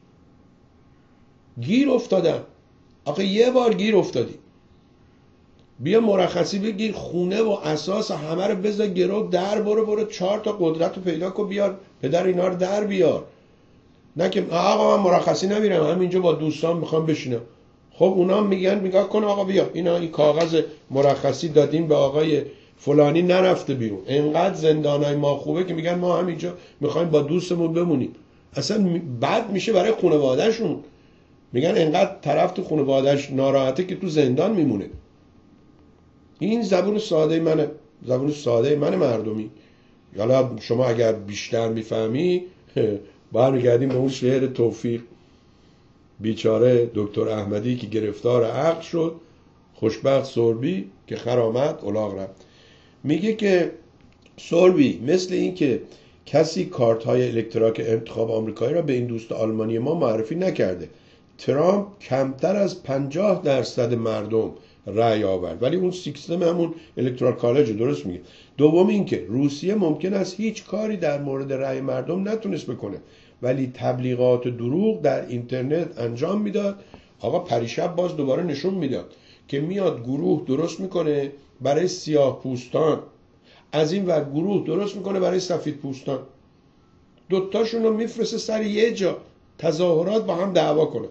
گیر افتادم. آقا یه بار گیر افتادی، بیا مرخصی بگیر، خونه و اساس همه رو بذار گرو، در برو برو چهار تا قدرت رو پیدا کن بیار، پدر اینا رو در بیار. نه که آقا من مرخصی نمیرم همینجا با دوستان میخوام بشینم. خب اونا میگن نگاه کن آقا بیا اینا این کاغذ مرخصی دادیم به آقای فلانی نرفته بیرون، انقدر زندانای ما خوبه که میگن ما همینجا میخوایم با دوستمون بمونیم. اصلا بد میشه برای خانواده‌شون، میگن انقدر طرف تو خانواده‌اش ناراحته که تو زندان میمونه. این زبون ساده منه، زبون ساده من مردمی. حالا شما اگر بیشتر میفهمی برمیگردیم به اون شعر توفیق، بیچاره دکتر احمدی که گرفتار عقل شد، خوشبخت سربی که خرامت الاغ رفت. میگه که سربی مثل این که کسی کارت های الکترونیک انتخاب آمریکایی را به این دوست آلمانی ما معرفی نکرده. ترامپ کمتر از پنجاه درصد مردم رأی آورد، ولی اون سیستم همون الکترال کالج درست میگه. دوم این که روسیه ممکن است هیچ کاری در مورد رأی مردم نتونست بکنه، ولی تبلیغات دروغ در اینترنت انجام میداد آقا پریشب باز دوباره نشون میداد که میاد گروه درست میکنه برای سیاه پوستان، از این ور گروه درست میکنه برای سفید پوستان، دوتاشون رو میفرسته سر یه جا تظاهرات با هم دعوا کنه.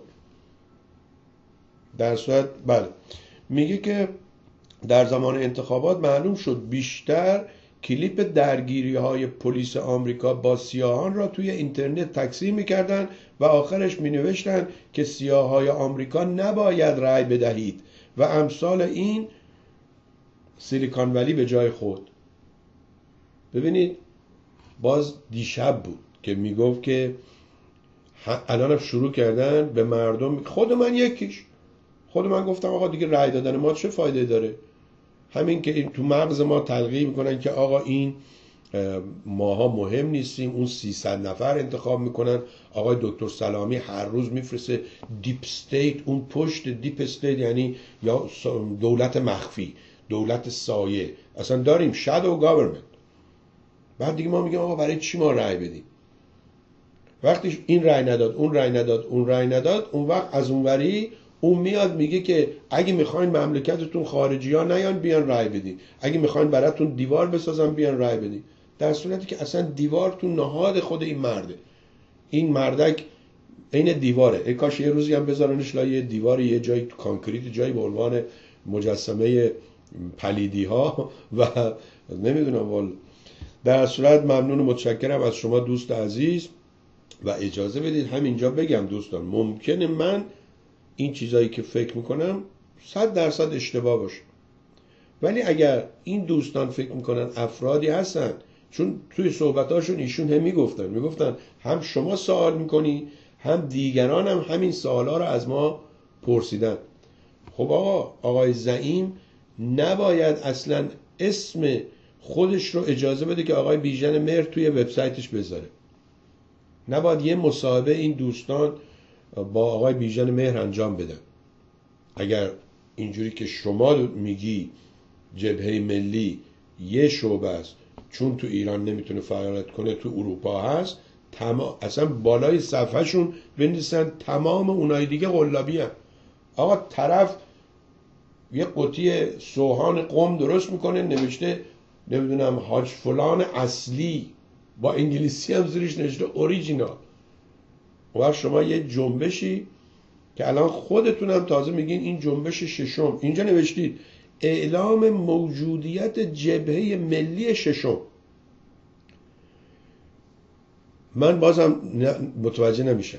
در صورت بله میگه که در زمان انتخابات معلوم شد بیشتر کلیپ درگیری های پلیس آمریکا با سیاهان را توی اینترنت تکثیر میکردن و آخرش مینوشتن که سیاه های آمریکا نباید رأی بدهید و امثال این، سیلیکون ولی به جای خود. ببینید باز دیشب بود که میگفت که الان شروع کردن به مردم، خود من یکیش خود من گفتم آقا دیگه رأی دادن ما چه فایده داره؟ همین که تو مغز ما تلقی میکنن که آقا این ماها مهم نیستیم، اون سیصد نفر انتخاب میکنن. آقای دکتر سلامی هر روز میفرسته دیپ استیت، اون پشت دیپ استیت یعنی یا دولت مخفی، دولت سایه، اصلا داریم شادو گاورمنت. بعد دیگه ما میگیم آقا برای چی ما رأی بدیم؟ وقتی این رأی نداد اون رأی نداد اون رأی نداد، اون وقت از اونوری اون میاد میگه که اگه میخواین مملکتتون خارجی ها نیان بیان رأی بدین، اگه میخواین براتون دیوار بسازن بیان رأی بدین، در صورتی که اصلا دیوار تو نهاد خود این مرده. این مردک این دیواره، ای کاش یه روزی هم بذارنش لای دیوار یه جای کانکریت، جایی به عنوان مجسمه پلیدی ها و نمیدونم وال. در صورت ممنون و متشکرم از شما دوست عزیز و اجازه بدید همینجا بگم دوستان ممکنه من این چیزایی که فکر میکنم صد درصد اشتباه باشه، ولی اگر این دوستان فکر میکنن افرادی هستن، چون توی صحبتاشون ایشون هم میگفتن میگفتن هم شما سوال میکنی هم دیگران هم همین سوالا رو از ما پرسیدن. خب آقا آقای زعیم نباید اصلا اسم خودش رو اجازه بده که آقای بیژن مهر توی وبسایتش بذاره. نباید یه مصاحبه این دوستان با آقای بیژن مهر انجام بدن. اگر اینجوری که شما میگی جبهه ملی یه شعبه است، چون تو ایران نمیتونه فعالیت کنه تو اروپا هست، تمام اصلا بالای صفحهشون بنویسن تمام اونای دیگه قلابی هم. آقا طرف یه قطعه سوهان قم درست میکنه نوشته نمیدونم حاج فلان اصلی، با انگلیسی هم زیرش نوشته اوریجینال. و شما یه جنبشی که الان خودتونم تازه میگین این جنبش ششم، اینجا نوشتید اعلام موجودیت جبهه ملی ششم. من بازم متوجه نمیشم،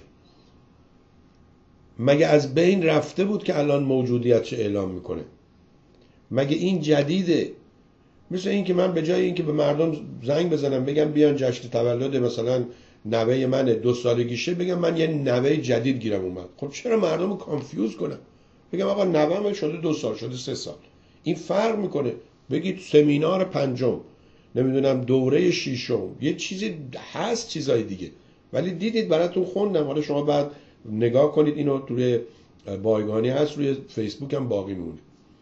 مگه از بین رفته بود که الان موجودیتش اعلام میکنه؟ مگه این جدیده؟ مثل این که من به جای اینکه به مردم زنگ بزنم بگم بیان جشن تولد مثلا نوه من دو سالگیشه، بگم من یه نوه جدید گیرم اومد. خب چرا مردم رو کانفیوز کنم؟ بگم آقا نوه من شده دو سال، شده سه سال، این فرق میکنه. بگید سمینار پنجم، نمیدونم دوره ششم، یه چیزی هست چیزای دیگه. ولی دیدید براتون خوندم، حالا شما بعد نگاه کنید، اینو توی بایگانی هست، روی فیسبوک هم باقی میمونه.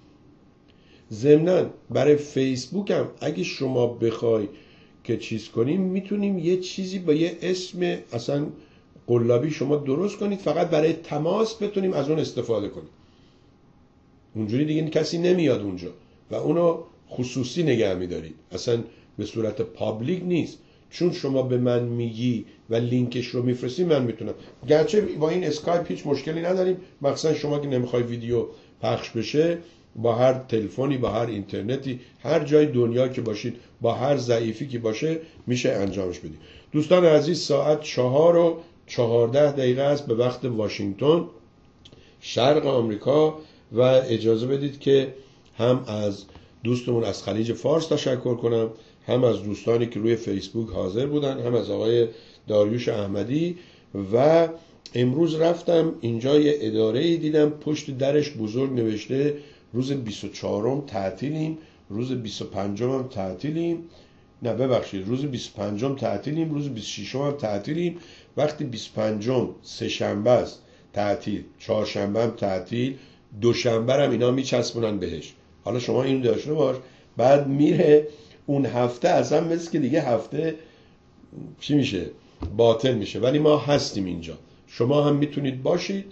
ضمناً برای فیسبوک هم اگه شما بخوای که چیز کنیم، میتونیم یه چیزی با یه اسم اصلا قلابی شما درست کنید، فقط برای تماس بتونیم از اون استفاده کنیم. اونجوری دیگه کسی نمیاد اونجا و اونو خصوصی نگه میدارید، اصلا به صورت پابلیک نیست. چون شما به من میگی و لینکش رو میفرستی، من میتونم، گرچه با این اسکایپ هیچ مشکلی نداریم، مخصوصا شما که نمیخوای ویدیو پخش بشه، با هر تلفنی، با هر اینترنتی، هر جای دنیا که باشید، با هر ضعیفی که باشه میشه انجامش بدید. دوستان عزیز، ساعت چهار و چهارده دقیقه است به وقت واشنگتن شرق آمریکا و اجازه بدید که هم از دوستمون از خلیج فارس تشکر کنم، هم از دوستانی که روی فیسبوک حاضر بودن، هم از آقای داریوش احمدی. و امروز رفتم اینجا یه اداره‌ای دیدم پشت درش بزرگ نوشته روز بیست و چهارم تعطیلیم، روز بیست و پنجم هم تعطیلیم، نه ببخشید روز بیست و پنجم تعطیلیم، روز بیست و ششم هم تعطیلیم. وقتی بیست و پنجم سه شنبه است تعطیل، چهارشنبه هم تعطیل، دوشنبه هم اینا میچسبونن بهش. حالا شما اینو داشته باش، بعد میره اون هفته اصلا مثل که دیگه هفته چی میشه؟ باطل میشه. ولی ما هستیم اینجا، شما هم میتونید باشید.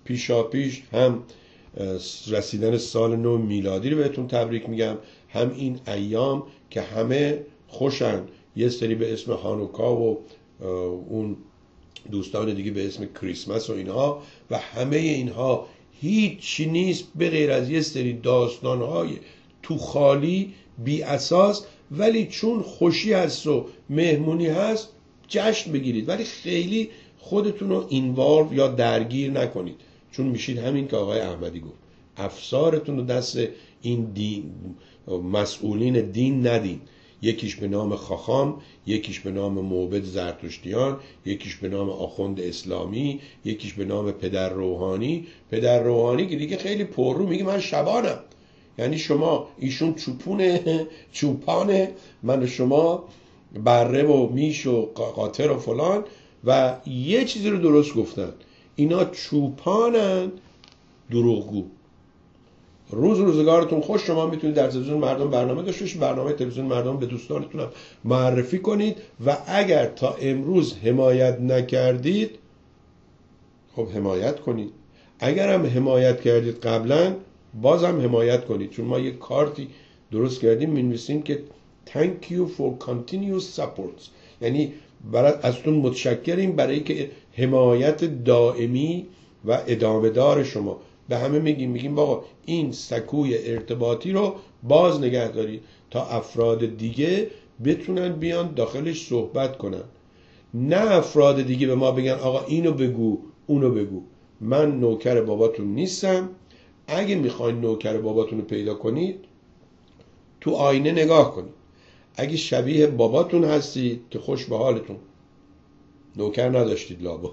پیشا پیش هم رسیدن سال نو میلادی رو بهتون تبریک میگم، هم این ایام که همه خوشن، یه سری به اسم هانوکا و اون دوستان دیگه به اسم کریسمس و اینها، و همه اینها هیچی نیست به غیر از یه سری داستانهای تو خالی بی اساس، ولی چون خوشی هست و مهمونی هست جشن بگیرید، ولی خیلی خودتون رو اینوالو یا درگیر نکنید، چون میشید همین که آقای احمدی گفت، افسارتون رو دست این دین مسئولین دین ندین، یکیش به نام خاخام، یکیش به نام موبد زرتشتیان، یکیش به نام آخوند اسلامی، یکیش به نام پدر روحانی. پدر روحانی که دیگه خیلی پررو میگه من شبانم، یعنی شما ایشون چوپونه چوپانه، من و شما بره و میش و قاطر و فلان، و یه چیزی رو درست گفتن، اینا چوپانن دروغگو. روز روزگارتون خوش، شما میتونید در تلویزیون مردم برنامه داشته باشید، برنامه تلویزیون مردم به دوستانتون هم معرفی کنید، و اگر تا امروز حمایت نکردید خب حمایت کنید، اگر هم حمایت کردید قبلا بازم حمایت کنید، چون ما یه کارتی درست کردیم می‌نویسیم که thank you for continuous support، یعنی برای ازتون متشکریم برای که حمایت دائمی و ادامه دار شما. به همه میگیم میگیم بابا این سکوی ارتباطی رو باز نگه دارید تا افراد دیگه بتونن بیان داخلش صحبت کنن، نه افراد دیگه به ما بگن آقا اینو بگو اونو بگو. من نوکر باباتون نیستم، اگه میخواین نوکر باباتون رو پیدا کنید تو آینه نگاه کنید، اگه شبیه باباتون هستید که خوش به حالتون، نوکر نداشتید لابد.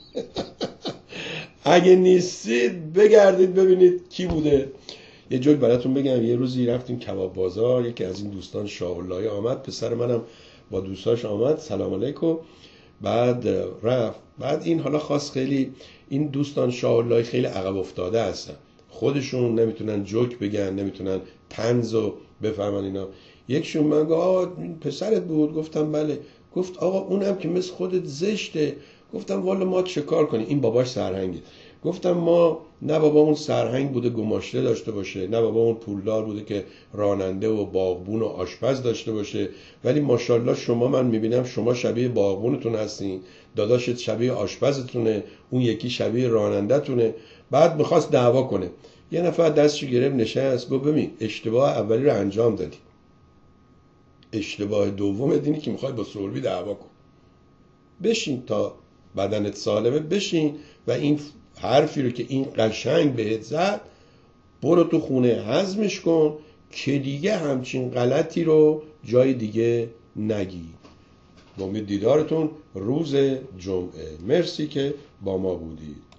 اگه نیستید بگردید ببینید کی بوده. یه جوک براتون بگم، یه روزی رفتیم کباب بازار، یکی از این دوستان شاه اللهی آمد، پسر منم با دوستاش آمد، سلام علیکم، بعد رفت، بعد این حالا خاص خیلی این دوستان شاه اللهی خیلی عقب افتاده هستن، خودشون نمیتونن جوک بگن، نمیتونن طنزو بفهمن اینا. یکشون من گفت آقا پسرت بود؟ گفتم بله. گفت آقا اونم که مثل خودت زشته. گفتم والا ما چه کار کنیم، این باباش سرهنگه. گفتم ما نه بابا اون سرهنگ بوده گماشته داشته باشه، نه بابا اون پولدار بوده که راننده و باغبون و آشپز داشته باشه، ولی ماشاءالله شما من میبینم شما شبیه باغبونتون هستین، داداشت شبیه آشپزتونه، اون یکی شبیه راننده‌تونه. بعد میخواست دعوا کنه، یه نفر دستشو گرفت نشست، گفت ببین اشتباه اولی رو انجام دادی، اشتباه دوم دینی که میخوای با سولبی دعوا کن، بشین تا بدنت سالمه، بشین و این حرفی رو که این قشنگ بهت زد برو تو خونه هضمش کن که دیگه همچین غلطی رو جای دیگه نگی. با امید دیدارتون روز جمعه. مرسی که با ما بودید.